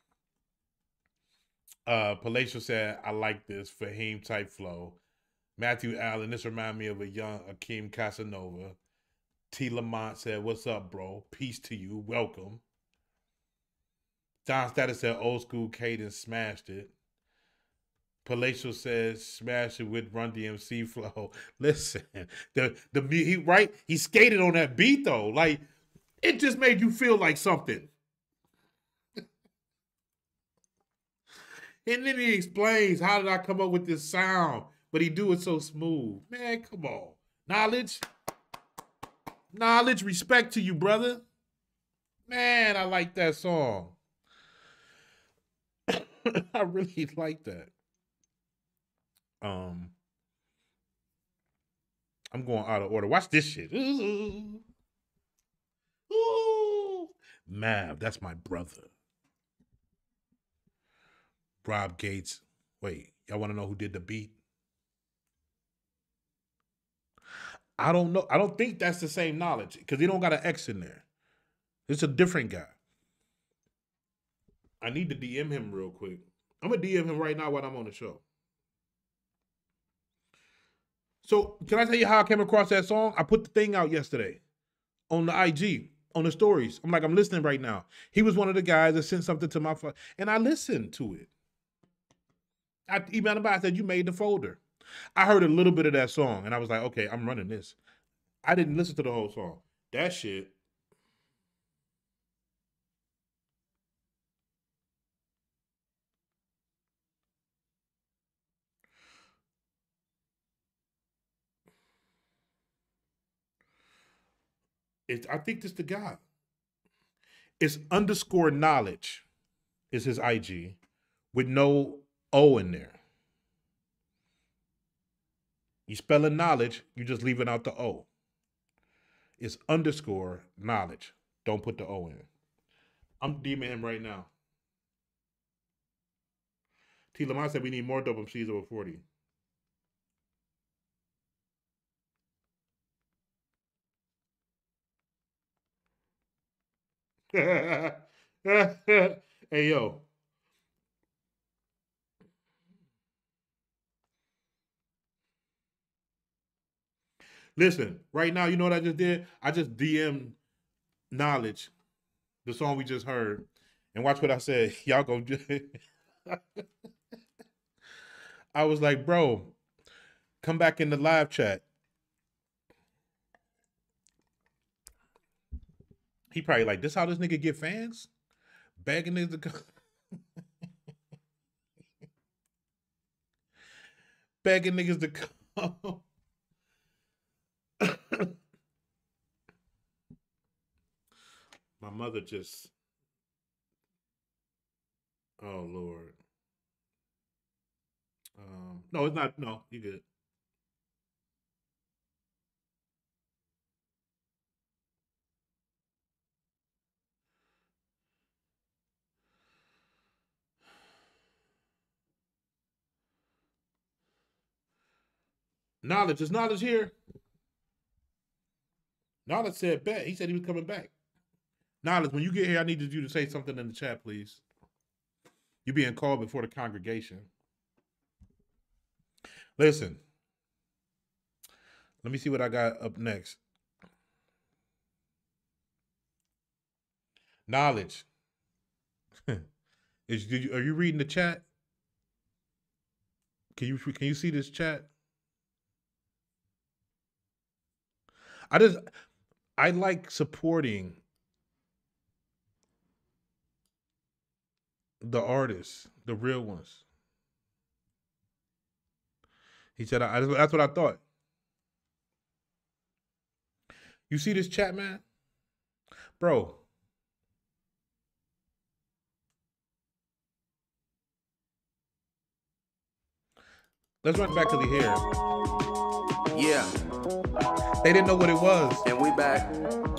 Uh, Palatial said, I like this. Fahim type flow. Matthew Allen, this remind me of a young Akeem Casanova. T. Lamont said, what's up, bro? Peace to you. Welcome. Don Status said, old school cadence smashed it. Palatial says, smash it with Run D M C flow. Listen, the the he right, he skated on that beat though. Like, it just made you feel like something. And then he explains, how did I come up with this sound? But he do it so smooth. Man, come on. Knowledge. Knowledge, respect to you, brother. Man, I like that song. I really like that. Um, I'm going out of order. Watch this shit. Ooh. Ooh. Mav, that's my brother. Rob Gates. Wait, y'all want to know who did the beat? I don't know. I don't think that's the same Knowledge because he don't got an X in there. It's a different guy. I need to D M him real quick. I'm going to D M him right now while I'm on the show. So, can I tell you how I came across that song? I put the thing out yesterday on the I G, on the stories. I'm like, I'm listening right now. He was one of the guys that sent something to my phone, and I listened to it. I emailed him back. I said, you made the folder. I heard a little bit of that song, and I was like, okay, I'm running this. I didn't listen to the whole song. That shit. It's, I think this the guy. It's underscore knowledge is his I G with no O in there. You spelling knowledge, you just leaving out the O. It's underscore knowledge. Don't put the O in. I'm DMing him right now. T. Lamont said we need more double M Cs over forty. Hey, yo. Listen, right now, you know what I just did? I just D M'd Knowledge, the song we just heard, and watch what I said. Y'all go. I was like, bro, come back in the live chat. He probably like, this how this nigga get fans? Begging niggas to come. Begging niggas to come. My mother just, oh Lord. Um, no, it's not. No, you good. Knowledge, is Knowledge here? Knowledge said bet. He said he was coming back. Knowledge, when you get here, I need you to say something in the chat, please. You're being called before the congregation. Listen. Let me see what I got up next. Knowledge. Is did you, are you reading the chat? Can you can you see this chat? I just I like supporting the artists, the real ones. He said, I, that's what I thought. You see this chat, man? Bro. Let's run back to the hair. Yeah. They didn't know what it was. And we back.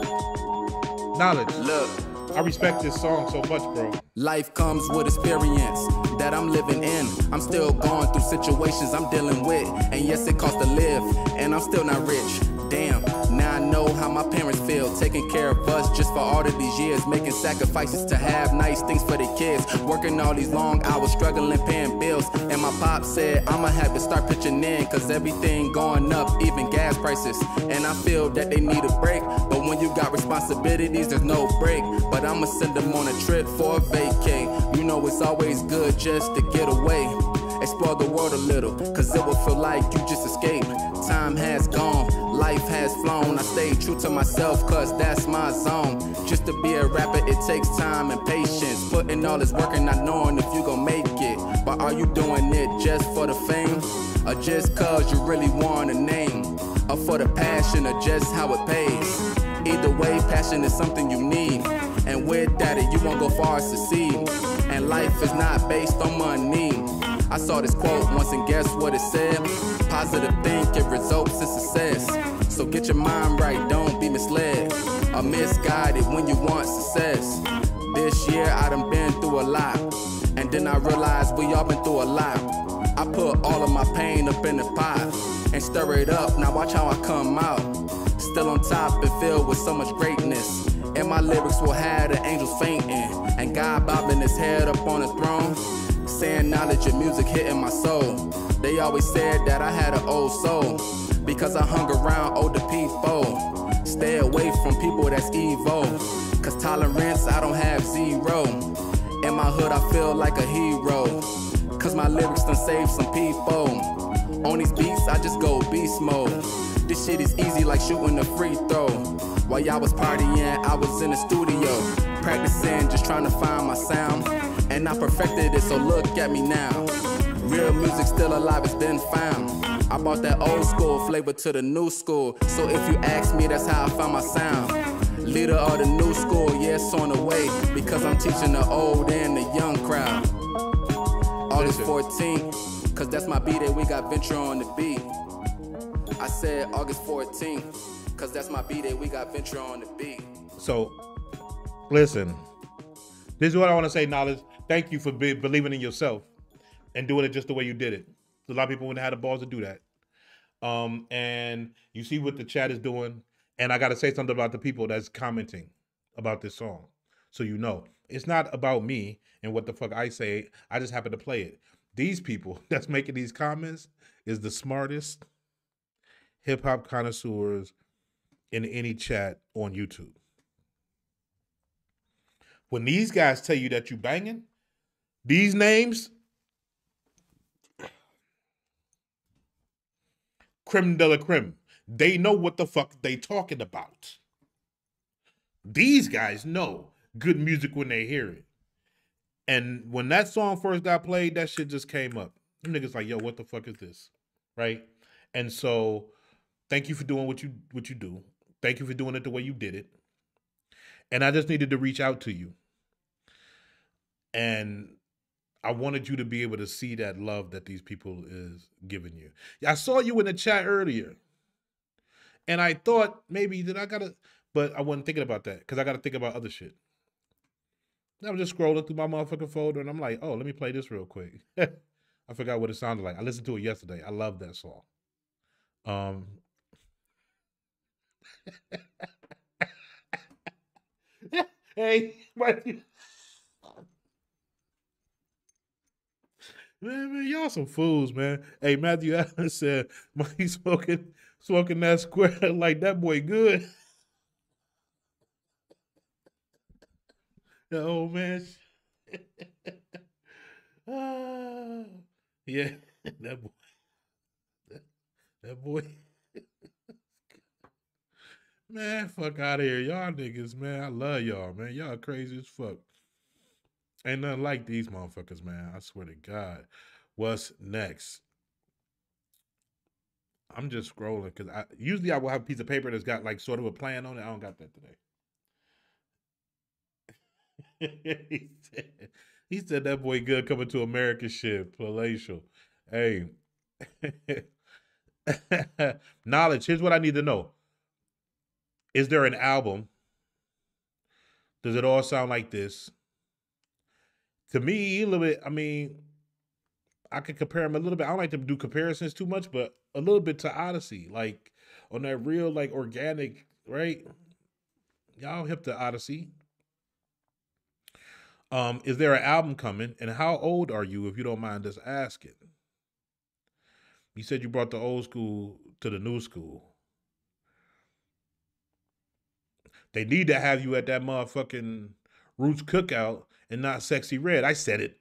Knowledge. Look. I respect this song so much, bro. Life comes with experience that I'm living in. I'm still going through situations I'm dealing with. And yes, it costs to live, and I'm still not rich. Damn, now I know how my parents feel, taking care of us just for all of these years, making sacrifices to have nice things for the kids, working all these long hours, struggling paying bills. And my pop said I'ma have to start pitching in, cause everything going up, even gas prices. And I feel that they need a break, but when you got responsibilities, there's no break. But I'ma send them on a trip for a vacay. You know it's always good just to get away, explore the world a little, cause it will feel like you just escaped. Time has gone, life has flown. I stay true to myself cause that's my zone. Just to be a rapper it takes time and patience, putting all this work and not knowing if you gon' make it. But are you doing it just for the fame, or just cause you really want a name, or for the passion, or just how it pays? Either way, passion is something you need, and with that you won't go far to succeed. And life is not based on money. I saw this quote once and guess what it said? Positive thinking results in success. So get your mind right, don't be misled or misguided when you want success. This year I done been through a lot, and then I realized we all been through a lot. I put all of my pain up in the pot and stir it up, now watch how I come out. Still on top and filled with so much greatness. And my lyrics will have the angels fainting, and God bobbing his head up on the throne, saying knowledge and music hitting my soul. They always said that I had an old soul, because I hung around older people. Stay away from people that's evil, cause tolerance I don't have zero. In my hood I feel like a hero, cause my lyrics done saved some people. On these beats I just go beast mode. This shit is easy like shooting a free throw. While y'all was partying, I was in the studio, practicing, just trying to find my sound. And I perfected it, so look at me now. Real music still alive, it's been found. I brought that old school flavor to the new school, so if you ask me, that's how I found my sound. Leader of the new school, yeah, it's on the way, because I'm teaching the old and the young crowd. August fourteenth, cause that's my B-Day, we got Venture on the beat. I said August fourteenth, cause that's my B-Day, we got Venture on the beat. So, listen, this is what I want to say, Knowledge. Thank you for be believing in yourself and doing it just the way you did it. A lot of people wouldn't have had the balls to do that. Um, and you see what the chat is doing. And I got to say something about the people that's commenting about this song. So you know, it's not about me and what the fuck I say. I just happen to play it. These people that's making these comments is the smartest hip-hop connoisseurs in any chat on YouTube. When these guys tell you that you banging, these names, creme de la creme, they know what the fuck they talking about. These guys know good music when they hear it. And when that song first got played, that shit just came up. Them niggas like, yo, what the fuck is this? Right? And so, thank you for doing what you what you do. Thank you for doing it the way you did it. And I just needed to reach out to you. And I wanted you to be able to see that love that these people is giving you. I saw you in the chat earlier. And I thought maybe that I gotta, but I wasn't thinking about that because I gotta think about other shit. I was just scrolling through my motherfucking folder and I'm like, oh, let me play this real quick. I forgot what it sounded like. I listened to it yesterday. I love that song. Um, hey, Matthew. Man, man, y'all some fools, man. Hey, Matthew Allen said, he's smoking, smoking that square like that boy good. The old man. uh, yeah, that boy. That, that boy. Man, fuck out of here. Y'all niggas, man. I love y'all, man. Y'all crazy as fuck. Ain't nothing like these motherfuckers, man. I swear to God. What's next? I'm just scrolling because I usually I will have a piece of paper that's got like sort of a plan on it. I don't got that today. he, said, he said that boy good coming to America shit. Palatial. Hey. Knowledge, here's what I need to know. Is there an album? Does it all sound like this? To me, a little bit, I mean, I could compare them a little bit. I don't like to do comparisons too much, but a little bit to Odyssey. Like, on that real, like, organic, right? Y'all hip to Odyssey. Um, is there an album coming? And how old are you, if you don't mind us asking? You said you brought the old school to the new school. They need to have you at that motherfucking Roots Cookout and not Sexy Red. I said it.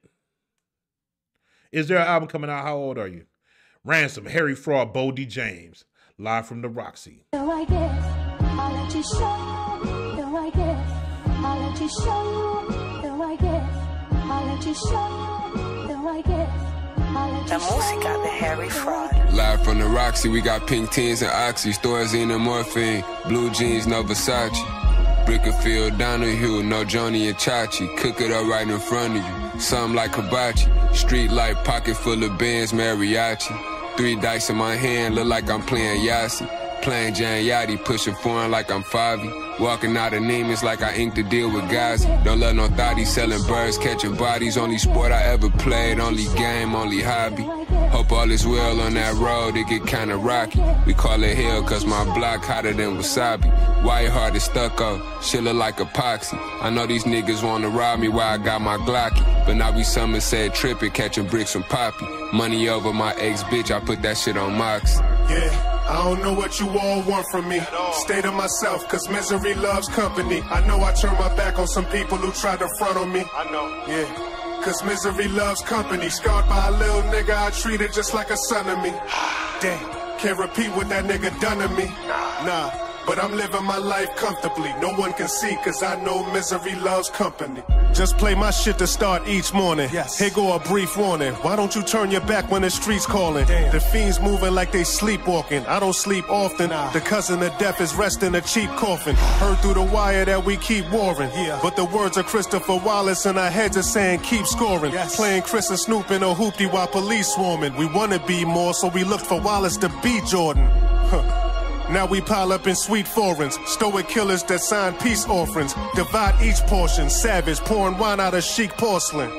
Is there an album coming out? How old are you? Ransom, Harry Fraud, Bo D. James. Live from the Roxy. So I guess I'll let you show. So I guess I'll let you show. So I guess I'll let you show. So I guess I'll let you show. La música de Harry Fraud. Live from the Roxy, we got pink tins and oxy, Thorazine and morphine, blue jeans, no Versace. Brickfield, Donahue, no Joni and Chachi. Cook it up right in front of you, something like hibachi. Street light, pocket full of bands, mariachi. Three dice in my hand, look like I'm playing Yahtzee. Playing Jan Yachty, pushing foreign like I'm Favi. Walking out of Neiman's like I inked a deal with Gazi. Don't let no thotties selling birds, catching bodies. Only sport I ever played, only game, only hobby. Hope all is well on that road, it get kinda rocky. We call it hell cause my block hotter than wasabi. White heart is stucco, shit look like epoxy. I know these niggas wanna rob me while I got my Glocky. But now we some said tripping, catching bricks from Poppy. Money over my ex bitch, I put that shit on Mox. Yeah. I don't know what you all want from me. Stay to myself, cause misery loves company. I know I turn my back on some people who try to front on me. I know. Yeah. Cause misery loves company. Scarred by a little nigga, I treat it just like a son of me. Damn. Can't repeat what that nigga done to me. Nah. But I'm living my life comfortably. No one can see, cause I know misery loves company. Just play my shit to start each morning. Yes. Here go a brief warning. Why don't you turn your back when the street's calling? Damn. The fiends moving like they sleepwalking. I don't sleep often. Nah. The cousin of death is resting a cheap coffin. Heard through the wire that we keep warring. Yeah. But the words of Christopher Wallace in our heads are saying keep scoring. Yes. Playing Chris and Snoop in a hoopty while police swarming. We wanna be more, so we looked for Wallace to be Jordan. Huh. Now we pile up in sweet foreigns, stoic killers that sign peace offerings. Divide each portion, savage, pouring wine out of chic porcelain.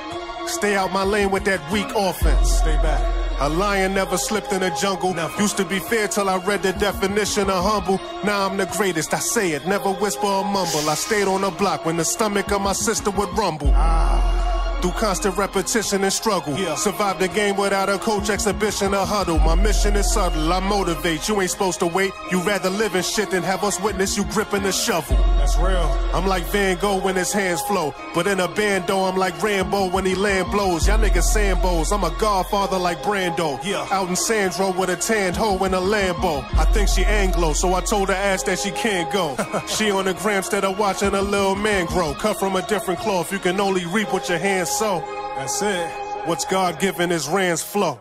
Stay out my lane with that weak offense. Stay back. A lion never slipped in the jungle. Never. Used to be fair till I read the definition of humble. Now I'm the greatest, I say it, never whisper or mumble. I stayed on the block when the stomach of my sister would rumble. Ah. Through constant repetition and struggle. Yeah. Survive the game without a coach, exhibition, or huddle. My mission is subtle, I motivate. You ain't supposed to wait. You rather live in shit than have us witness you gripping the shovel. That's real. I'm like Van Gogh when his hands flow. But in a bando, I'm like Rambo when he land blows. Y'all niggas Sambos. I'm a godfather like Brando. Yeah. Out in Sandro with a tanned hoe in a Lambo. I think she Anglo, so I told her ass that she can't go. She on the gram instead of watching a little man grow. Cut from a different cloth. You can only reap what your hands sow. That's it. What's God given is Rand's flow.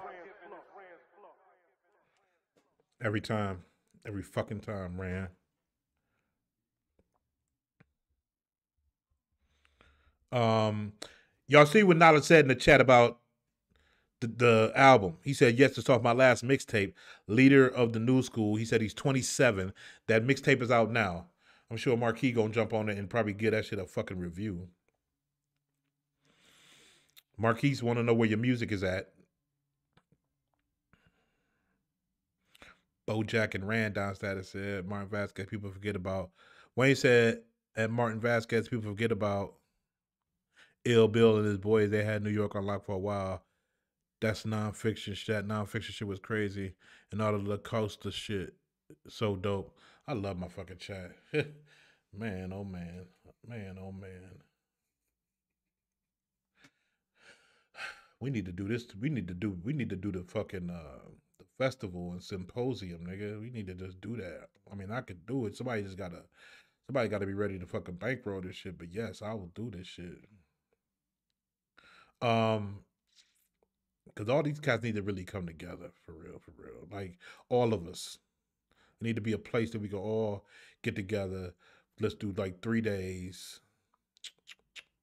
Every time. Every fucking time, Rand. Um, y'all see what Nala said in the chat about the, the album. He said, yes, it's off my last mixtape, Leader of the New School. He said he's twenty-seven. That mixtape is out now. I'm sure Marquis gonna jump on it and probably give that shit a fucking review. Marquise want to know where your music is at. Bojack and Rand downstairs said Martin Vasquez, people forget about. Wayne said at Martin Vasquez, people forget about Ill Bill and his boys. They had New York on lock for a while. That's nonfiction shit. That nonfiction shit was crazy. And all of the Costa shit, so dope. I love my fucking chat. Man, oh man. Man, oh man. We need to do this. We need to do. We need to do the fucking uh, the festival and symposium, nigga. We need to just do that. I mean, I could do it. Somebody just gotta. Somebody gotta be ready to fucking bankroll this shit. But yes, I will do this shit. Um, because all these cats need to really come together for real, for real. Like all of us, there need to be a place that we can all get together. Let's do like three days.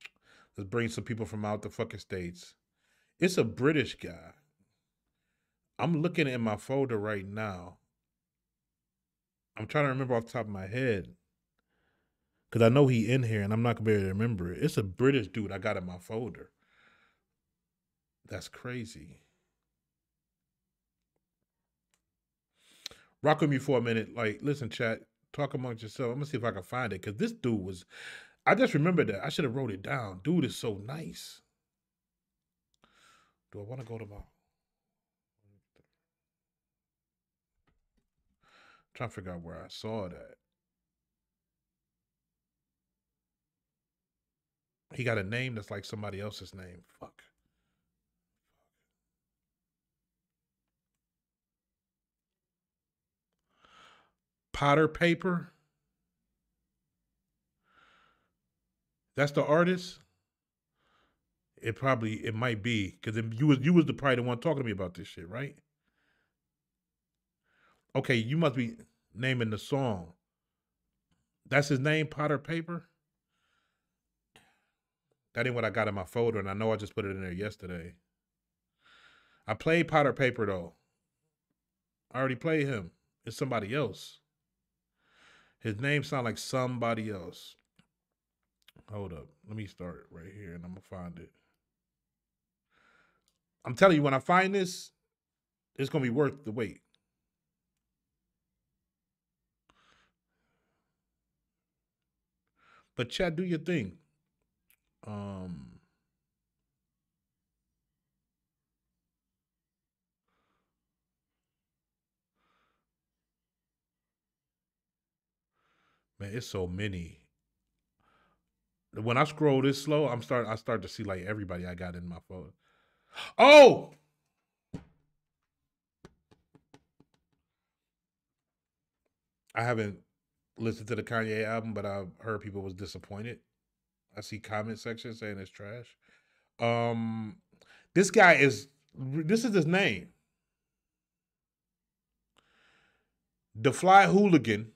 Let's bring some people from out the fucking States. It's a British guy. I'm looking in my folder right now. I'm trying to remember off the top of my head. Because I know he in here and I'm not going to be able to remember it. It's a British dude I got in my folder. That's crazy. Rock with me for a minute. Like, listen, chat. Talk amongst yourself. I'm going to see if I can find it. Because this dude was... I just remembered that. I should have wrote it down. Dude is so nice. Do I want to go to my... Trying to figure out where I saw that. He got a name that's like somebody else's name. Fuck. Potter Paper. That's the artist. It probably it might be because you was you was the probably the one talking to me about this shit, right? Okay, you must be naming the song. That's his name, Potter Paper? That ain't what I got in my folder, and I know I just put it in there yesterday. I played Potter Paper, though. I already played him. It's somebody else. His name sounds like somebody else. Hold up. Let me start right here, and I'm going to find it. I'm telling you, when I find this, it's going to be worth the wait. But chat, do your thing. Um, man, it's so many. When I scroll this slow, I'm start. I start to see like everybody I got in my phone. Oh, I haven't listened to the Kanye album, but I've heard people was disappointed. I see comment section saying it's trash. Um, this guy is, this is his name. The Fly Hooligan.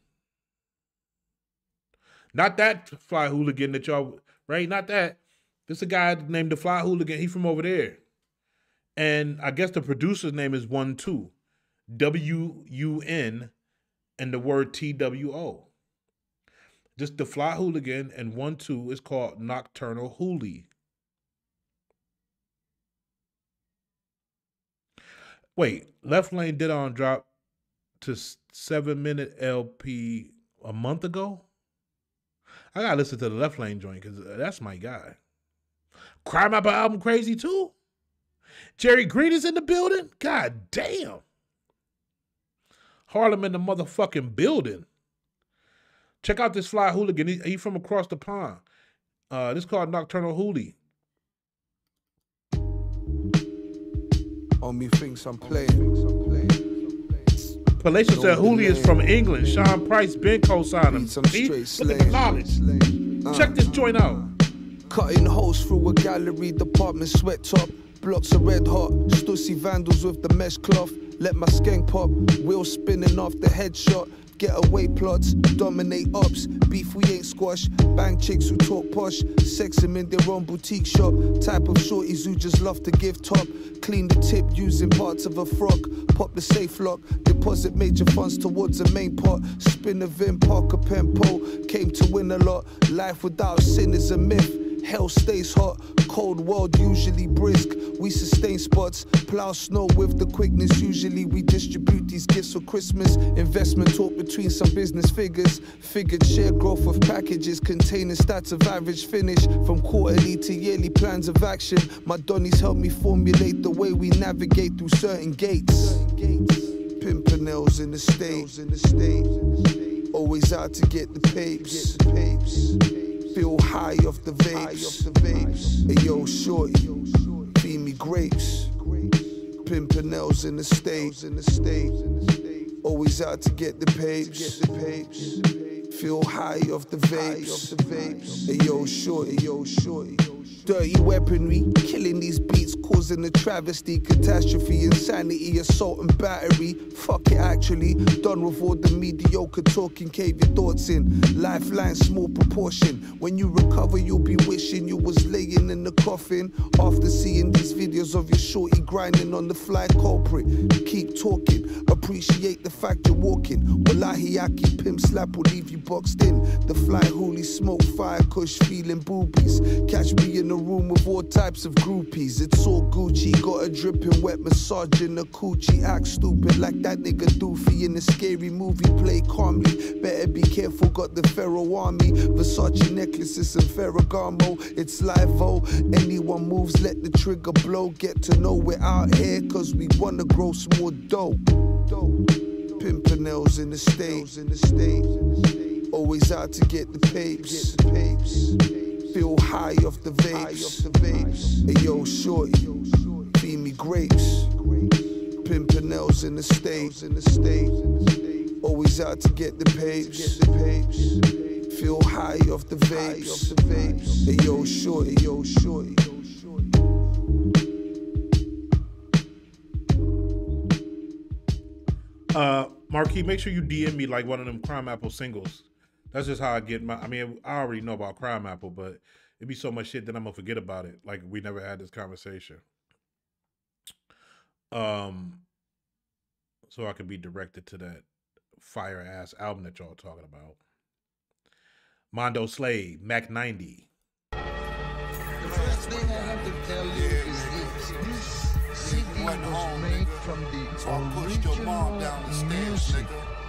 Not that Fly Hooligan that y'all, right? Not that. This is a guy named The Fly Hooligan. He from over there. And I guess the producer's name is one two. W U N and the word T W O. Just The Fly Hooligan and one two is called Nocturnal Hoolie. Wait, Left Lane did on drop to seven minute L P a month ago? I gotta listen to the Left Lane joint because that's my guy. Cry Mapper album crazy too? Jerry Green is in the building? God damn. Harlem in the motherfucking building. Check out this Fly Hooligan. He, he from across the pond. Uh, this is called Nocturnal Hoolie. On me thinks I'm playing. Palatial said Hoolie is from England. Sean Price been co-signed him. See? Look at the knowledge. Check this joint out. Cutting holes through a gallery department sweat top. Blocks are red hot. Stussy vandals with the mesh cloth. Let my skank pop. Wheel spinning off the headshot. Getaway plots, dominate ops, beef we ain't squash, bang chicks who talk posh, sex them in their own boutique shop, type of shorties who just love to give top, clean the tip using parts of a frock, pop the safe lock, deposit major funds towards a main pot, spin a Vim, Parker Pempo, came to win a lot, life without sin is a myth. Hell stays hot, cold world usually brisk. We sustain spots, plow snow with the quickness. Usually we distribute these gifts for Christmas. Investment talk between some business figures. Figured share growth of packages containing stats of average finish. From quarterly to yearly plans of action. My Donnies help me formulate the way we navigate through certain gates. Pimpernels in the state. Always out to get the papes. Feel high off the vapes. Hey yo, shorty, feed me grapes. Pimpernels in the state. Always out to get the papes. Feel high off the vapes. Hey yo, shorty, yo, shorty. Dirty weaponry, killing these beats, causing a travesty, catastrophe, insanity, assault and battery. Fuck it actually, done with all the mediocre talking, cave your thoughts in. Lifeline, small proportion. When you recover, you'll be wishing you was laying in the coffin. After seeing these videos of your shorty grinding on the fly culprit, keep talking, appreciate the fact you're walking. Wallahi, Aki, pimp slap will leave you boxed in. The fly hoolie, smoke fire, kush feeling boobies. Catch me in a room with all types of groupies. It's all Gucci, got a dripping wet massage in a coochie. Act stupid like that nigga Doofy in a scary movie. Play calmly, better be careful, got the Pharaoh army. Versace necklaces and Ferragamo. It's live-o, anyone moves, let the trigger blow. Get to know we're out here, cause we wanna grow some more dough. Pimpernels in the state, in the state. Always out to get the papes. Feel high off the vapes. Hey yo, shorty, feed me grapes. Pimpernels in the state, in the state. Always out to get the papes. Feel high off the vapes. Hey yo, shorty, yo, shorty. Uh, Marquis, make sure you D M me like one of them Crime Apple singles. That's just how I get my. I mean, I already know about Crime Apple, but it'd be so much shit that I'm gonna forget about it. Like we never had this conversation. Um, so I could be directed to that fire ass album that y'all talking about. Mondo Slade, Mac ninety. The first thing I have to tell you is this. This C D was made from the original music.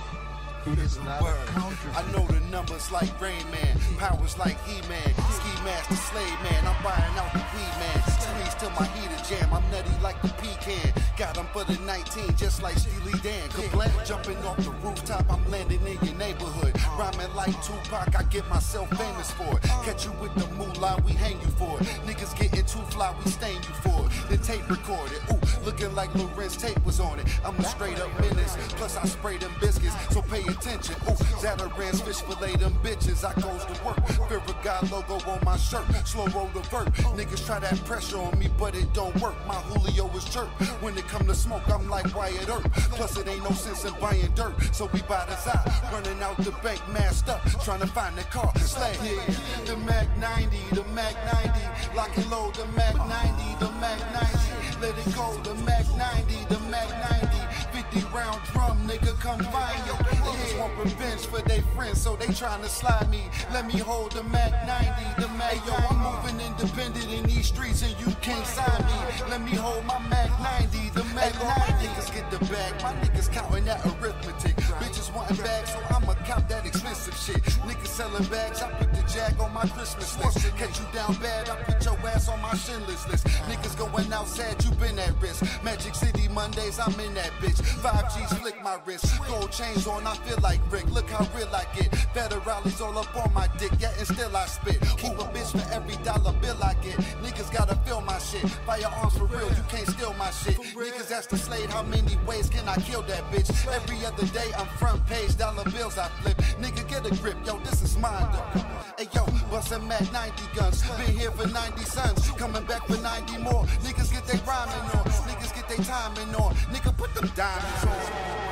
It is not a counterfeit. I know the numbers like Rain Man, powers like He-Man, Ski Master Slade Man. I'm buying out the weed man. Squeeze till my heater jam. I'm nutty like the pecan. Got them for the nineteen, just like Steely Dan. Kablam, jumping off the rooftop, I'm landing in your neighborhood. Rhyming like Tupac, I get myself famous for it. Catch you with the moolah, we hang you for it. Niggas getting too fly, we stain you for it. The tape recorded, ooh, looking like Lorenz tape was on it. I'm a straight up menace, plus I spray them biscuits, so pay attention. Ooh, Zatarans fish fillet them bitches, I goes to work. Fear of God logo on my shirt, slow roll the vert. Niggas try that pressure on me, but it don't work. My Julio is chirp. When it come to smoke, I'm like Wyatt Earp. Plus it ain't no sense in buying dirt, so we buy the side. Running out the bank, masked up, trying to find the car. Slay, yeah. The Mac ninety, the Mac ninety. Lock and load, the Mac ninety, the Mac ninety. Let it go, the Mac ninety, the Mac ninety. fifty round drum, nigga, come find yo. Niggas want revenge for their friends, so they tryna slide me. Let me hold the Mac ninety, the Mac yo. I'm moving independent in these streets and you can't sign me. Let me hold my Mac ninety, the Mac ninety. Niggas get the bag, my niggas counting that arithmetic. Bitches wanting bags, so I'ma count that expensive shit. Niggas selling bags, I put the Jag on my Christmas list. Catch you down bad, I put your ass on my Schindler's list. Niggas going outside, you been at risk. Magic City Mondays, I'm in that bitch. Five G's flick my wrist. Gold chains on, I feel like Rick. Look how real I get. Better rallies all up on my dick, yeah, and still I spit. Keep a bitch for every dollar bill I get. Niggas gotta feel my shit. Firearms for real, you can't steal my shit. Niggas ask the Slade, how many ways can I kill that bitch? Every other day, I'm front page, dollar bills I flip. Nigga, get a grip, yo, this is mine though. Hey yo, bustin' Mac ninety guns. Been here for ninety sons, coming back for ninety more. Niggas get their rhyming on, niggas get their timing on. Nigga, put them diamonds on.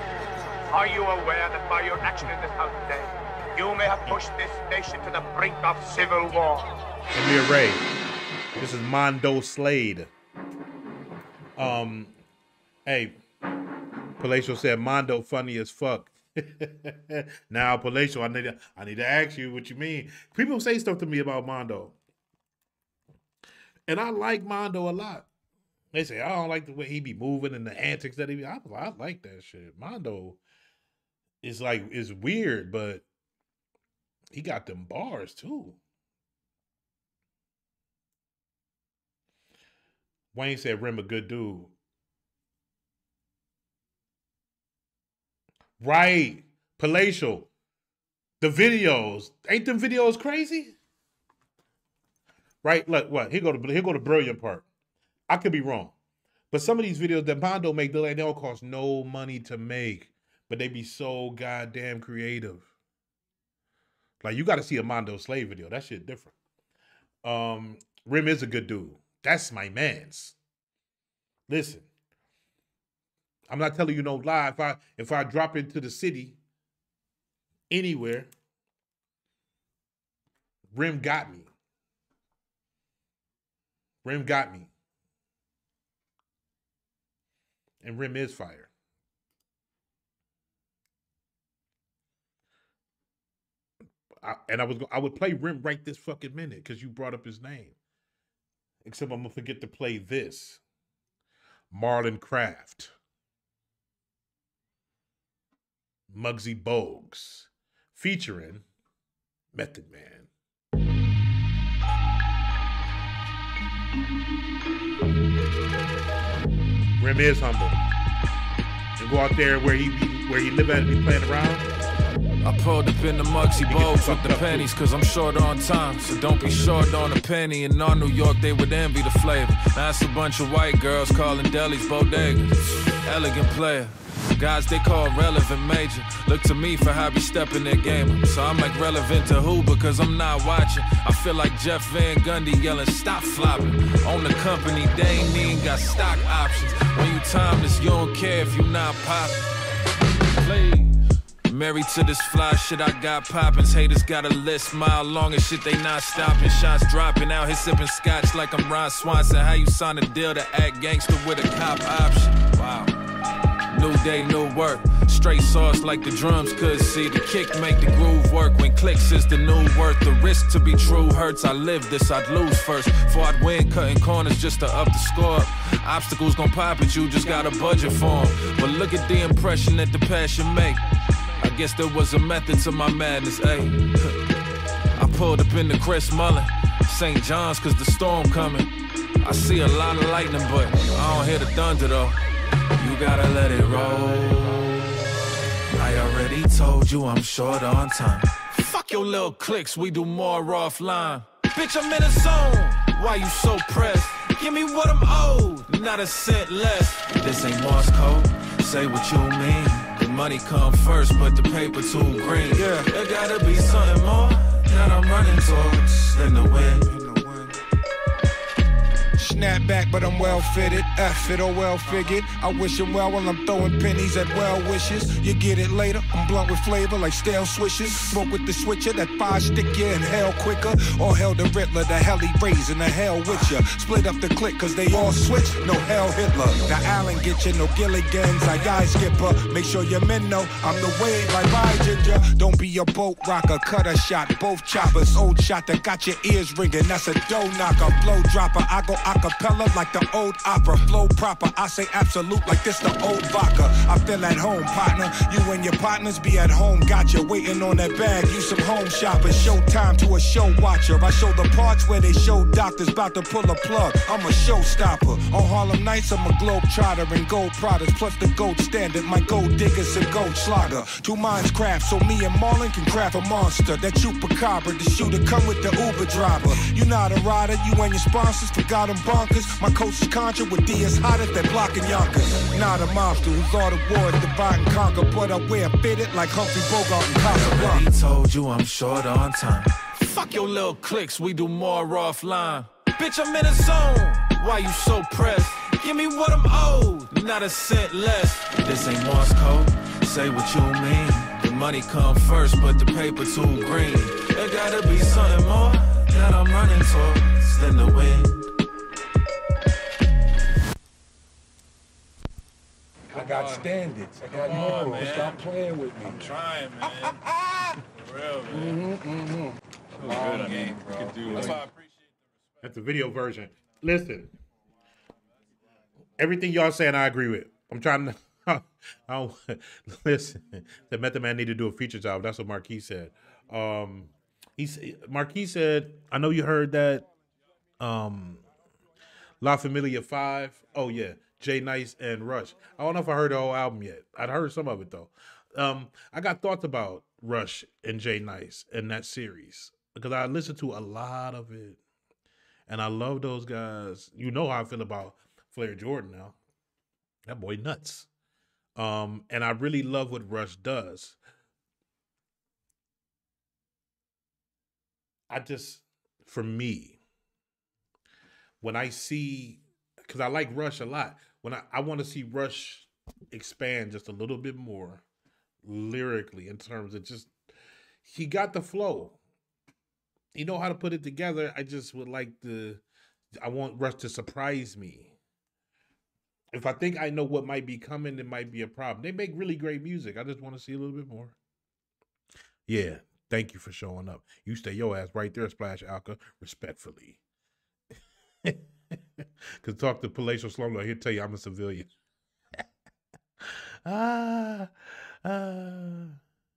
Are you aware that by your action in this house today, you may have pushed this nation to the brink of civil war? Amir Ray, this is Mondo Slade. Um, hey, Palatial said Mondo funny as fuck. Now, Palatial, I need to, I need to ask you what you mean. People say stuff to me about Mondo, and I like Mondo a lot. They say I don't like the way he be moving and the antics that he be. I, I like that shit. Mondo is like is weird, but he got them bars too. Wayne said Rim a good dude. Right. Palatial. The videos. Ain't them videos crazy? Right? Look, what? Here go to here go the brilliant part. I could be wrong. But some of these videos that Mondo make, they like, they don't cost no money to make. But they be so goddamn creative. Like, you got to see a Mondo Slade video. That shit different. Um, Rim is a good dude. That's my man's. Listen, I'm not telling you no lie. If I if I drop into the city anywhere, Rim got me. Rim got me. And Rim is fire. I, and I was I would play Rim right this fucking minute because you brought up his name. Except I'm gonna forget to play this. Marlon Craft. Muggsy Bogues. Featuring Method Man. Rim is humble. And go out there where he be, where he live at and be playing around. I pulled up in the Muggsy Bogues with the pennies, cause I'm short on time. So don't be short on a penny. In all New York, they would envy the flavor. Now it's a bunch of white girls calling delis bodegas. Elegant player. Guys they call relevant major. Look to me for how we step in their game up. So I'm like relevant to who because I'm not watching. I feel like Jeff Van Gundy yelling stop flopping. Own the company, they ain't even got stock options. When you timeless, you don't care if you not popping. Please. Married to this fly shit I got poppins. Haters got a list mile long and shit they not stopping. Shots dropping out here sipping scotch like I'm Ron Swanson. How you sign a deal to act gangster with a cop option? Wow. New day, new work. Straight sauce like the drums could see. The kick make the groove work. When clicks is the new worth. The risk to be true hurts. I live this, I'd lose first. Before I'd win, cutting corners just to up the score. Obstacles gon' pop at you, just got a budget for 'em. But look at the impression that the passion make. I guess there was a method to my madness, ayy. I pulled up in the Chris Mullen, Saint John's cause the storm coming. I see a lot of lightning, but I don't hear the thunder though. You gotta let it roll. I already told you I'm short on time. Fuck your little clicks, we do more offline. Bitch, I'm in a zone. Why you so pressed? Give me what I'm owed, not a cent less. This ain't Morse code, say what you mean. The money come first, but the paper too green. Yeah, there gotta be something more that I'm running towards than the wind. Snap back, but I'm well fitted. F it or well figured. I wish him well while I'm throwing pennies at well wishes. You get it later. I'm blunt with flavor like stale swishes. Smoke with the switcher, that fire stick you in hell quicker. Or hell the Riddler, the hell he raising, the hell with ya. Split up the clique, cause they all switch. No hell Hitler. The Allen get you, no Gilligans. I eye skipper. Make sure your men know I'm the wave like my ginger. Don't be a boat rocker, cut a shot. Both choppers, old shot that got your ears ringing. That's a dough knocker, flow dropper. I go acapella like the old opera, flow proper. I say absolute like this the old vodka. I feel at home, partner. You and your partners be at home. Got you waiting on that bag. You some home shoppers. Show time to a show watcher. I show the parts where they show doctors about to pull a plug. I'm a showstopper. On Harlem Nights, I'm a globe trotter and gold products plus the gold standard. My gold diggers and gold slogger. Two minds craft so me and Marlon can craft a monster. That chupacabra, the shooter come with the Uber driver. You not a rider, you and your sponsors forgot them bonkers. My coach is Contra with D S hotter than blocking Yonkers. Not a monster who's all the wars divide and conquer, but I wear fitted like Humphrey Bogart and Casablanca. I already told you I'm short on time. Fuck your little clicks, we do more offline. Bitch, I'm in a zone. Why you so pressed? Give me what I'm owed, not a cent less. This ain't Morse code, say what you mean. The money come first, but the paper too green. There gotta be something more that I'm running towards than the wind. I got standards. I got morals. Stop playing with me. I'm trying, man. For real, man. Mm-hmm, mm-hmm. Good on game, bro. You can do That's it. why I appreciate the That's the video version. Listen, everything y'all saying, I agree with. I'm trying to. I don't, listen, the Method Man need to do a feature job. That's what Marquis said. Um, he's Marquis said, I know you heard that. Um, La Familia Five. Oh yeah. Jay Nice and Rush. I don't know if I heard the whole album yet. I'd heard some of it though. Um, I got thoughts about Rush and Jay Nice and that series because I listened to a lot of it, and I love those guys. You know how I feel about Flair Jordan now. That boy nuts. Um, and I really love what Rush does. I just, for me, when I see, because I like Rush a lot, when I, I want to see Rush expand just a little bit more lyrically in terms of just, he got the flow. He know how to put it together. I just would like to, I want Rush to surprise me. If I think I know what might be coming, it might be a problem. They make really great music. I just want to see a little bit more. Yeah, thank you for showing up. You stay your ass right there, Splash Alka, respectfully. Because talk to Palatial Slumlord, he'll tell you I'm a civilian. ah, ah,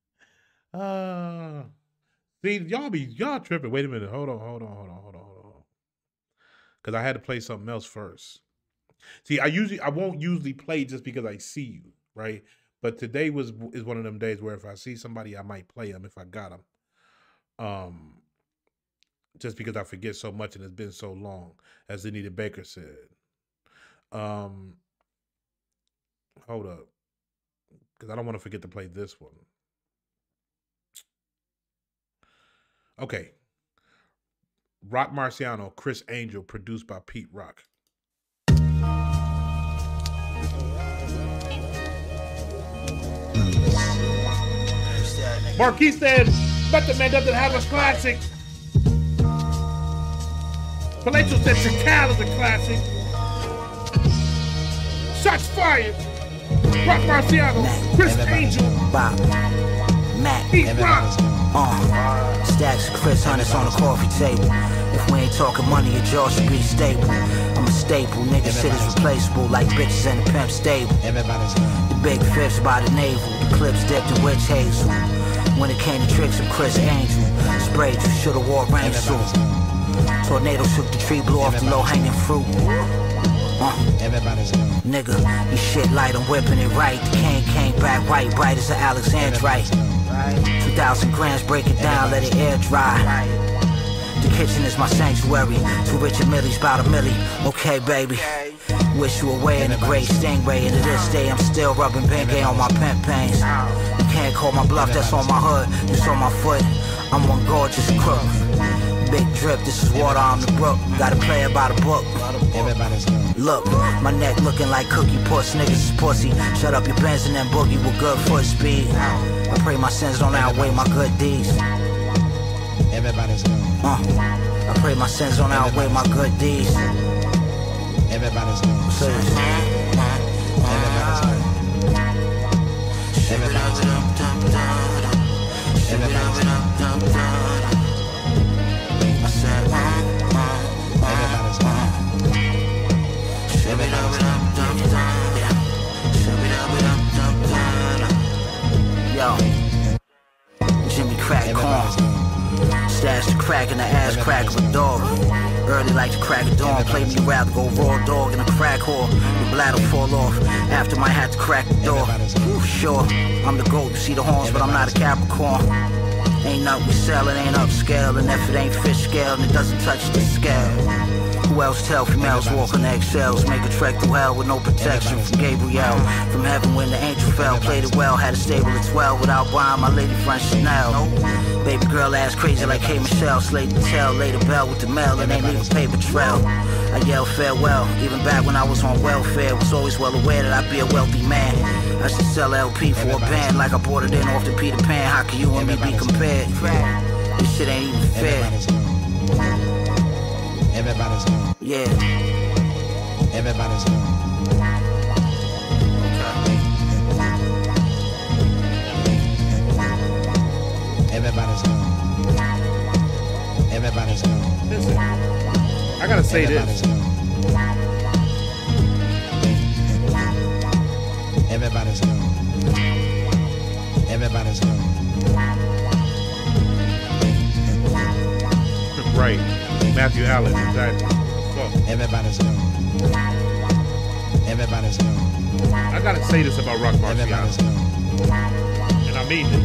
ah. See, y'all be, y'all tripping. Wait a minute. Hold on, hold on, hold on, hold on, hold on. Because I had to play something else first. See, I usually, I won't usually play just because I see you, right? But today was is one of them days where if I see somebody, I might play them if I got them. Um, just because I forget so much and it's been so long, as Anita Baker said. Um, hold up, because I don't want to forget to play this one. Okay. Rock Marciano, Chris Angel, produced by Pete Rock. Marquis said, Method Man doesn't have a classic. Palatial said Chacal is a classic. Shots fired. Rock Marciano, Chris Angel, Bob, Matt, Pete Rock. Uh, stacks of Chris Hunters on the coffee table. If we ain't talking money, your jaw should be stable. I'm a staple, nigga shit is replaceable like bitches in the pimp stable. The big fifths by the navel, the clips dipped in witch hazel. When it came to tricks of Chris Angel, sprayed you, shoulda wore rain suit. Tornado shook the tree, blew off the low hanging fruit. Uh, nigga, you shit light, I'm whipping it right. The cane came back right, bright as an Alexandrite. Two thousand grams, break it down, let it air dry. The kitchen is my sanctuary. Two Richard Millies, bout a milli. Okay, baby. Wish you away in a great stingray. And to this day, I'm still rubbing Bengay on my pimp pains. You can't call my bluff, that's on my hood. It's on my foot. I'm one gorgeous crook. Big drip, this is water on the brook. Gotta play it by the book. Look, my neck looking like cookie puss. Niggas is pussy. Shut up your Benz and then boogie with good foot speed. I pray my sins don't outweigh my good deeds. Everybody's good. Uh, I pray my sins don't outweigh my good deeds. Everybody's good. Everybody's good. Everybody's good. Everybody's good. I said, uh, uh, everybody's good. Yo, Jimmy Crack Corn. Stash the crack in the ass crack of a dog. Early like the crack of dawn. Play me rather go raw dog in a crack whore. Your bladder fall off. After might have to crack the door. Ooh, sure, I'm the goat. You see the horns, but I'm not a Capricorn. Ain't nothing we sell, it ain't upscale. And if it ain't fish scale, and it doesn't touch the scale. Who else tell females walk on eggshells? Make a trek through hell with no protection from Gabriel. From heaven when the angel fell, played it well. Had a stable at twelve without buying my lady friend Chanel. Baby girl ass crazy like Hey Michelle. Slayed the tail, laid a bell with the mail, and ain't leave a paper trail. I yelled farewell, even back when I was on welfare. Was always well aware that I'd be a wealthy man. I should sell L P for a band like I bought it in off the Peter Pan. How can you and me be compared? This shit ain't even fair. Everybody's good. Yeah. Everybody's good. Everybody's good. Everybody's good. Listen, I gotta say this. Everybody's good. Everybody's good. Right. Matthew Allen, exactly. Everybody's good. Everybody's good. I gotta say this about Rock Marciano. And I mean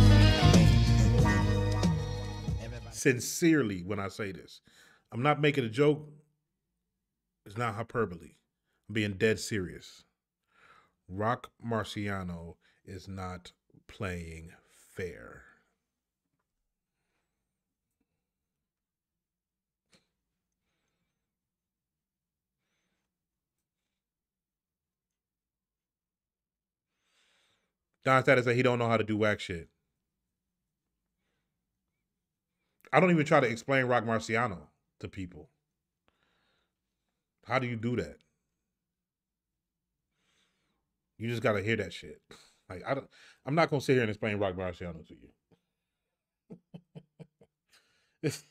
this. Sincerely when I say this. I'm not making a joke. It's not hyperbole. I'm being dead serious. Rock Marciano is not playing fair. Don Status said he don't know how to do whack shit. I don't even try to explain Rock Marciano to people. How do you do that? You just gotta hear that shit. Like I don't, I'm not gonna sit here and explain Rock Marciano to you. It's,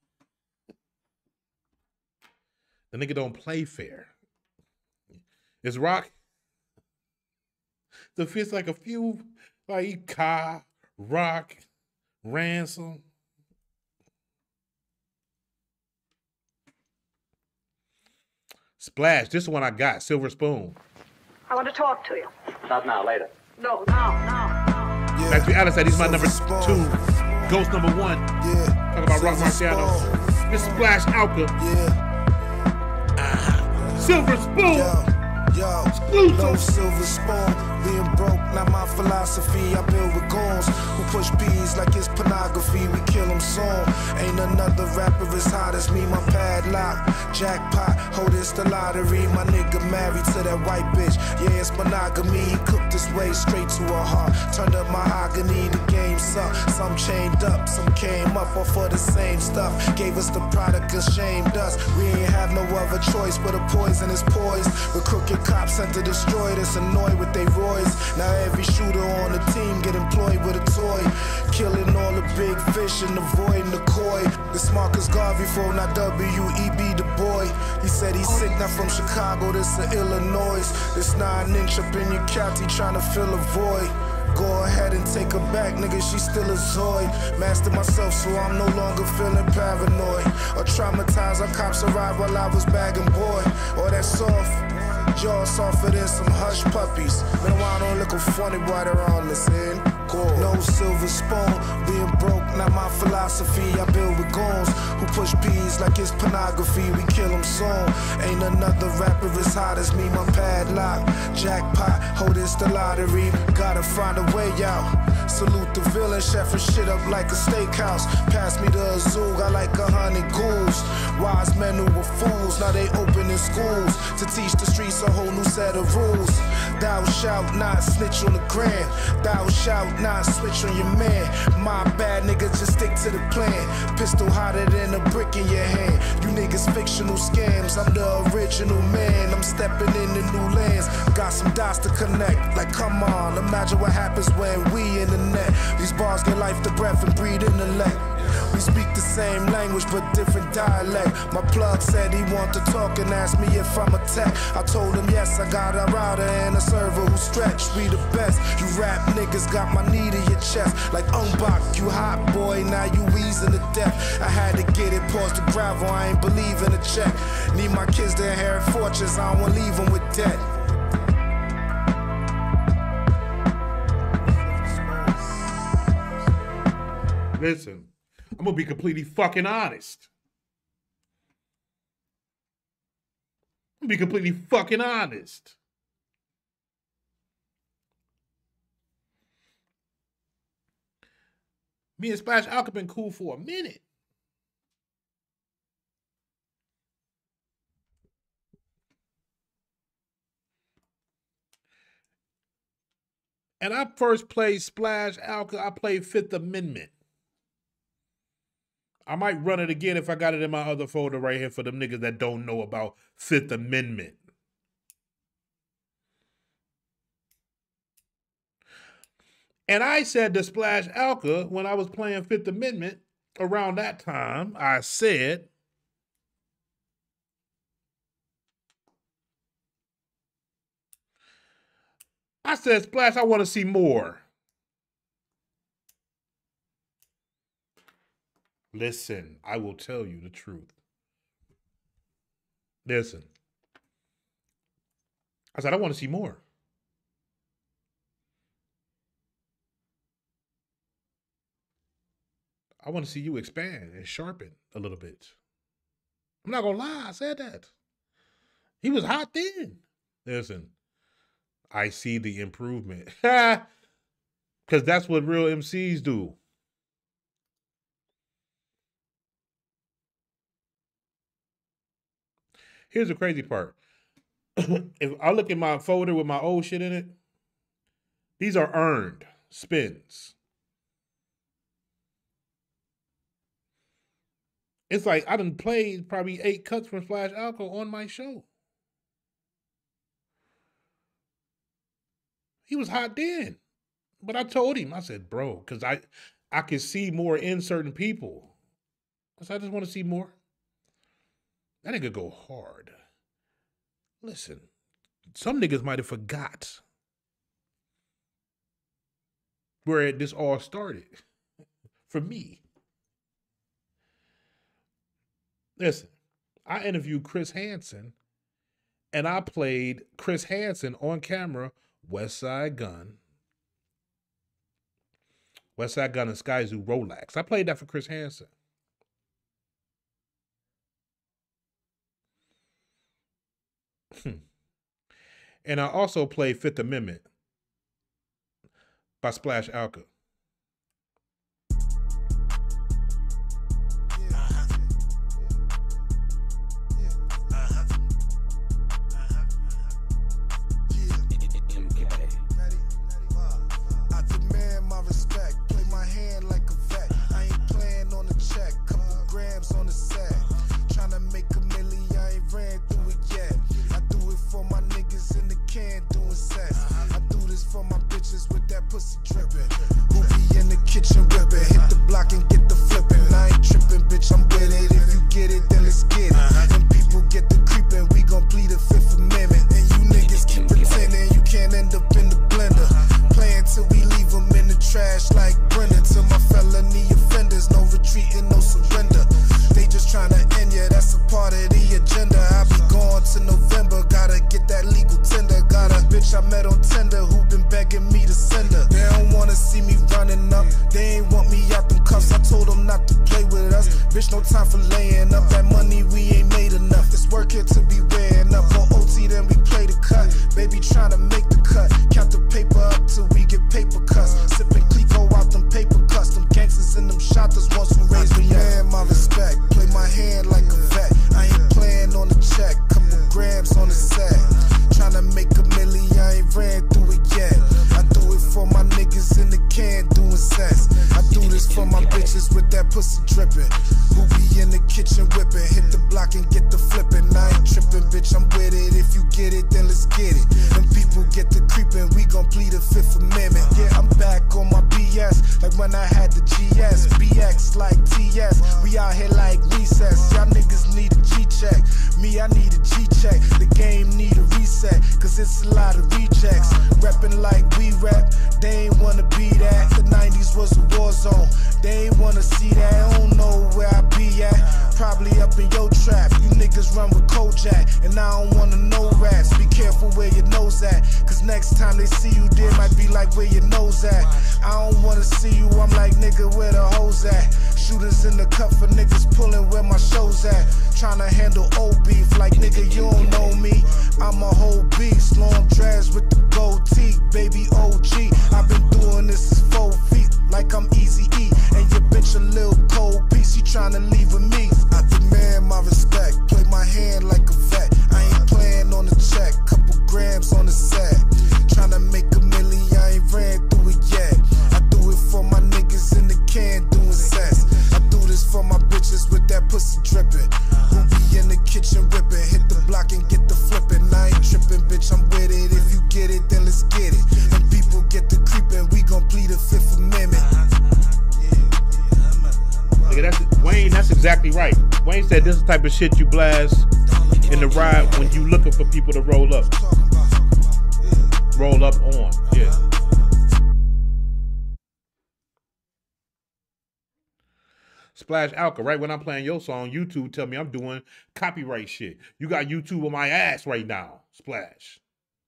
the nigga don't play fair. It's Rock. The fits like a few, like Ka, Rock, Ransom. Splash. This is the one I got. Silver Spoon. I want to talk to you. Not now, later. No, now, now. Yeah. Matthew Adams said he's my number two. Ghost number one. Yeah. Talk about Rock Marciano. Miss Splash Alka. Yeah. Uh, Silver Spoon. Yo. Yo, Exclusive. no silver spoon, being broke, not my philosophy. I build with goons who push P's like it's pornography. We kill them soon. Ain't another rapper as hot as me. My padlock, jackpot, hold it's the lottery. My nigga married to that white bitch. Yeah, it's monogamy. He cooked his way straight to her heart. Turned up mahogany, the game sucked. Some chained up, some came up off of the same stuff. Gave us the product, ashamed us. We ain't have no other choice but a poisonous poise. With crooked cops sent to destroy us, annoyed with they roys. Now every shooter on the team get employed with a toy. Killing all the big fish and avoiding the koi. This Marcus Garvey phone, not W E B the boy. He said he's sick, not from Chicago, this is Illinois. This nine inch up in your county trying to fill a void. Go ahead and take her back, nigga, she still a Zoid. Master myself so I'm no longer feeling paranoid. Or traumatized, our cops arrived while I was bagging boy. Or that soft. Jaw softer than some hush puppies. Man, I don't look a funny boy around this end. No silver spoon, being broke, not my philosophy. I build with goons who push P's like it's pornography. We kill them soon. Ain't another rapper as hot as me. My padlock, jackpot, hold it's the lottery. Gotta find a way out. Salute the villain, chefing shit up like a steakhouse. Pass me the Azul, I like a hundred ghouls. Wise men who were fools, now they opening schools to teach the streets a whole new set of rules. Thou shalt not snitch on the grand. Thou shalt not switch on your man. My bad, nigga, just stick to the plan. Pistol hotter than a brick in your hand. You niggas fictional scams. I'm the original man. I'm stepping into new lands. Got some dots to connect. Like, come on, imagine what happens when we in the net. These bars get life to breath and breathe intellect. We speak the same language but different dialect. My plug said he want to talk and asked me if I'm a tech. I told him yes, I got a router and a server who stretch. We the best. You rap niggas got my knee to your chest. Like Unbach, you hot boy, now you wheezing to death. I had to get it, pause the gravel, I ain't believe in a check. Need my kids to inherit fortunes, I don't want to leave them with debt. Listen, I'm gonna be completely fucking honest. I'm gonna be completely fucking honest. Me and Splash Alka been cool for a minute. And I first played Splash Alka, I played Fifth Amendment. I might run it again if I got it in my other folder right here for them niggas that don't know about Fifth Amendment. And I said to Splash Alka when I was playing Fifth Amendment around that time, I said, I said, Splash, I want to see more. Listen, I will tell you the truth. Listen. I said, I want to see more. I want to see you expand and sharpen a little bit. I'm not going to lie, I said that. He was hot then. Listen, I see the improvement. Because that's what real M Cs do. Here's the crazy part. If I look at my folder with my old shit in it, These are earned spins. It's like I done played probably eight cuts from Splash Alco on my show. He was hot then. But I told him, I said, bro, because I, I can see more in certain people. Because I just want to see more. That nigga go hard. Listen, some niggas might have forgot where this all started. For me. Listen, I interviewed Chris Hansen, and I played Chris Hansen on camera, West Side Gun. West Side Gun and Sky Zoo Rolex. I played that for Chris Hansen. And I also played Fifth Amendment by Splash Alco. Type of shit you blast in the ride when you looking for people to roll up. Roll up on. Yeah. Splash Alco, right when I'm playing your song, YouTube tell me I'm doing copyright shit. You got YouTube on my ass right now, Splash.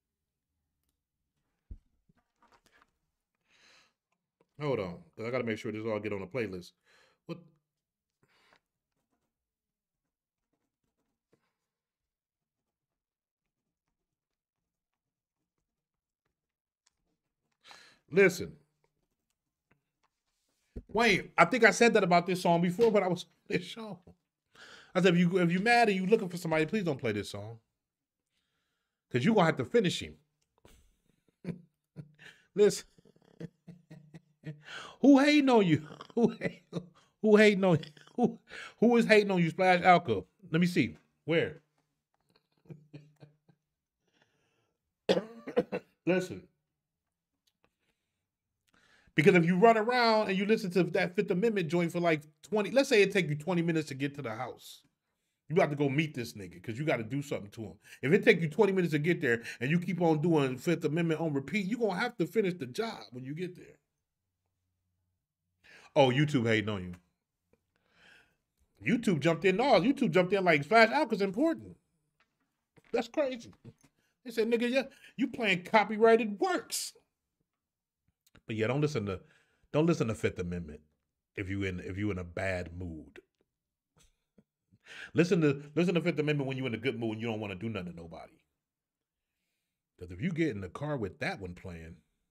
Hold on. I gotta make sure this all get on the playlist. What? Listen, Wayne, I think I said that about this song before, but I was on this show. I said, if you if you mad and you looking for somebody, please don't play this song. Because you're going to have to finish him. Listen. Who hating on you? Who hate, who hating on you? Who, who is hating on you, Splash Alco? Let me see. Where? Listen. Because if you run around and you listen to that Fifth Amendment joint for like twenty, let's say it take you twenty minutes to get to the house. You got to go meet this nigga because you got to do something to him. If it take you twenty minutes to get there and you keep on doing Fifth Amendment on repeat, you're going to have to finish the job when you get there. Oh, YouTube hating on you. YouTube jumped in. No, YouTube jumped in like Splash Alco's important. That's crazy. They said, nigga, yeah, you playing copyrighted works. But yeah, don't listen to don't listen to Fifth Amendment if you in if you in a bad mood. Listen to listen to Fifth Amendment when you're in a good mood and you don't want to do nothing to nobody. Because if you get in the car with that one playing,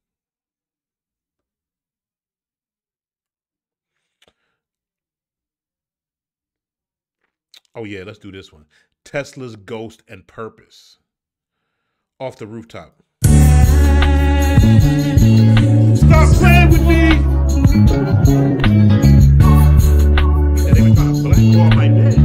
oh yeah, let's do this one. Tesla's Ghost and Purpose. Off the rooftop. Stop playing with me! Yeah, they been trying to select all my name.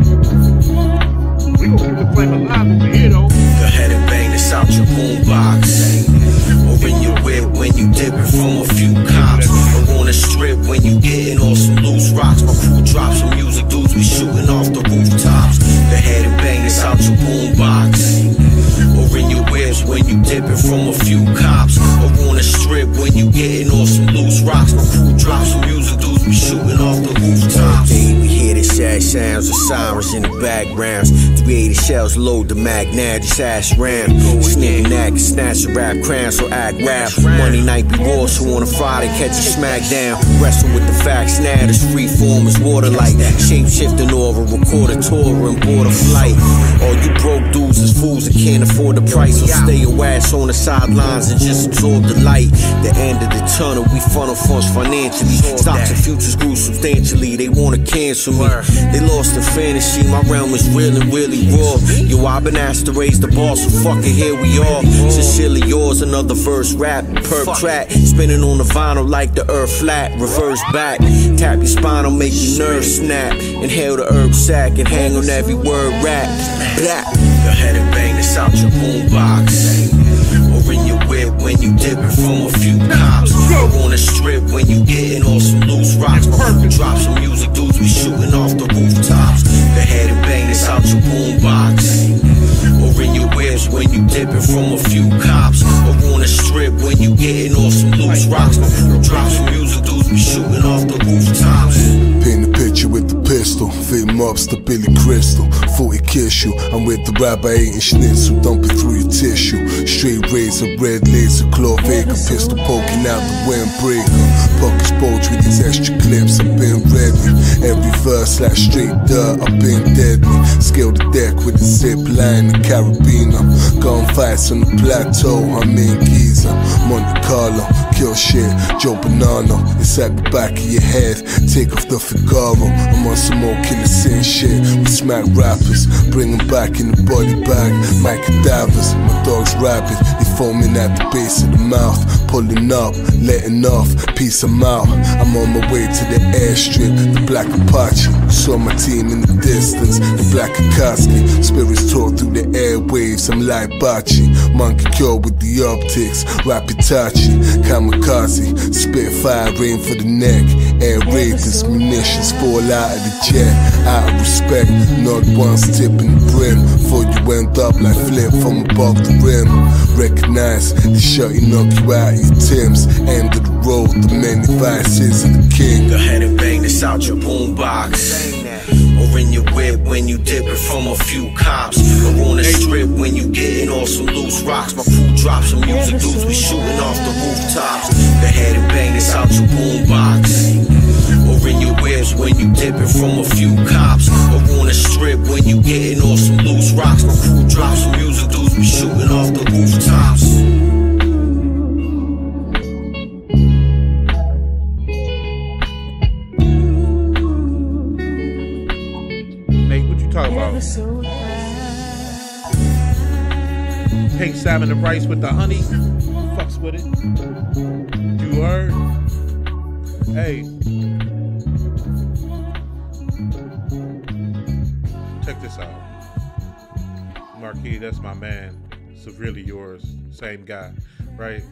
We gonna keep the flame alive over here though. Go ahead and bang this out your boombox. Or in your whip when you dipping from a few cops. Or on a strip when you getting off some loose rocks. My crew drops some music, dudes be shooting off the rooftops. Go ahead and bang this out your boombox. Or in your whips when you dipping from a few cops. Or on a strip when you getting off some loose rocks. My crew drops some music, dudes be shooting off the rooftops. Hey, we hear the sad sounds of sirens in the backgrounds. three eighty shells load the mag, now just ass ram. Sneaking that, snatch a rap crown, so act rap. Monday night be raw, so on a Friday catch a smackdown. Wrestle with the facts now, this free form is water like shape shifting aura, record a tour and board a flight. All you broke dudes is fools that can't afford the price, so stay your ass on the sidelines and just absorb the light. The end of the tunnel, we funnel funds financially. Stocks and futures grew substantially, they wanna cancel me. They lost in fantasy, my realm is real and really raw. Yo, I've been asked to raise the bar, so fuck it, here we are. Sincerely yours, another verse rap, perp track. Spinning on the vinyl like the earth flat, reverse back. Tap your spine, I'll make your nerves snap. Inhale the herb sack and hang on every word rap. Black. Go ahead and bang this out your boombox. Or in your whip when you dipping from a few cops. Or on a strip when you getting off some loose rocks. My crew drop some music, dudes be shooting off the rooftops. Go ahead and bang this out your boombox. Or in your whips when you dipping from a few cops. Or on a strip when you getting off some loose rocks. My crew drop some music, dudes be shooting off the rooftops. Paint the picture with the pistol, fit him up, the Billy Crystal. Thought he kiss you, I'm with the rabbi eating schnitzel, dumping through your tissue. Straight razor, red laser, claw vega, pistol poking out the windbreaker. Pockets bulge with these extra clips, I've been ready. Every verse like straight dirt, I've been deadly. Scale the deck with a zip line and carabiner. Gunfights on the plateau, I'm in Giza. Monte Carlo, kill shit, Joe Banana. It's at the back of your head, take off the Figaro. I'm on some more killer sin shit. We smack rappers, bring them back in the body bag. My cadavers, my dog's rabid. They foaming at the base of the mouth. Pulling up, letting off, peace I'm out. I'm on my way to the airstrip, the Black Apache. Saw my team in the distance, the Black Akatsuki. Spirits talk through the airwaves, I'm like Bachi. Monkey cure with the optics, Rapitachi. Kamikaze, spit fire, rain for the neck. Air raiders, munitions fall out of the jet. Out of respect, not once tipping the brim. Before you end up like flip from above the rim. Recognize the shot, you knock you out of your Timbs. End of the road, the many vices of the king. Go ahead and bang this out your boombox. Or in your whip when you dipping from a few cops. Or on a strip when you getting off some loose rocks. My crew drops some music, dudes be shooting off the rooftops. Go ahead and bang this out your boombox. Or in your whips when you dipping from a few cops. Or on a strip when you getting off some loose rocks. My crew drops some music, dudes be shooting off the rooftops. Talk about pink salmon and rice with the honey. Fuck with it. You heard? Hey. Check this out. Marquis, that's my man. Severely Yours. Same guy, right?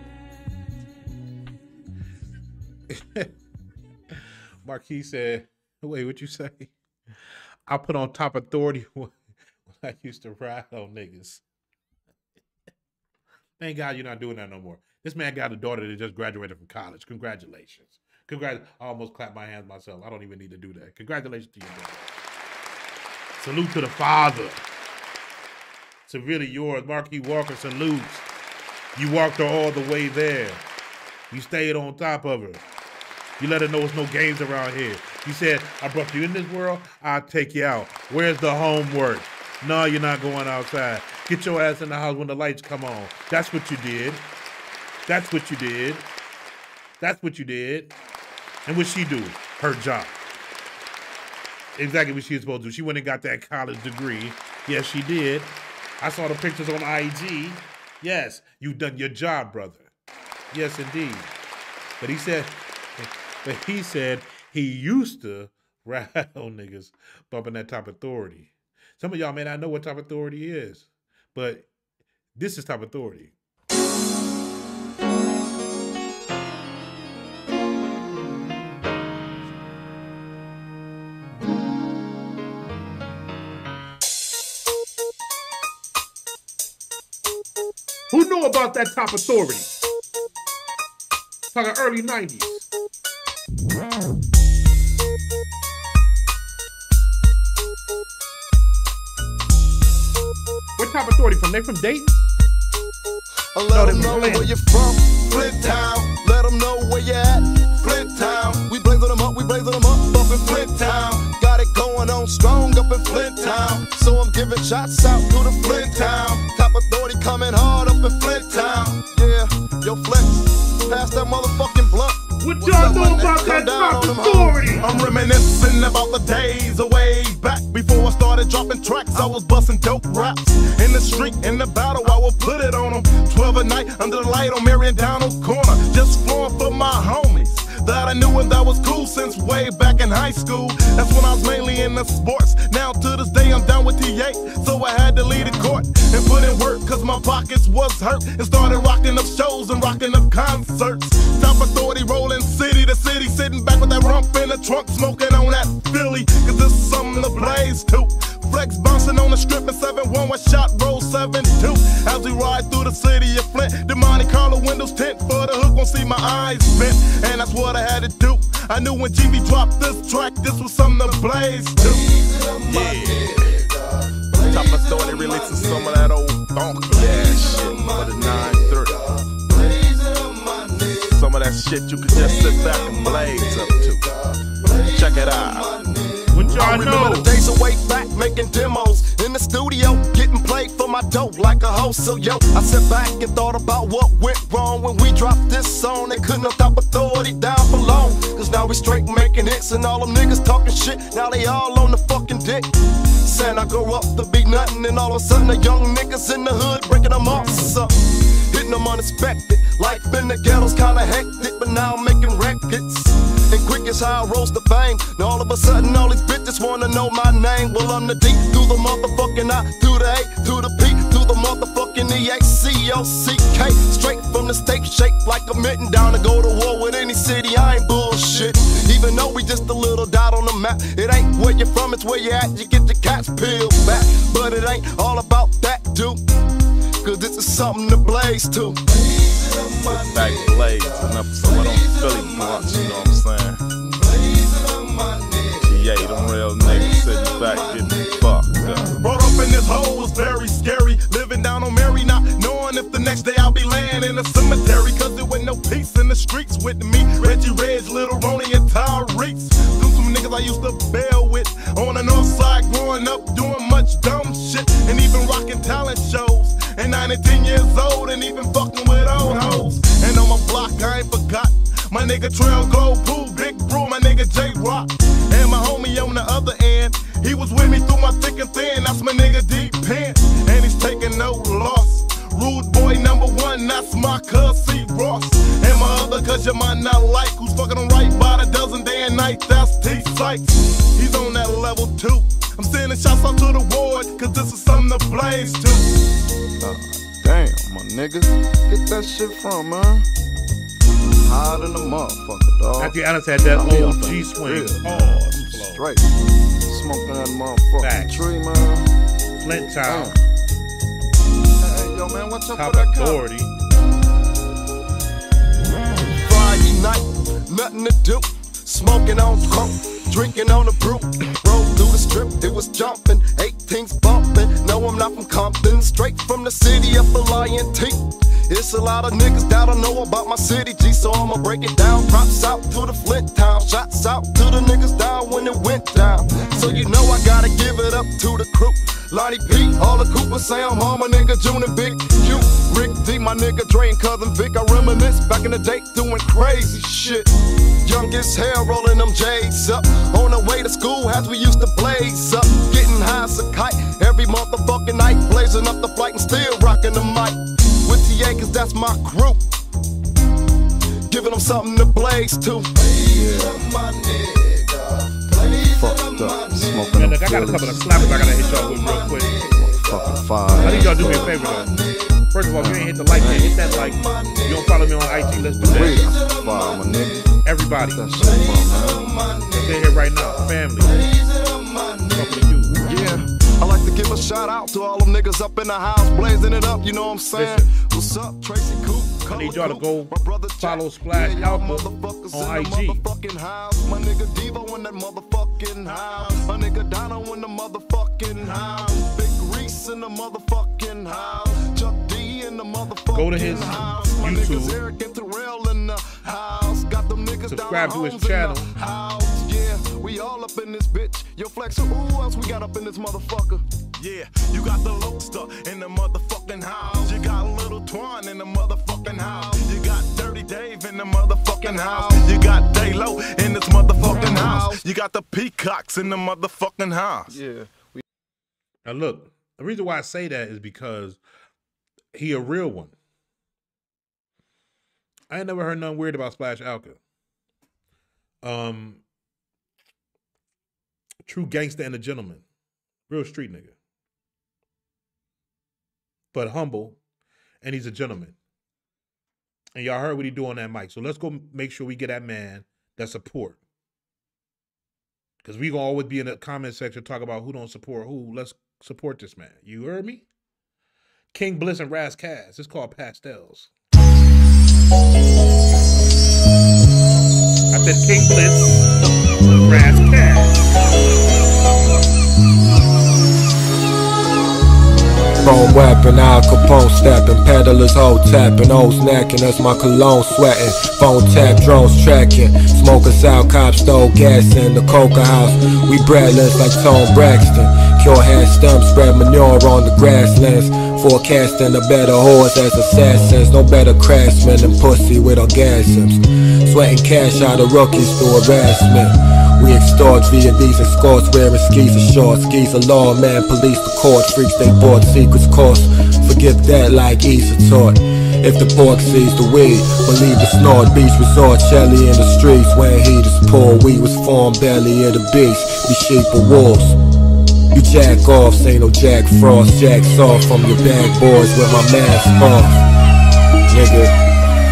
Marquis said, wait, what you say? I put on Top Authority when I used to ride on niggas. Thank God you're not doing that no more. This man got a daughter that just graduated from college. Congratulations. Congrat- I almost clapped my hands myself. I don't even need to do that. Congratulations to your daughter. Salute to the father. Severely Yours. Marquis Walker salutes. You walked her all the way there. You stayed on top of her. You let her know there's no games around here. You said, I brought you in this world, I'll take you out. Where's the homework? No, you're not going outside. Get your ass in the house when the lights come on. That's what you did. That's what you did. That's what you did. And what'd she do? Her job. Exactly what she was supposed to do. She went and got that college degree. Yes, she did. I saw the pictures on I G. Yes, you've done your job, brother. Yes, indeed. But he said, but he said he used to ride on niggas bumping that Top Authority. Some of y'all may not know what Top Authority is, but this is Top Authority. Who knew about that Top Authority? Talking early nineties. Where Top Authority from? They from Dayton? Let no, them know where you're from, Flint Town. Let them know where you're at, Flint Town. We blazing them up, we blazing them up, up in Flint Town. Got it going on strong up in Flint Town. So I'm giving shots out to the Flint Town. Top Authority coming hard up in Flint Town. Yeah, yo Flex, pass that motherfucking blunt. What y'all know about that Top Authority? I'm reminiscing about the days away back. Before I started dropping tracks, I was busting dope raps. In the street, in the battle, I will put it on them. twelve at night, under the light on Marion Donald's corner. Just flowing for my homies that I knew and that was cool since way back in high school. That's when I was mainly in the sports. Now to this day I'm down with T A, so I had to leave the court and put in work cause my pockets was hurt. And started rocking up shows and rocking up concerts. Top Authority rolling city to city, sitting back with that rump in the trunk, smoking on that Philly, cause this is something to blaze to. Flex bouncing on the strip in seven one, one shot roll seven two. As we ride through the city of Flint, the Monte Carlo windows tint for the hook, won't see my eyes bent. And that's what I had to do. I knew when G V dropped this track, this was something to blaze to. Yeah. Top Authority releasing some of that old funky ass shit for the nine thirty. Some of that shit you could just sit back and blaze up to. Check it out. What y'all I remember know? the days of way back making demos in the studio, getting played for my dope like a host. So yo, I sat back and thought about what went wrong when we dropped this song. They couldn't have Top Authority down for long, cause now we straight making hits and all them niggas talking shit. Now they all on the fucking dick. Saying I grow up to be nothing, and all of a sudden the young niggas in the hood breaking them off. So hitting them unexpected. Life in the ghetto's kinda hectic, but now I'm making records. And quick as how I rose to fame. Now all of a sudden all these bitches wanna know my name. Well, I'm the D through the motherfucking I, through the A, through the P, through the motherfucking E A C O C K. Straight from the state, shaped like a mitten. Down to go to war with any city, I ain't bullshit. Even though we just a little dot on the map, it ain't where you're from, it's where you at. You get your cat's peeled back, but it ain't all about that, dude. Cause this is something to blaze to. Sit back, blaze, and up some of them Philly blunts, you know what I'm saying? G A, them real niggas sitting back getting fucked up. Brought up in this hole was very scary. Living down on Mary, not knowing if the next day I'll be laying in a cemetery. Cause there was no peace in the streets with me. Reggie Reg, Little Ronnie, and Tyrese. Them some niggas I used to bail with. On the north side, growing up, doing much dumb shit. And even rocking talent shows. And nine and ten years old, and even fucking with old hoes. And on my block, I ain't forgot my nigga Trail Gold Pool, Big Brew, my nigga J-Rock. And my homie on the other end, he was with me through my thick and thin. That's my nigga Deep Pen, and he's taking no loss. Rude boy number one, that's my cousin. pleasure might not like. Who's fucking them right by the dozen day and night, that's T Sykes. He's on that level too. I'm sending shots out to the ward, cause this is something to blaze to. Uh, damn, my nigga. Get that shit from, man. Hard in the motherfucker, dog. After Alice had that I old G swing. Oh, straight. Smoking that motherfucking Facts. tree, man. Flint Town. Hey, yo, man, watch out Top for that authority. Friday night, nothing to do. Smoking on coke, drinking on the brew. Rolled through the strip, it was jumping. eighteens bumping. No, I'm not from Compton. Straight from the city of Lion T. It's a lot of niggas that don't know about my city, G, so I'ma break it down. Props out to the Flint Town, shots out to the niggas down when it went down. So you know I gotta give it up to the crew. Lonnie P, all the Coopers, Sam, Harmon, nigga, June and Big Q. Rick D, my nigga Dre and cousin Vic. I reminisce back in the day doing crazy shit. Youngest hair rolling them J's up. On the way to school, as we used to blaze up. Getting high as a kite every motherfucking night. Blazing up the flight and still rocking the mic. With T A, cause that's my crew. Giving them something to blaze to. Fucked up. Smoking Man, look, I got a couple of slappers I gotta hit y'all with real quick. fucking fire. I need y'all to do me a favor though. First of all, if you ain't hit the like yet, hit that like. You don't follow me on I G, let's do that. Fire, my nigga. Everybody. That's so fun, man. They're here right now. Family. Talking to you. Yeah. I like to give a shout out to all them niggas up in the house, blazing it up, you know what I'm saying? Listen. What's up, Tracy Coop? I need y'all to go follow Splash Alpha on I G. My nigga Devo in that motherfucking house. My nigga Dono in the motherfucking house. Big Reese in the motherfucking house. Chuck D in the motherfucking Go to his house. My niggas YouTube. Eric and Terrell in the house. Got them niggas Subscribe down to his homes in channel. the house. Yeah, we all up in this bitch. Yo, Flex, who else we got up in this motherfucker? Yeah, you got the Lobster in the motherfucking house. You got Little Twan in the motherfucking house. You got Dirty Dave in the motherfucking house. You got Day-Lo in this motherfucking house. You got the Peacocks in the motherfucking house. Yeah. Now look, the reason why I say that is because he a real one. I ain't never heard nothing weird about Splash Alka. Um, true gangster and a gentleman. Real street nigga. But humble, and he's a gentleman. And y'all heard what he do on that mic. So let's go make sure we get that man that support. Because we gonna always be in the comment section talk about who don't support who. Let's support this man. You heard me? King Bliss and Raz Cass. It's called Pastels. I said King Bliss, Raz Cass. Phone weapon, Al Capone stepping, peddlers hoe tapping, O's necking, that's my cologne sweating. Phone tap, drones tracking, smokers out, cops stole gas in the coca house. We breadless like Tone Braxton, cure head stumps, spread manure on the grasslands. Forecasting a better horse as assassins, no better craftsman than pussy with orgasms. Sweating cash out of rookies through harassment. We extort via these escorts, wearing skis and shorts. Skis a lawman, police the court, freaks they bought secrets cost. Forget that like Issa taught. If the pork sees the weed, believe the snort. Beach resort, Shelly in the streets, when heat is poor. We was formed belly of the beast, we sheep of wolves. You jack off, say no Jack Frost. Jacks off from your bad boys with my mask off, nigga.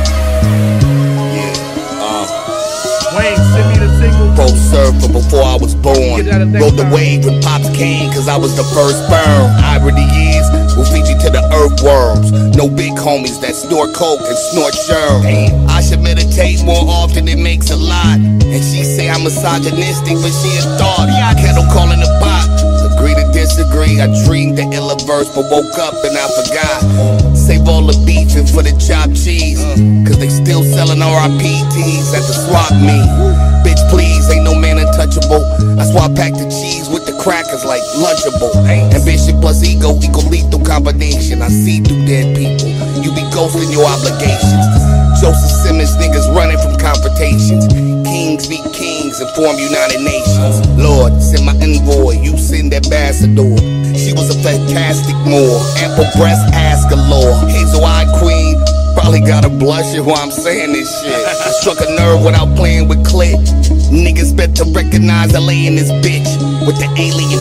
Wayne, send me the single. Pro surfer before I was born. Rode the wave when Pops came, cause I was the first sperm. Irony is, we'll feed you to the earthworms. No big homies that snort coke and snort sherm. I should meditate more often, it makes a lot. And she say I'm misogynistic, but she a thought. Kettle calling the pot. Agree to disagree. I dreamed the illa verse, but woke up and I forgot. Save all the beefing for the chopped cheese, cause they still selling R I P Ts at the swap meet. Bitch please, ain't no man untouchable. That's why I pack the cheese with the crackers like Lunchable. Ambition plus ego equal lethal combination. I see through dead people, you be ghosting your obligations. Joseph Simmons niggas running from confrontations. Kings be kings and form United Nations. Lord, send my envoy, you send ambassador. She was a fantastic Moor, ample breast ass galore. Hazel eye queen, probably gotta blush it while I'm saying this shit. I struck a nerve without playing with click. Niggas better recognize I lay in this bitch with the alien.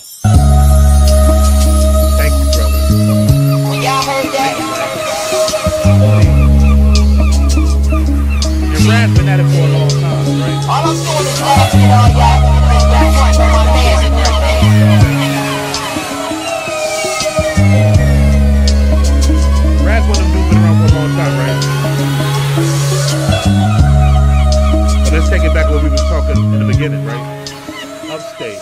Thank you, brother. Y'all heard that? Your Rad's been at it for a long time, right? All I'm doing is laughing at all y'all niggas back front on my mans and them, Rad's one of them dudes been around for a long time, right? But let's take it back to what we was talking in the beginning, right? Upstate.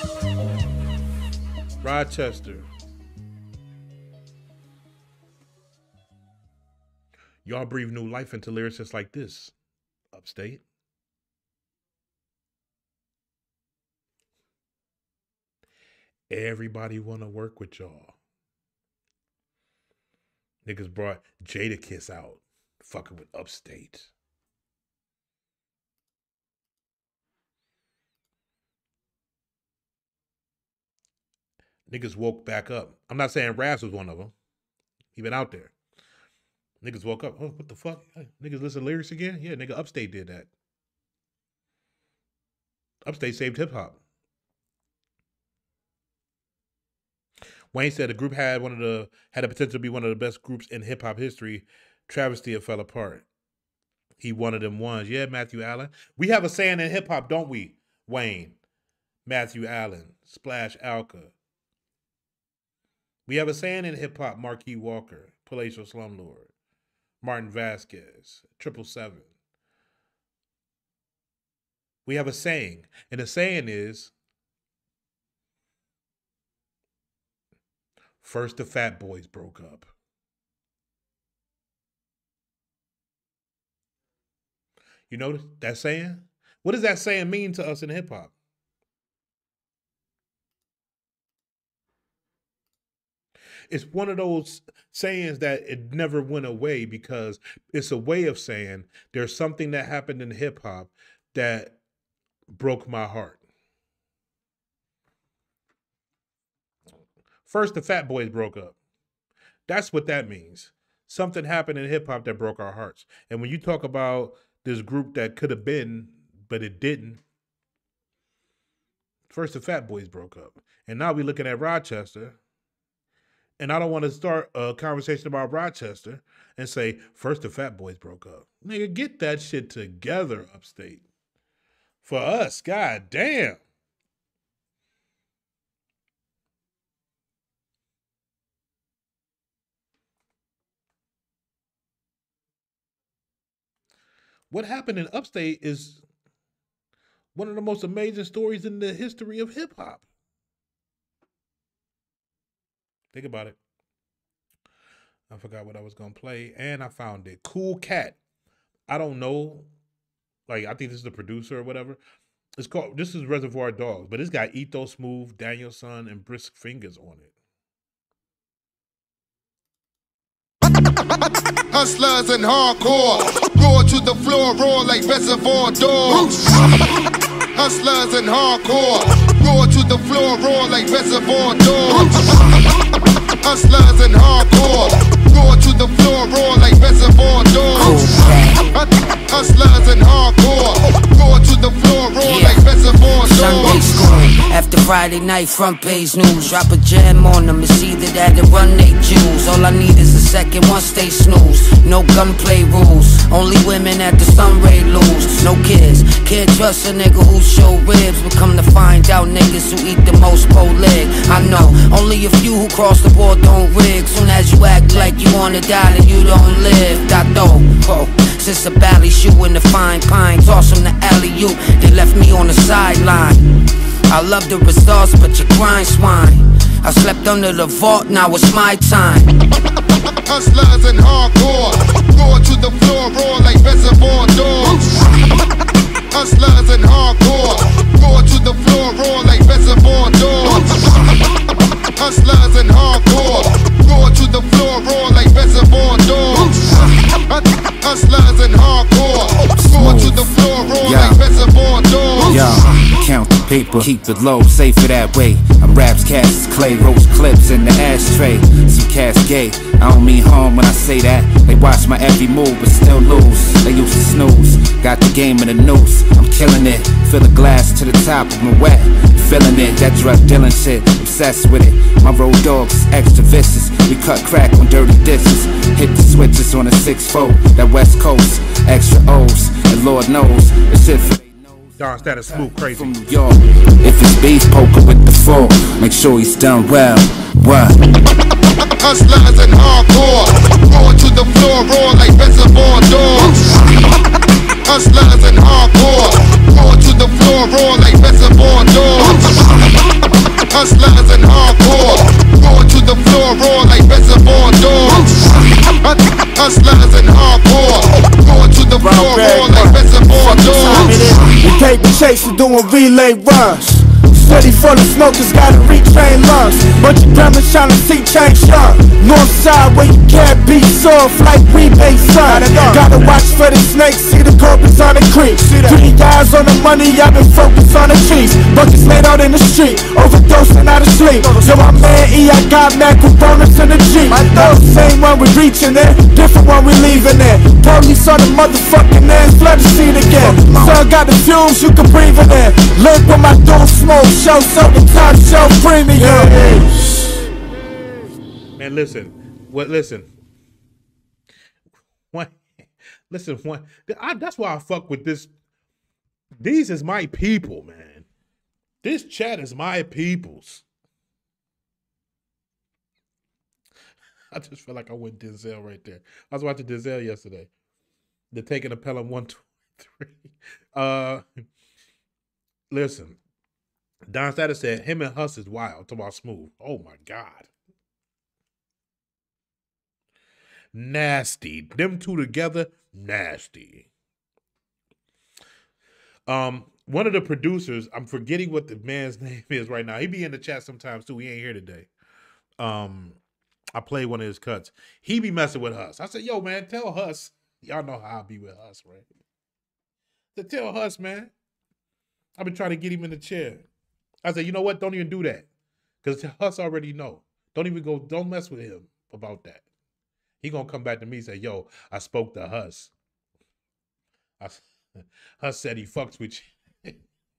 Rochester. Y'all breathe new life into lyricists like this. Upstate. Everybody want to work with y'all. Niggas brought Jadakiss out, fucking with Upstate. Niggas woke back up. I'm not saying Raz was one of them. He been out there. Niggas woke up. Oh, what the fuck? Niggas listen to lyrics again? Yeah, nigga, Upstate did that. Upstate saved hip hop. Wayne said the group had one of the had the potential to be one of the best groups in hip hop history. Travesty, it fell apart. He one of them ones. Yeah, Matthew Allen. We have a saying in hip hop, don't we? Wayne, Matthew Allen, Splash Alka. We have a saying in hip hop, Marquis Walker, Palatial Slumlord, Martin Vasquez, Triple Seven. We have a saying, and the saying is, first the Fat Boys broke up. You know that saying? What does that saying mean to us in hip hop? It's one of those sayings that it never went away because it's a way of saying there's something that happened in hip hop that broke my heart. First, the Fat Boys broke up. That's what that means. Something happened in hip hop that broke our hearts. And when you talk about this group that could have been, but it didn't, first the Fat Boys broke up. And now we're looking at Rochester. And I don't want to start a conversation about Rochester and say, first the Fat Boys broke up. Nigga, get that shit together, Upstate. For us, god damn. What happened in Upstate is one of the most amazing stories in the history of hip hop. Think about it. I forgot what I was going to play, and I found it. Cool Cat. I don't know. Like, I think this is the producer or whatever. It's called, this is Reservoir Dogs, but it's got Etho Smooth, Daniel Son, and Brisk Fingers on it. Hustlers and hardcore, roar to the floor, roar like Reservoir Dogs. Hustlers and hardcore, roar to the floor, roar like Reservoir Dogs. Hustlers and hardcore, roar to the floor, roar like Reservoir Dogs. Hustlers and hardcore, roar to the floor, roar yeah. like Reservoir Dogs. Sunday school, after Friday night, front page news. Drop a jam on them, it's either that or run they Jews. All I need is a second once they snooze. No gunplay rules, only women at the sunray lose. No kids, can't trust a nigga who show ribs. But come to find out, niggas who eat the most po leg. I know, only a few who cross the board don't rig. Soon as you act like you wanna die, then you don't live. Dato, oh, since the bally shoe in the fine pine, toss them the alley-oop, they left me on the sideline. I love the results, but you grind swine. I slept under the vault, now it's my time. Hustlers and hardcore, roar to the floor, roar like Reservoir Dogs. Hustlers and hardcore, roar to the floor, roar like Reservoir Dogs. Hustlers and hardcore, roar to the floor, roar like Reservoir Dogs. Hustlers and hardcore, roar to the floor, roar like Reservoir Dogs. Yo, count the paper. Keep it low, safer that way. I'm raps, cast clay, roast clips in the ashtray. Some cascade, I don't mean harm when I say that. They watch my every move but still lose. They used to snooze, got the game in the noose. I'm killing it, fill the glass to the top of my wet. Feeling it, that drug dealing shit, obsessed with it. My road dogs is extra vicious. We cut crack on dirty dishes. Hit the switches on a six four, that West Coast, extra O's, and Lord knows the shit for Don Status smooth crazy from New York. If it's beef poker with the fork, make sure he's done well. What? Hustlers and hardcore, roar to the floor, roar like reservoir dogs. Hustlers and hardcore, roar to the floor, roar like reservoir dogs. Hustlers and hardcore, roar to the floor, roar like reservoir dogs. Hustlers and hardcore, roar to the floor, roar like reservoir dogs. We take the chase and doing relay runs. Steady full of smokers, gotta retrain lungs. Bunch of drummers trying to see change young. North side where you can't be soft like rebate son. Gotta watch for the snakes, see the corpus on the creek. Three guys on the money, I've been focused on the trees. Buckets laid out in the street, overdosing out of sleep. Yo, my man E, I got mad bonus in the Jeep. No, same one we reaching there, different one we leaving there. Police on the motherfucking ass, flood the scene again. Son got the fumes, you can breathe in there. Live with my dope smoke. Show so the top show premium. Man, listen. What? Listen. One. Listen. One. I, that's why I fuck with this. These is my people, man. This chat is my people's. I just feel like I went Denzel right there. I was watching Denzel yesterday. They're taking a Pelham one twenty-three. Uh, listen. Don Status said him and Huss is wild. Talk about smooth. Oh my God. Nasty. Them two together, nasty. Um, one of the producers, I'm forgetting what the man's name is right now. He be in the chat sometimes too. He ain't here today. Um, I played one of his cuts. He be messing with Huss. I said, yo, man, tell Huss. Y'all know how I be with Huss, right? So tell Huss, man. I've been trying to get him in the chair. I said, you know what? Don't even do that. Because Huss already know. Don't even go, don't mess with him about that. He gonna come back to me and say, yo, I spoke to Huss. I, Huss said he fucks with you.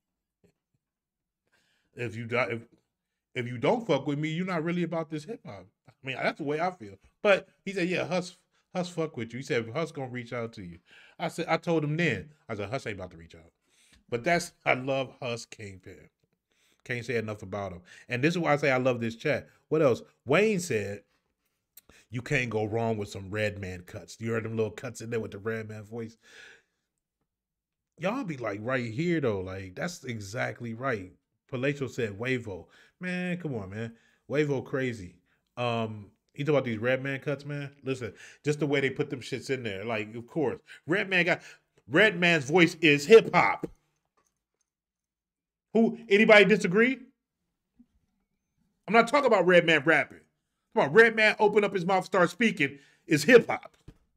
if you if, if you don't fuck with me, you're not really about this hip hop. I mean, that's the way I feel. But he said, yeah, Huss, Huss fuck with you. He said, Huss gonna reach out to you. I said, I told him then. I said, Huss ain't about to reach out. But that's, I love Huss Kingpin. Can't say enough about him. And this is why I say I love this chat. What else? Wayne said, you can't go wrong with some Redman cuts. You heard them little cuts in there with the Redman voice? Y'all be like right here, though. Like, that's exactly right. Palacio said Wavo. Man, come on, man. Wavo crazy. Um, you talk about these Redman cuts, man? Listen, just the way they put them shits in there. Like, of course. Redman got... Redman's voice is hip-hop. Who, anybody disagree? I'm not talking about Redman rapping. Come on, Redman open up his mouth, start speaking, is hip hop.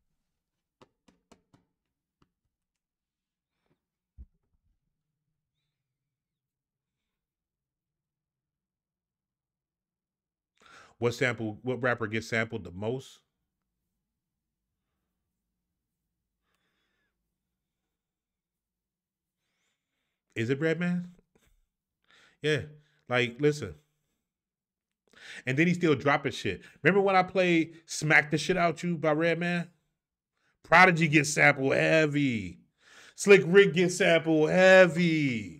What sample, what rapper gets sampled the most? Is it Redman? Yeah, like, listen. And then he still dropping shit. Remember when I played Smack the Shit Out You by Redman? Prodigy gets sampled heavy. Slick Rick gets sampled heavy.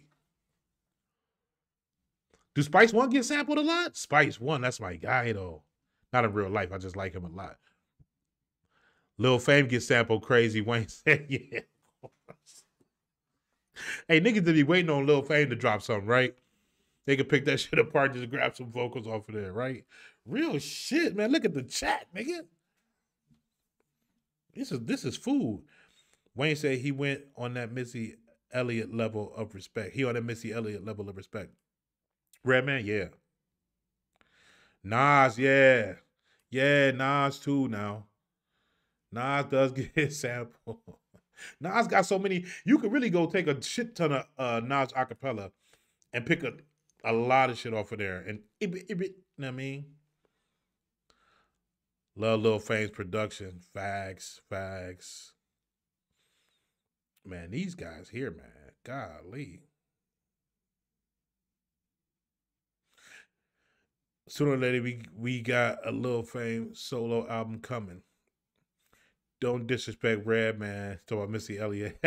Do Spice One get sampled a lot? Spice One, that's my guy though. Not in real life, I just like him a lot. Lil Fame gets sampled crazy. Wayne said, yeah. Hey, niggas to be waiting on Lil Fame to drop something, right? They could pick that shit apart, just grab some vocals off of there, right? Real shit, man. Look at the chat, nigga. This is this is food. Wayne said he went on that Missy Elliott level of respect. He on that Missy Elliott level of respect. Redman, yeah. Nas, yeah. Yeah, Nas too now. Nas does get sampled. Nas got so many. You could really go take a shit ton of uh, Nas acapella and pick a, a lot of shit off of there. And it, it, it, you know what I mean? Love Lil Fame's production. Fags, fags. Man, these guys here, man. Golly. Sooner or later, we, we got a Lil Fame solo album coming. Don't disrespect Redman. Talk about Missy Elliott.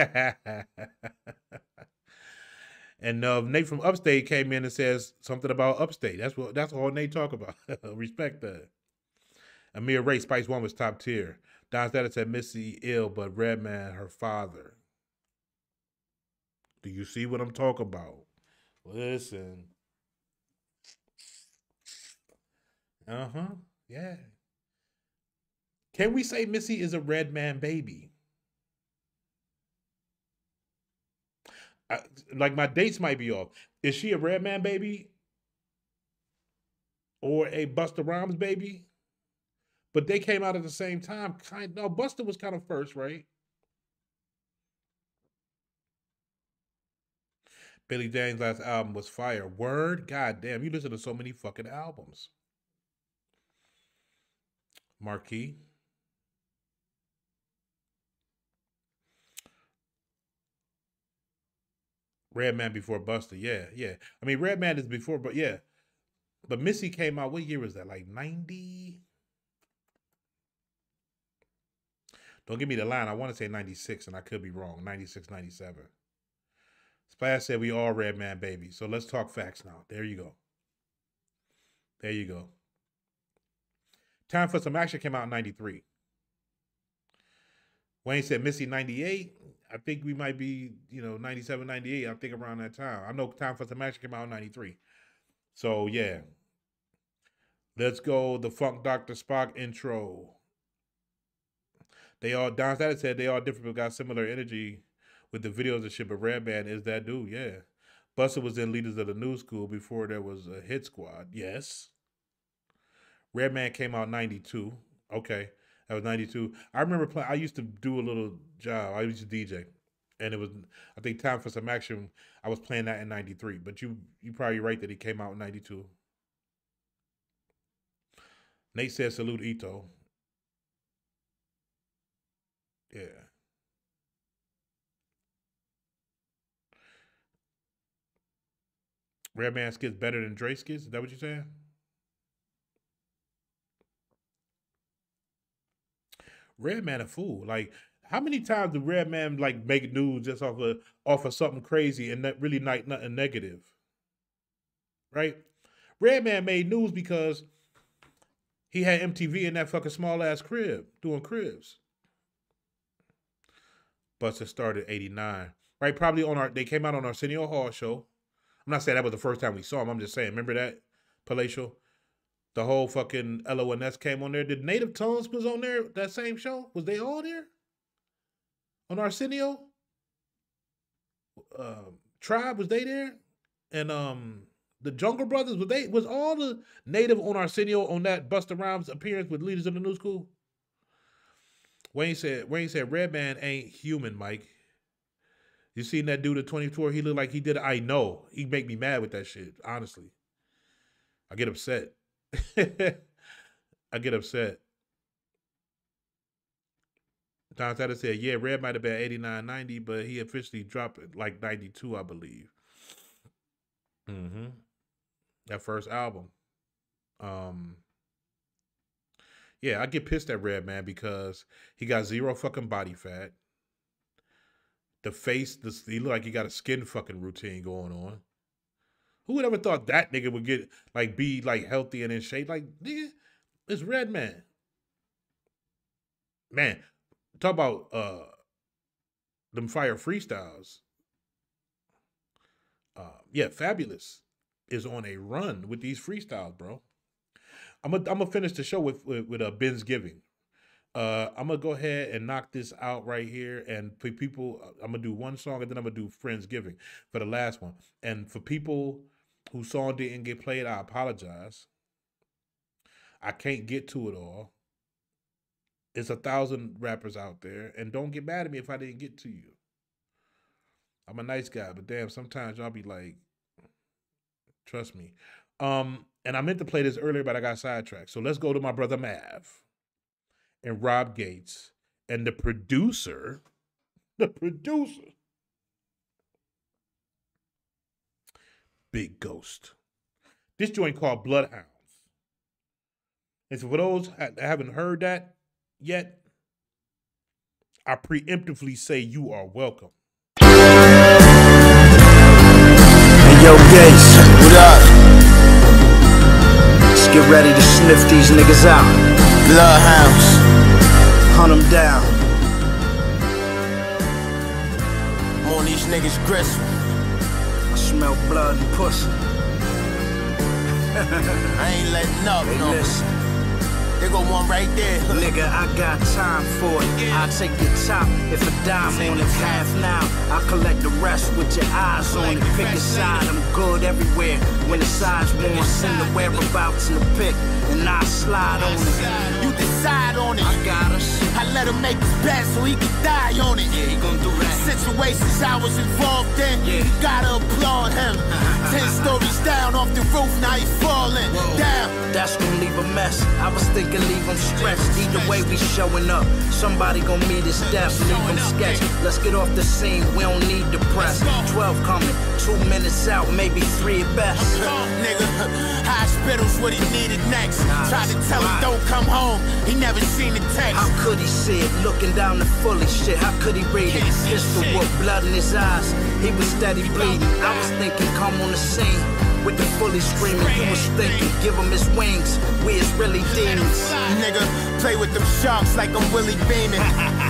And uh, Nate from Upstate came in and says something about Upstate. That's what. That's all Nate talk about. Respect that. Amir Ray, Spice One was top tier. Don Status said Missy ill, but Redman her father. Do you see what I'm talking about? Listen. Uh-huh. Yeah. Can we say Missy is a Redman baby? I, like my dates might be off. Is she a Redman baby? Or a Busta Rhymes baby? But they came out at the same time. Kind no, Busta was kind of first, right? Billy James' last album was fire. Word? God damn, you listen to so many fucking albums. Marquis. Redman before Busta, yeah, yeah. I mean, Redman is before, but yeah. But Missy came out, what year was that? Like ninety? Don't give me the line. I want to say ninety-six, and I could be wrong. ninety-six, ninety-seven. Splash said we all Redman babies. So let's talk facts now. There you go. There you go. Time for Some Action came out in ninety-three. Wayne said Missy ninety-eight. I think we might be, you know, ninety-seven, ninety-eight. I think around that time. I know Time for Some Action came out in ninety-three. So, yeah. Let's go. The Funk Doctor Spock intro. They all, Don Status said they all different but got similar energy with the videos and shit, but Redman is that dude, yeah. Busta was in Leaders of the New School before there was a Hit Squad, yes. Redman came out ninety-two. Okay, that was ninety-two. I remember playing, I used to do a little job. I used to D J. And it was, I think, Time for Some Action. I was playing that in ninety-three. But you you probably right that he came out in ninety-two. Nate said salute Ito. Yeah. Redman skits better than Dre skits? Is that what you're saying? Redman a fool. Like, how many times did Redman like make news just off of off of something crazy and that really not nothing negative? Right? Redman made news because he had M T V in that fucking small ass crib doing cribs. Busta started eighty-nine. Right? Probably on our they came out on Arsenio Hall show. I'm not saying that was the first time we saw him. I'm just saying, remember that Palatial? The whole fucking L O N S came on there. Did Native Tongues was on there that same show? Was they all there? On Arsenio? Um, Tribe, was they there? And um, the Jungle Brothers, was they was all the Native on Arsenio on that Busta Rhymes appearance with Leaders of the New School? Wayne said, Wayne said, Redman ain't human, Mike. You seen that dude at twenty-four? He looked like he did. I know. He make me mad with that shit, honestly. I get upset. I get upset. Don Tata said, yeah, Red might have been eighty-nine, ninety, but he officially dropped it like ninety-two, I believe. Mm-hmm. That first album. Um, yeah, I get pissed at Redman because he got zero fucking body fat. The face, the, he look like he got a skin fucking routine going on. Who would ever thought that nigga would get, like, be, like, healthy and in shape? Like, nigga, it's Redman. Man, talk about uh, them fire freestyles. Uh, yeah, Fabulous is on a run with these freestyles, bro. I'm gonna I'm gonna finish the show with with, with a Ben's Giving. Uh, I'm gonna go ahead and knock this out right here, and for people, I'm gonna do one song and then I'm gonna do Friendsgiving for the last one. And for people whose song didn't get played, I apologize. I can't get to it all. It's a thousand rappers out there, and don't get mad at me if I didn't get to you. I'm a nice guy, but damn, sometimes y'all be like, Trust me. Um, and I meant to play this earlier, but I got sidetracked. So let's go to my brother Mav and Rob Gates and the producer, the producer, Big Ghost. This joint called Bloodhounds. And so for those that haven't heard that yet, I preemptively say you are welcome. Hey, yo, Gates, what up? Let's get ready to sniff these niggas out. Bloodhounds. Hunt them down. I'm on these niggas gristle. I smell blood and pussy. I ain't letting up, hey, no. Listen. There go one right there. Nigga, I got time for it. I'll take your top if a dime on it. Half now, I'll collect the rest with your eyes on it. Pick a side, I'm good everywhere. When the sides warm, send the whereabouts in the pic, and I slide on it. You decide on it. I got us. I let him make his bed so he can die on it. Yeah, he gon' do that. Situations I was involved in, yeah. You gotta applaud him. Ten stories down off the roof, now he falling down. That's gonna leave a mess. I was thinking leave him stressed. Either way we showing up. Somebody gon' meet his death, leave him sketch. Let's get off the scene, we don't need the press. Twelve coming, two minutes out, maybe three at best. Nigga, hospital's what he needed next. Tried to tell him don't come home, he never seen the text. How could he see it? Looking down the fully shit, how could he read it? Pistol with blood in his eyes, he was steady bleeding. I was thinking come on the scene with the fully screaming. You was thinking give him his wings, we is really demons. Nigga, play with them sharks like I'm Willie Beeman.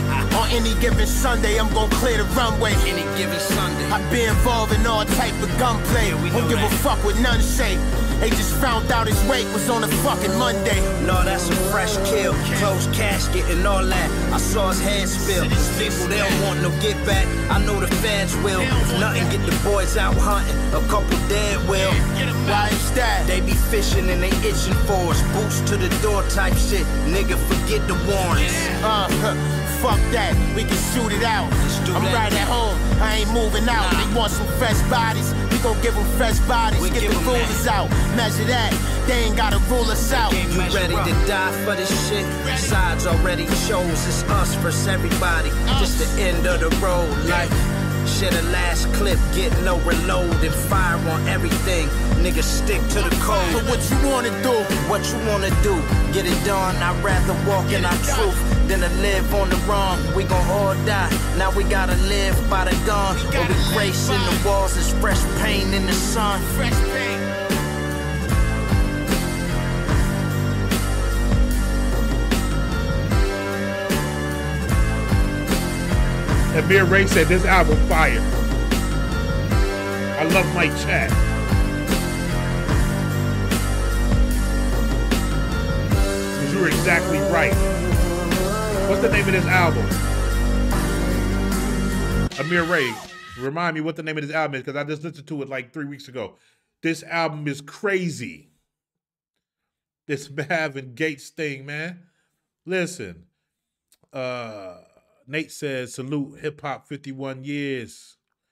On any given Sunday, I'm gon' clear the runway. Any given Sunday, I be involved in all type of gunplay. Yeah, Won't give that. a fuck what none say. They just found out his wake was on a fucking Monday. No, that's a fresh kill, closed casket and all that. I saw his head spill. People, they don't want no get back. I know the fans will. If nothing, get the boys out hunting. A couple dead will. Why is that? They be fishing and they itching for us. Boots to the door type shit. Nigga, forget the warrants. Uh, fuck that. We can shoot it out. I'm that. right at home. I ain't moving out. Nah. They want some fresh bodies. We gon' give them fresh bodies. We Get the rulers that. out. Measure that. They ain't gotta rule us out. You ready to die for this shit? Sides already chose. It's us versus everybody. Just the end of the road. Like shit, a last clip, get no reload and fire on everything. Niggas stick to the code. But what you wanna do? What you wanna do? Get it done. I'd rather walk in our truth than to live on the run. We gon' all die. Now we gotta live by the gun. Or we grace in the walls is fresh pain in the sun. Fresh pain. Amir Ray said this album fire. I love Mike Chat. Because you were exactly right. What's the name of this album? Amir Ray, remind me what the name of this album is, because I just listened to it like three weeks ago. This album is crazy. This Mav and Gates thing, man. Listen. Uh... Nate says, salute hip hop fifty-one years.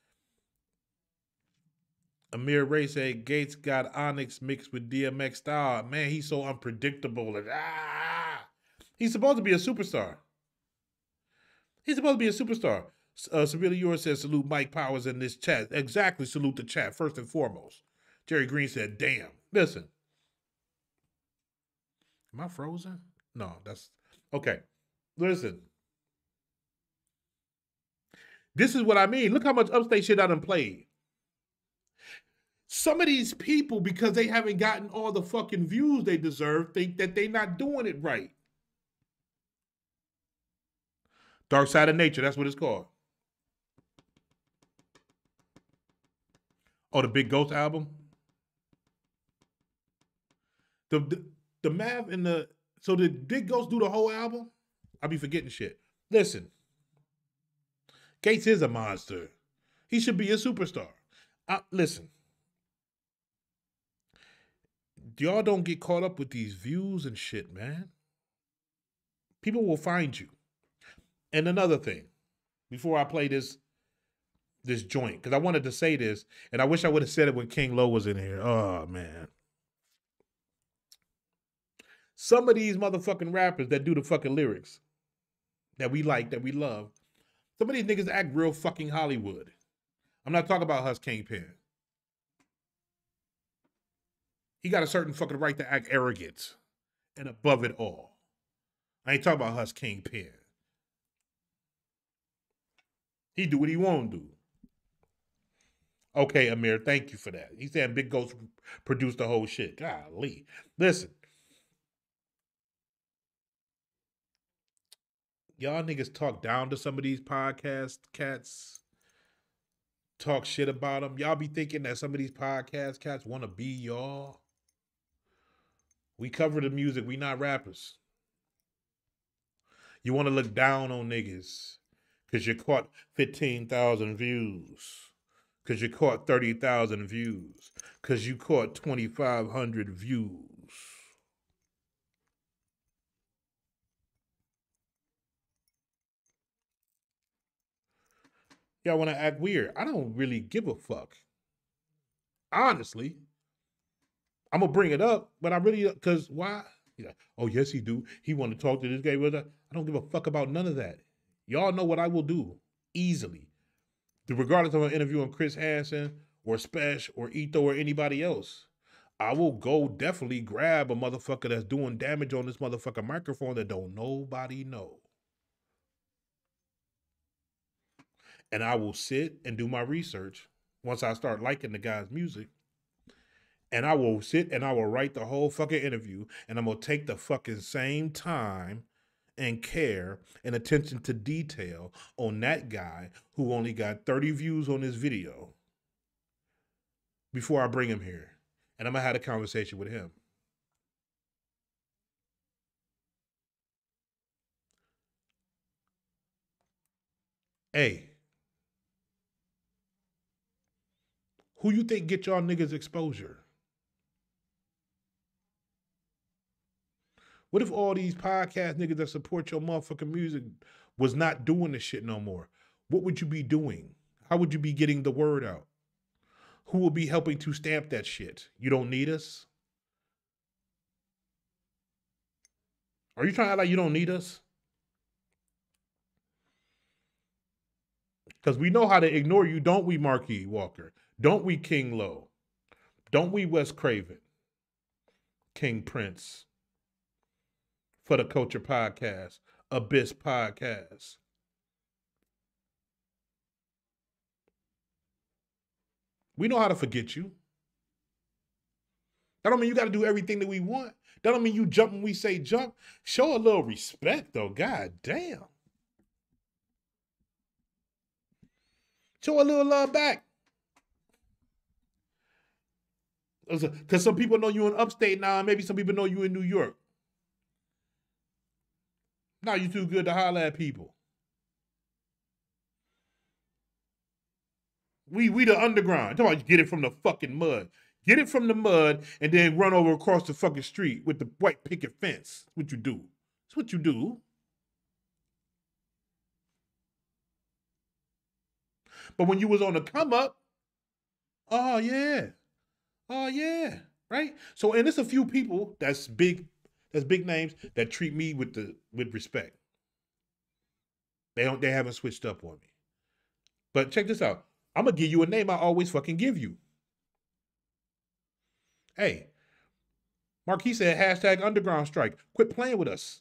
Amir Ray said, Gates got Onyx mixed with D M X style. Man, he's so unpredictable. And, ah, he's supposed to be a superstar. He's supposed to be a superstar. Uh, Severely Yours says, salute Mike Powers in this chat. Exactly, salute the chat, first and foremost. Jerry Green said, damn. Listen. Am I frozen? No, that's... Okay. Listen. This is what I mean. Look how much upstate shit I done played. Some of these people, because they haven't gotten all the fucking views they deserve, think that they not doing it right. Dark Side of Nature, that's what it's called. Oh, the Big Ghost album? The, the, the Mav and the... So did Big Ghost do the whole album? I be forgetting shit. Listen. Gates is a monster. He should be a superstar. I, listen. Y'all don't get caught up with these views and shit, man. People will find you. And another thing, before I play this, this joint because I wanted to say this, and I wish I would have said it when King Lo was in here. Oh man. Some of these motherfucking rappers that do the fucking lyrics that we like, that we love, some of these niggas act real fucking Hollywood. I'm not talking about Hus Kingpin. He got a certain fucking right to act arrogant and above it all. I ain't talking about Hus Kingpin. He do what he want to do. Okay, Amir, thank you for that. He said Big Ghost produced the whole shit. Golly. Listen. Y'all niggas talk down to some of these podcast cats. Talk shit about them. Y'all be thinking that some of these podcast cats want to be y'all. We cover the music. We not rappers. You want to look down on niggas because you caught fifteen thousand views. Because you caught thirty thousand views. Because you caught twenty-five hundred views. Y'all want to act weird. I don't really give a fuck. Honestly. I'm going to bring it up, but I really, because why? Yeah. Oh, yes, he do. He want to talk to this guy. I don't give a fuck about none of that. Y'all know what I will do easily. Regardless of an interview on Chris Hansen or Spesh or Ito or anybody else. I will go definitely grab a motherfucker that's doing damage on this motherfucking microphone that don't nobody know. And I will sit and do my research once I start liking the guy's music. And I will sit and I will write the whole fucking interview. And I'm going to take the fucking same time and care and attention to detail on that guy who only got thirty views on this video before I bring him here. And I'm going to have a conversation with him. Hey. Who you think get y'all niggas exposure? What if all these podcast niggas that support your motherfucking music was not doing this shit no more? What would you be doing? How would you be getting the word out? Who will be helping to stamp that shit? You don't need us? Are you trying to act like you don't need us? Because we know how to ignore you, don't we, Marquis Walker? Don't we, King Lo? Don't we, Wes Craven? King Prince? For the Culture Podcast, Abyss Podcast. We know how to forget you. That don't mean you got to do everything that we want. That don't mean you jump when we say jump. Show a little respect, though. God damn. Show a little love back. Because some people know you in upstate now, and maybe some people know you in New York. Now you too good to holler at people. We we the underground. Talking about get it from the fucking mud. Get it from the mud and then run over across the fucking street with the white picket fence. That's what you do. That's what you do. But when you was on the come up, oh yeah. Oh yeah. Right? So and there's a few people that's big. There's big names that treat me with the with respect. They don't they haven't switched up on me. But check this out. I'm gonna give you a name I always fucking give you. Hey, Marquis said hashtag underground strike. Quit playing with us.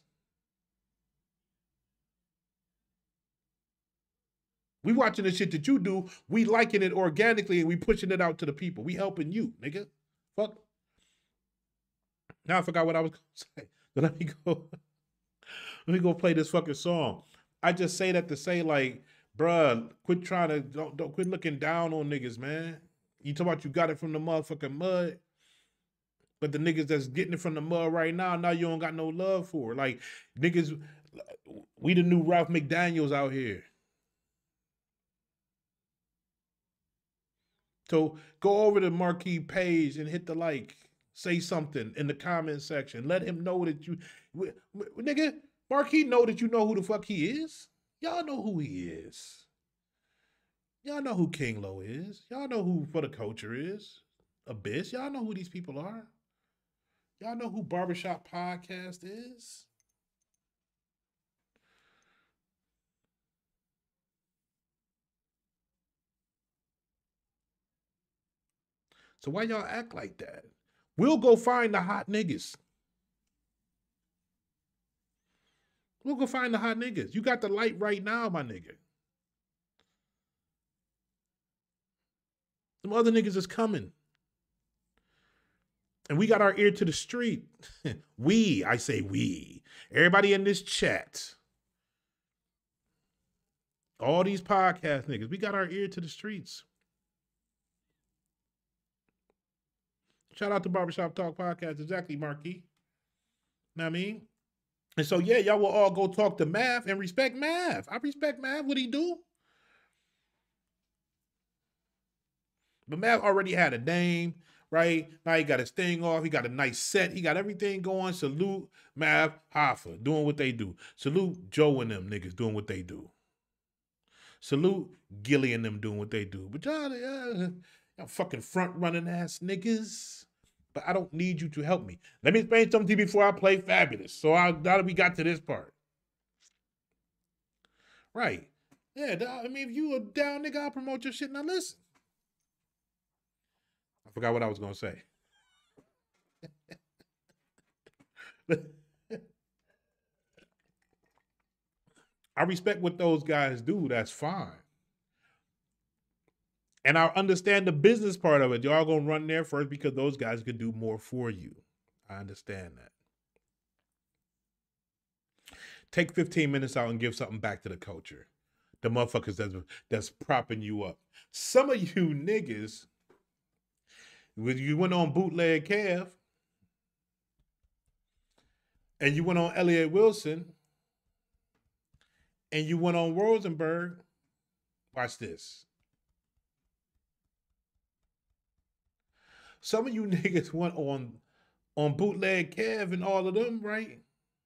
We watching the shit that you do, we liking it organically and we pushing it out to the people. We helping you, nigga. Fuck. Now I forgot what I was going to say. But let me go. Let me go play this fucking song. I just say that to say, like, bruh, quit trying to, don't, don't quit looking down on niggas, man. You talk about you got it from the motherfucking mud. But the niggas that's getting it from the mud right now, now you don't got no love for. Like, niggas, we the new Ralph McDaniels out here. So go over to Marquis page and hit the like. Say something in the comment section. Let him know that you, w- w- nigga, Marquis know that you know who the fuck he is. Y'all know who he is. Y'all know who King Low is. Y'all know who For the Culture is. Abyss. Y'all know who these people are. Y'all know who Barbershop Podcast is. So why y'all act like that? We'll go find the hot niggas. We'll go find the hot niggas. You got the light right now, my nigga. Some other niggas is coming. And we got our ear to the street. we, I say we. Everybody in this chat. All these podcast niggas. We got our ear to the streets. Shout out to Barbershop Talk Podcast. Exactly, Marquis. Know what I mean? And so, yeah, y'all will all go talk to Mav and respect Mav. I respect Mav. What he do? But Mav already had a name, right? Now he got his thing off. He got a nice set. He got everything going. Salute Mav Hoffa doing what they do. Salute Joe and them niggas doing what they do. Salute Gilly and them doing what they do. But y'all, uh, y'all fucking front running ass niggas. But I don't need you to help me. Let me explain something to you before I play Fabulous. So I, now that we got to this part. Right. Yeah, I mean, if you a down nigga, I'll promote your shit. Now listen. I forgot what I was going to say. I respect what those guys do. That's fine. And I understand the business part of it. Y'all going to run there first because those guys can do more for you. I understand that. Take fifteen minutes out and give something back to the culture. The motherfuckers that's, that's propping you up. Some of you niggas, when you went on Bootleg Kev, and you went on Elliott Wilson, and you went on Rosenberg, watch this. Some of you niggas went on, on Bootleg Kev and all of them, right?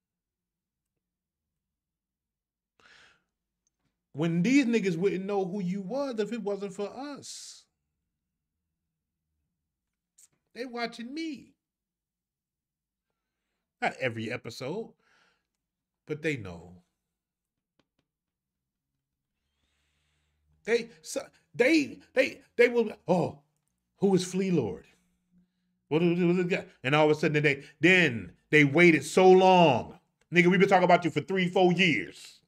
When these niggas wouldn't know who you was if it wasn't for us. They watching me. Not every episode, but they know. They, so, they, they, they will, oh, who is Flea Lord? What was the guy? And all of a sudden they then they waited so long. Nigga, we've been talking about you for three, four years.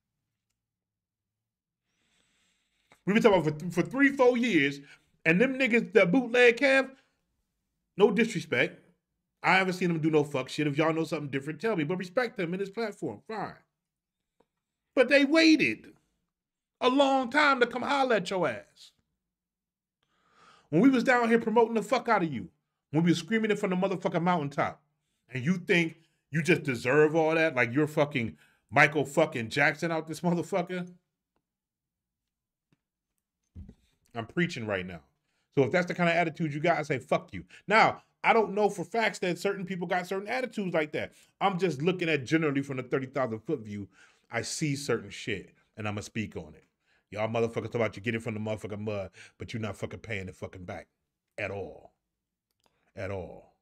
We've been talking about for, for three, four years. And them niggas that Bootleg Kev, no disrespect. I haven't seen them do no fuck shit. If y'all know something different, tell me. But respect them in this platform. Fine. But they waited a long time to come holler at your ass. When we was down here promoting the fuck out of you. When we were screaming it from the motherfucking mountaintop. And you think you just deserve all that? Like you're fucking Michael fucking Jackson out this motherfucker? I'm preaching right now. So if that's the kind of attitude you got, I say fuck you. Now, I don't know for facts that certain people got certain attitudes like that. I'm just looking at generally from the thirty thousand foot view. I see certain shit and I'm going to speak on it. Y'all motherfuckers talk about you getting from the motherfucking mud, but you're not fucking paying it fucking back at all. At all.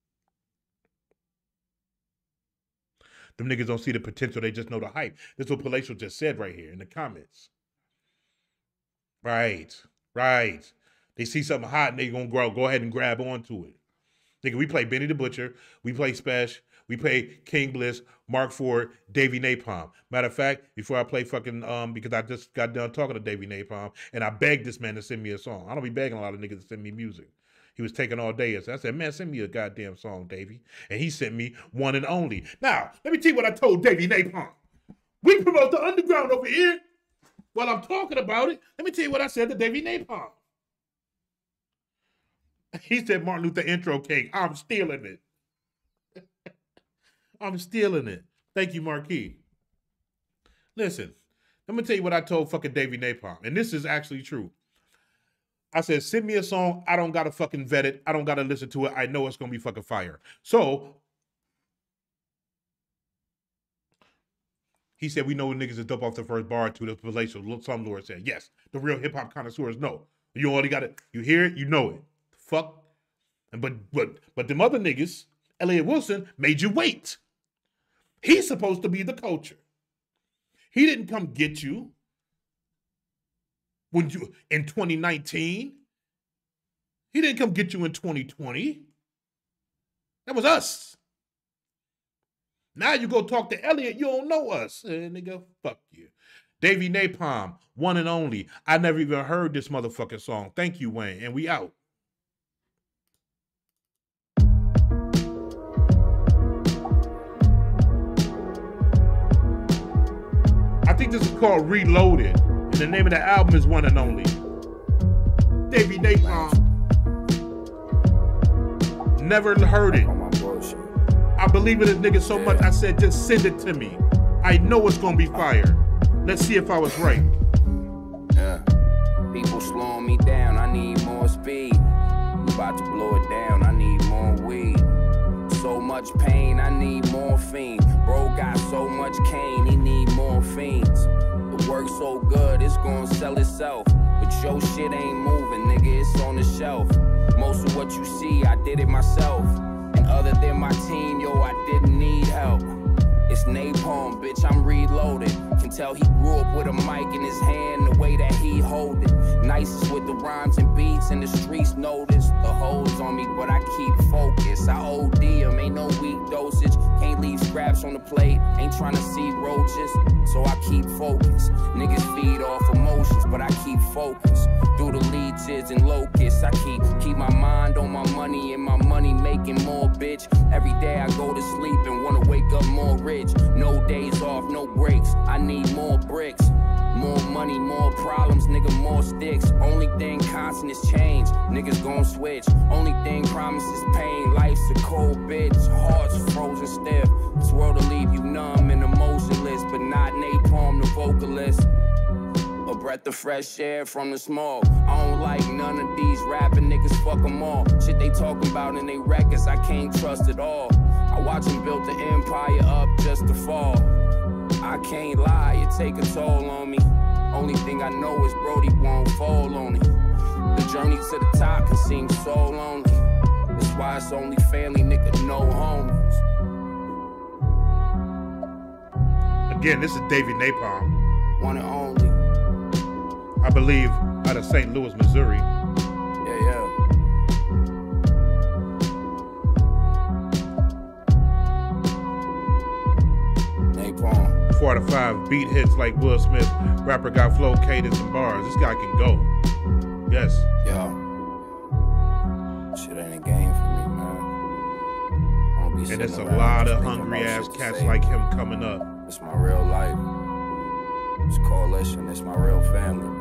Them niggas don't see the potential. They just know the hype. This is what Palatial just said right here in the comments. Right. Right. They see something hot and they gonna go, go ahead and grab onto it. Nigga, we play Benny the Butcher. We play Spesh. We play King Bliss, Mark Ford, Davey Napalm. Matter of fact, before I play fucking, um, because I just got done talking to Davey Napalm and I begged this man to send me a song. I don't be begging a lot of niggas to send me music. He was taking all day. So I said, man, send me a goddamn song, Davey. And he sent me One and Only. Now, let me tell you what I told Davey Napalm. We promote the underground over here. While I'm talking about it, let me tell you what I said to Davey Napalm. He said Martin Luther intro king. I'm stealing it. I'm stealing it. Thank you, Marquis. Listen, let me tell you what I told fucking Davey Napalm. And this is actually true. I said, send me a song. I don't got to fucking vet it. I don't got to listen to it. I know it's going to be fucking fire. So He said, we know niggas is dope off the first bar to the palatial. Some Lord said, yes. The real hip hop connoisseurs know. You already got it. You hear it, you know it. Fuck. And but but but them other niggas, Elliott Wilson, made you wait. He's supposed to be the culture. He didn't come get you when you in twenty nineteen. He didn't come get you in twenty twenty. That was us. Now you go talk to Elliott, you don't know us. Eh, nigga, fuck you. Davey Napalm, one and only. I never even heard this motherfucking song. Thank you, Wayne. And we out. I think this is called Reloaded. And the name of the album is One and Only. Davey Napalm. Never heard it. I believe in this nigga so much, I said, just send it to me. I know it's gonna be fire. Let's see if I was right. Yeah. People slowing me down, I need more speed. You about to blow it down, I need more weed. So much pain, I need morphine. Bro got so much cane, he need more fiends. The work so good, it's gonna sell itself. But your shit ain't moving, nigga, it's on the shelf. Most of what you see, I did it myself. And other than my team, yo, I didn't need help. It's napalm, bitch, I'm reloaded. Can tell he grew up with a mic in his hand, the way that he hold it. Nicest with the rhymes and beats, and the streets notice the hoes on me, but I keep focused. I O D em, ain't no weak dosage. Can't leave scraps on the plate, ain't trying to see roaches, so I keep focused. Niggas feed off emotions, but I keep focused. Through the leeches and locusts, I keep keep my mind on my money and my money making more, bitch. Every day I go to sleep and wanna wake up more rich. No days off, no breaks. I need more bricks. More money, more problems, nigga, more sticks. Only thing constant is change. Niggas gon' switch. Only thing promises pain. Life's a cold bitch. Heart's frozen stiff. This world will leave you numb and emotionless, but not napalm the vocalist. A breath of fresh air from the smoke. I don't like none of these rapping niggas, fuck them all. Shit they talking about in they records, I can't trust at all. I watch them build the empire up just to fall. I can't lie, it take a toll on me. Only thing I know is Brody won't fall on it. The journey to the top can seem so lonely. That's why it's only family, nigga, no homies. Again, this is Davey Napalm. One and only. I believe out of Saint Louis, Missouri. Yeah, yeah. Napalm. Four out of five beat hits like Will Smith. Rapper got flow, cadence, and bars. This guy can go. Yes. Yo. Shit ain't a game for me, man. I don't be and there's a around lot of just thinking hungry about ass shit to cats say. like him coming up. It's my real life. It's coalition. It's my real family, man.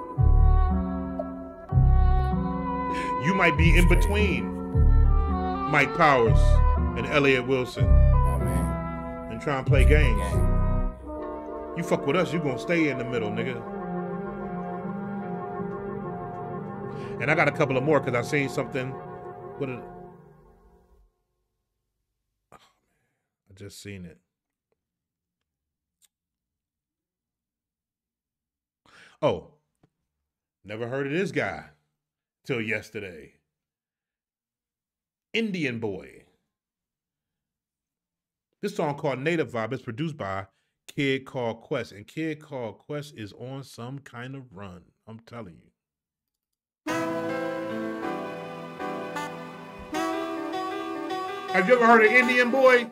You might be in between Mike Powers and Elliott Wilson. Oh, man. And try and play games. You fuck with us, you gonna stay in the middle, nigga. And I got a couple of more because I seen something. What did oh, I just seen it. Oh, never heard of this guy till yesterday. Indian Boy. This song called Native Vibe is produced by Kid Called Quest. And Kid Called Quest is on some kind of run. I'm telling you. Have you ever heard of Indian Boy?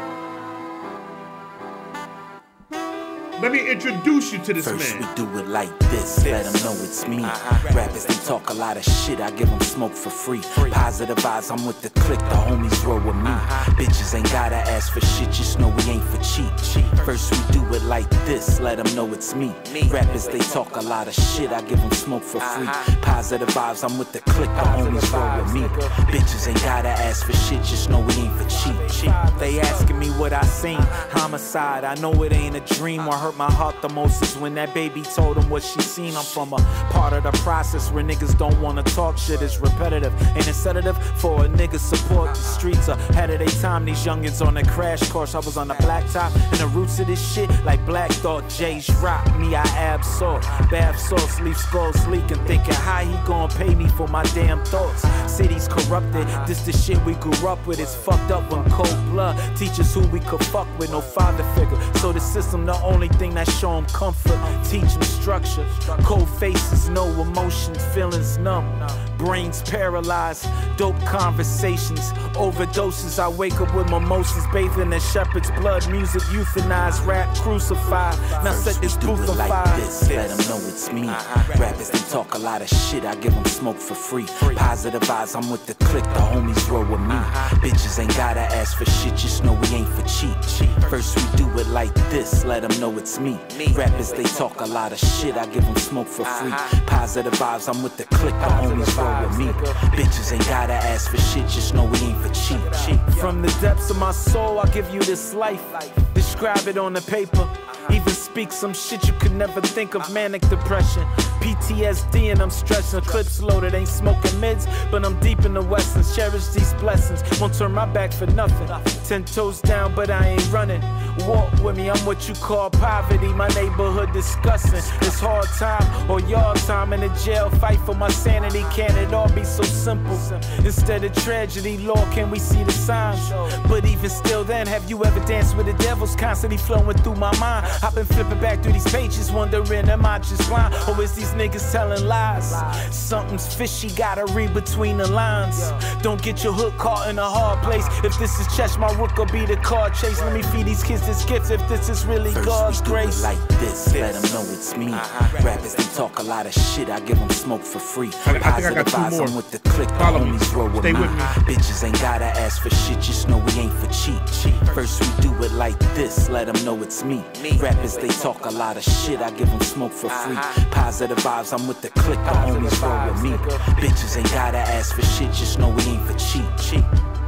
Let me introduce you to this First man. we do it like this, let them know it's me. Uh-huh. Rappers, they talk a lot of shit, I give them smoke for free. free. Positive vibes, I'm with the clique, the homies roll with me. Uh-huh. Bitches ain't gotta ask for shit, just know we ain't for cheap. cheap. First we do it like this, let them know it's me. me. Rappers, they talk a lot of shit, I give them smoke for free. Uh-huh. Positive vibes, I'm with the clique, the homies roll with me. Bitches ain't gotta ask for shit, just know we ain't for cheap. They asking me what I seen, homicide, I know it ain't a dream. What hurt my heart the most is when that baby told him what she seen. I'm from a part of the process where niggas don't wanna talk shit, it's repetitive. Ain't a sedative for a nigga support. The streets ahead of their time, these youngins on a crash course. I was on the blacktop, and the roots of this shit like Black Thought, Jay's rock, me I absorb. Bath sauce, leave skulls leaking, thinking how he gon' pay me for my damn thoughts. City's corrupted, this the shit we grew up with. It's fucked up when cold blood teaches who we could fuck with, no father figure. So the system the only thing that show him comfort, teach him structure. Cold faces, no emotions, feelings numb, brains paralyzed. Dope conversations, overdoses. I wake up with mimosas, bathing in shepherd's blood. Music euthanized, rap crucified. Now set this booth on fire. Like this, let them know it's me. Rappers, they talk a lot of shit, I give them smoke for free. Positive vibes, I'm with the clique, the homies roll with me. Bitches ain't gotta ask for shit, just know we ain't for cheap. First we do it like this, let them know it's me. Rappers, they talk a lot of shit, I give them smoke for free. Positive vibes, I'm with the clique, the homies roll with me. Bitches ain't gotta ask for shit, just know we ain't for cheap. From the depths of my soul, I'll give you this life. Describe it on the paper. Even speak some shit you could never think of. Manic depression, P T S D, and I'm stressing. Clips loaded, ain't smoking mids, but I'm deep in the westerns. Cherish these blessings, won't turn my back for nothing. Ten toes down, but I ain't running. Walk with me, I'm what you call poverty. My neighborhood discussing. It's hard time or y'all time in the jail. Fight for my sanity, can it all be so simple? Instead of tragedy, Lord, can we see the signs? But even still then, have you ever danced with the devils constantly flowing through my mind? I've been flipping back through these pages, wondering, am I just blind? Or is these niggas telling lies? Something's fishy, gotta read between the lines. Don't get your hook caught in a hard place. If this is chess, my rook will be the card chase. Let me feed these kids this gift if this is really First God's we do grace. It like this, let them know it's me. Rappers, they talk a lot of shit, I give them smoke for free. I, I think I got two vibes, more. I'm with the clique, the Follow me. homies roll with Stay me. with me. Bitches ain't gotta ask for shit, just know we ain't for cheap. First we do it like this, let them know it's me. Rappers, they talk a lot of shit, I give them smoke for free. Positive vibes, I'm with the clique, the homies roll with me. Bitches ain't gotta ask for shit, just know we ain't for cheap. cheap.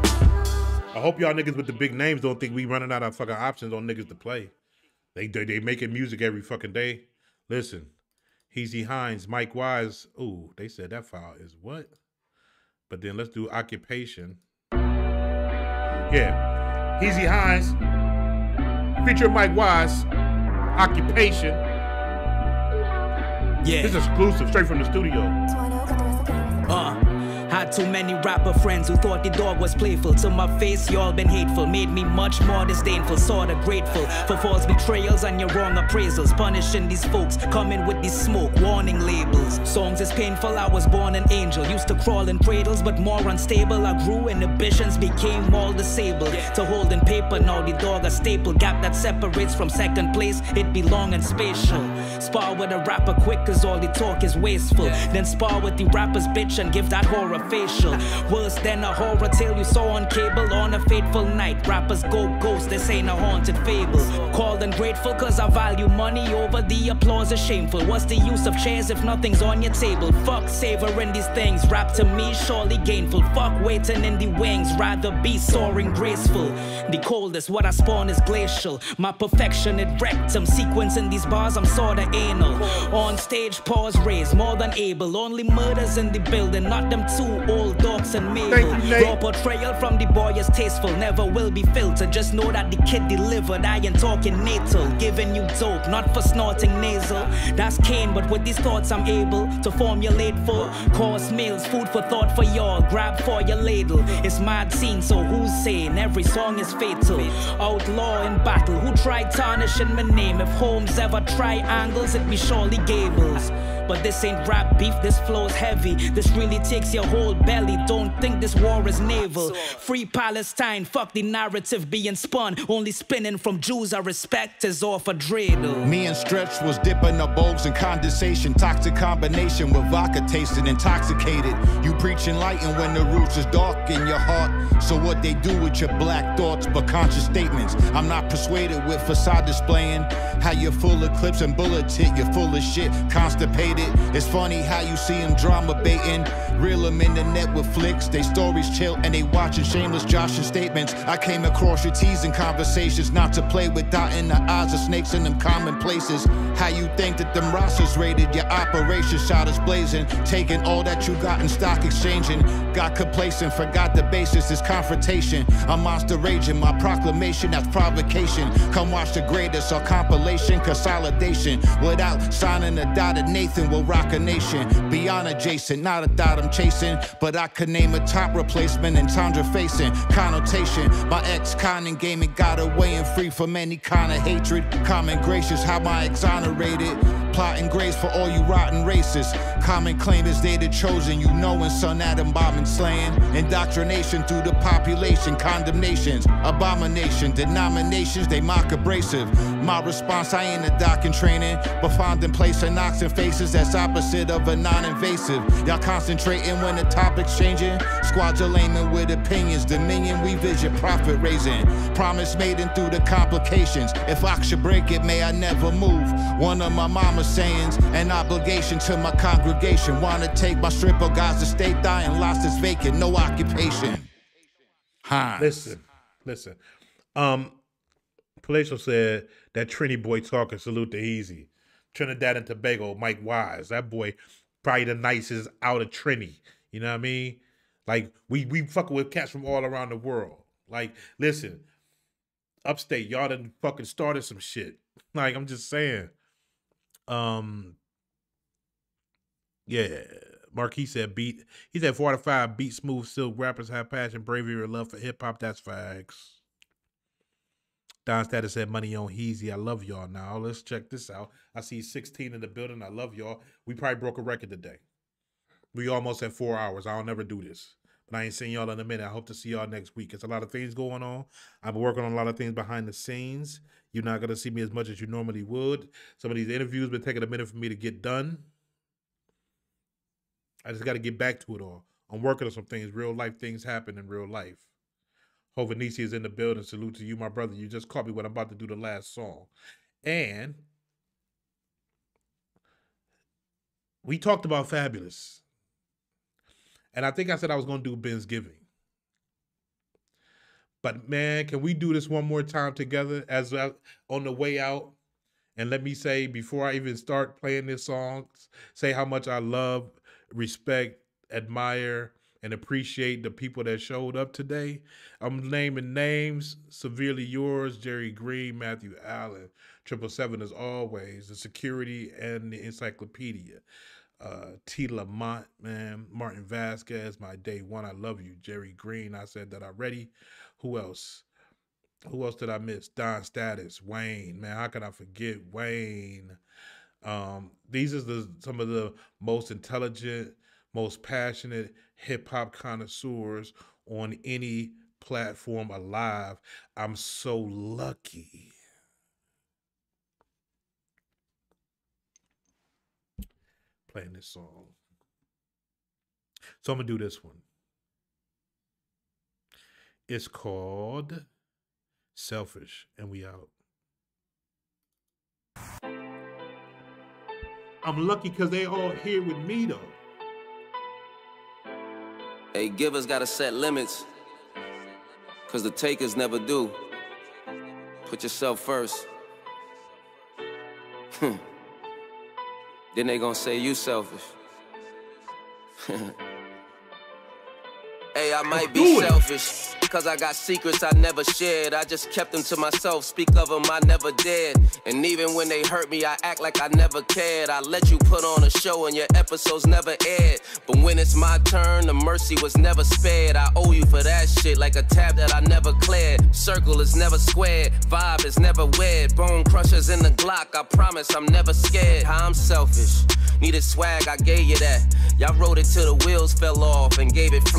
I hope y'all niggas with the big names don't think we running out of fucking options on niggas to play. They they, they making music every fucking day. Listen, Heezy Hines, Mike Wise. Ooh, they said that file is what? But then let's do Occupation. Yeah, Heezy Hines, feature Mike Wise, Occupation. Yeah. This is exclusive, straight from the studio. Uh. Had too many rapper friends who thought the dog was playful. To my face, y'all been hateful. Made me much more disdainful, sorta grateful for false betrayals and your wrong appraisals. Punishing these folks, coming with this smoke, warning labels. Songs is painful, I was born an angel. Used to crawl in cradles, but more unstable. I grew, inhibitions became all disabled. To holding paper, now the dog a staple. Gap that separates from second place, it be long and spatial. Spar with a rapper quick, cause all the talk is wasteful. Then spar with the rapper's bitch and give that horror facial. Worse than a horror tale you saw on cable on a fateful night. Rappers go ghost, this ain't a haunted fable. Called ungrateful cause I value money over the applause is shameful. What's the use of chairs if nothing's on your table? Fuck savoring these things, rap to me surely gainful. Fuck waiting in the wings, rather be soaring graceful. The coldest, what I spawn is glacial. My perfection, it rectum. Sequencing these bars, I'm sorta anal. On stage, paws raised, more than able. Only murders in the building, not them two old dogs and Mabel. Raw portrayal from the boy is tasteful, never will be filtered. Just know that the kid delivered, I ain't talking natal. Giving you dope, not for snorting nasal. That's Kane, but with these thoughts I'm able to formulate full course meals. Food for thought for y'all, grab for your ladle. It's mad scene, so who's saying every song is fatal? Outlaw in battle, who tried tarnishing my name? If Holmes ever triangles, it be surely Gables. But this ain't rap beef, this flow's heavy. This really takes your whole belly. Don't think this war is naval. Free Palestine, fuck the narrative being spun. Only spinning from Jews I respect is off a dreidel. Me and Stretch was dipping the bowls in condensation. Toxic combination with vodka tasting intoxicated. You preaching light and when the roots is dark in your heart. So what they do with your black thoughts but conscious statements. I'm not persuaded with facade displaying how you're full of clips and bullets hit. You're full of shit, constipated. get it. It's funny how you see them drama baiting. Reel them in the net with flicks. They stories chill and they watching shameless Joshing statements. I came across your teasing conversations, not to play with dotting the eyes of snakes in them common places. How you think that them rosters rated your operation? Shot us blazing, taking all that you got in stock exchanging. Got complacent, forgot the basis is confrontation. I'm monster raging, my proclamation that's provocation. Come watch the greatest or compilation, consolidation. Without signing a dotted Nathan will rock a nation. Beyond adjacent, not a dot I'm chasing, but I could name a top replacement and Tundra facing connotation. My ex-con in gaming got away and free from any kind of hatred. Common gracious, how my exonerated. Plotting grace for all you rotten racists. Common claim is they the chosen, you knowing son Adam bombing slaying. Indoctrination through the population, condemnations, abomination, denominations, they mock abrasive. My response, I ain't a doc in training, but finding place and knocks in faces that's opposite of a non-invasive. Y'all concentrating when the topic's changing. Squads are layman with opinions, dominion we vision, profit raising. Promise made in through the complications. If I should break it, may I never move. One of my mama's sayings, an obligation to my congregation. Wanna take my stripper guys to state dying, lost is vacant, no occupation. Huh. Listen, listen. Um, Palatial said that Trini boy talking, salute to Easy. Trinidad and Tobago, Mike Wise. That boy probably the nicest out of Trini. You know what I mean? Like, we, we fucking with cats from all around the world. Like, listen, upstate, y'all done fucking started some shit. Like, I'm just saying. Um, yeah. Marquis said beat. He said four out of five beat smooth silk rappers have passion, bravery, or love for hip hop. That's facts. Don Status said money on Heezy. I love y'all. Now let's check this out. I see sixteen in the building. I love y'all. We probably broke a record today. We almost at four hours. I'll never do this. But I ain't seeing y'all in a minute. I hope to see y'all next week. It's a lot of things going on. I've been working on a lot of things behind the scenes. You're not going to see me as much as you normally would. Some of these interviews been taking a minute for me to get done. I just got to get back to it all. I'm working on some things. Real life things happen in real life. Hovenici is in the building. Salute to you, my brother. You just caught me when I'm about to do the last song. And we talked about Fabulous. And I think I said I was going to do Ben's Giving. But, man, can we do this one more time together as uh, on the way out? And let me say, before I even start playing this song, say how much I love, respect, admire, and appreciate the people that showed up today. I'm naming names. Severely Yours, Jerry Green, Matthew Allen, Triple Seven as always, the security and the encyclopedia. Uh, T. Lamont, man, Martin Vasquez, my day one. I love you, Jerry Green. I said that already. Who else? Who else did I miss? Don Status, Wayne, man. How can I forget Wayne? Um, these are the some of the most intelligent, most passionate hip hop connoisseurs on any platform alive. I'm so lucky. Playing this song. So I'm gonna do this one. It's called Selfish, and we out. I'm lucky because they all here with me though. Hey, givers gotta set limits, cause the takers never do. Put yourself first. Then they gonna say you selfish. Hey, I might be selfish, cause I got secrets I never shared. I just kept them to myself, speak of them I never dared. And even when they hurt me, I act like I never cared. I let you put on a show and your episodes never aired. But when it's my turn, the mercy was never spared. I owe you for that shit, like a tab that I never cleared. Circle is never squared, vibe is never weird. Bone crushers in the Glock, I promise I'm never scared. How I'm selfish, needed swag, I gave you that. Y'all rode it till the wheels fell off and gave it flats.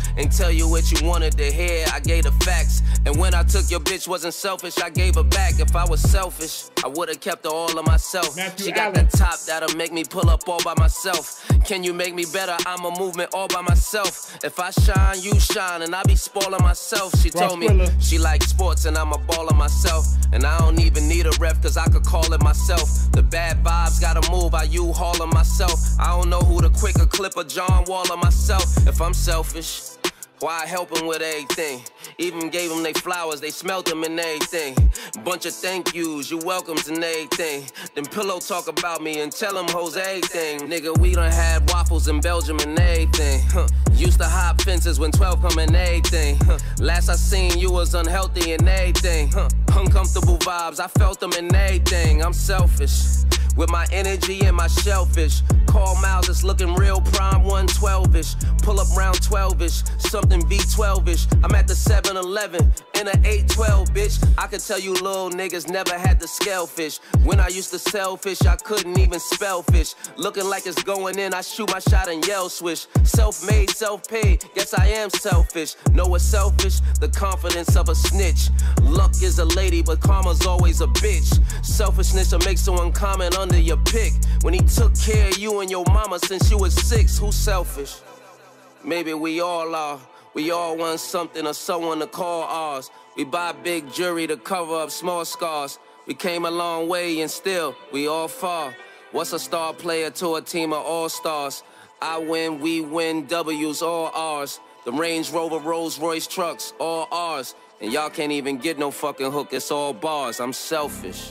and tell you what you wanted to hear. I gave the facts, and when I took your bitch, wasn't selfish. I gave her back. If I was selfish, I would've kept her all of myself. Matthew she got Allen. the top that'll make me pull up all by myself. Can you make me better? I'm a movement all by myself. If I shine, you shine, and I be spoiling myself. She Ross told me Thriller. she likes sports, and I'm a baller myself. And I don't even need a ref, cause I could call it myself. The bad vibes gotta move, I U-hauling myself. I don't know who the quicker clipper, John Wall or myself. If I'm selfish, why I help them with everything? Even gave them they flowers, they smelt them and everything. Bunch of thank yous, you welcomes and everything. Then Pillow talk about me and tell them hoes everything. Nigga, we done had waffles in Belgium and everything. Huh. Used to hop fences when twelve come and everything. Huh. Last I seen you was unhealthy and everything. Huh. Uncomfortable vibes, I felt them in everything. I'm selfish with my energy and my shellfish. Carl Miles is looking real prime one twelve-ish. Pull up round twelve-ish, something V twelve-ish. I'm at the seven eleven in an eight twelve, bitch. I could tell you little niggas never had the scale fish. When I used to sell fish, I couldn't even spell fish. Looking like it's going in, I shoot my shot and yell swish. Self-made, self-paid, guess I am selfish. Know what's selfish? The confidence of a snitch. Luck is a lady, but karma's always a bitch. Selfishness will make someone comment under your pick. When he took care of you and your mama since you was six, who's selfish? Maybe we all are. We all want something or someone to call ours. We buy big jewelry to cover up small scars. We came a long way and still, we all fall. What's a star player to a team of all-stars? I win, we win, W's all ours. The Range Rover, Rolls Royce trucks, all ours. And y'all can't even get no fucking hook, it's all bars. I'm selfish.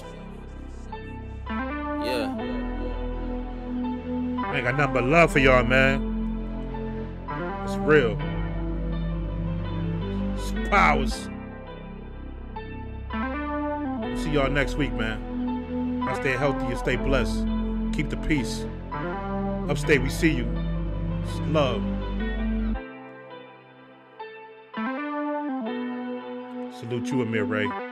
Yeah. I ain't got nothing but love for y'all, man. It's real. It's powers. See y'all next week, man. I stay healthy and stay blessed. Keep the peace. Upstate, we see you. It's love. Salute you, Amir Ray.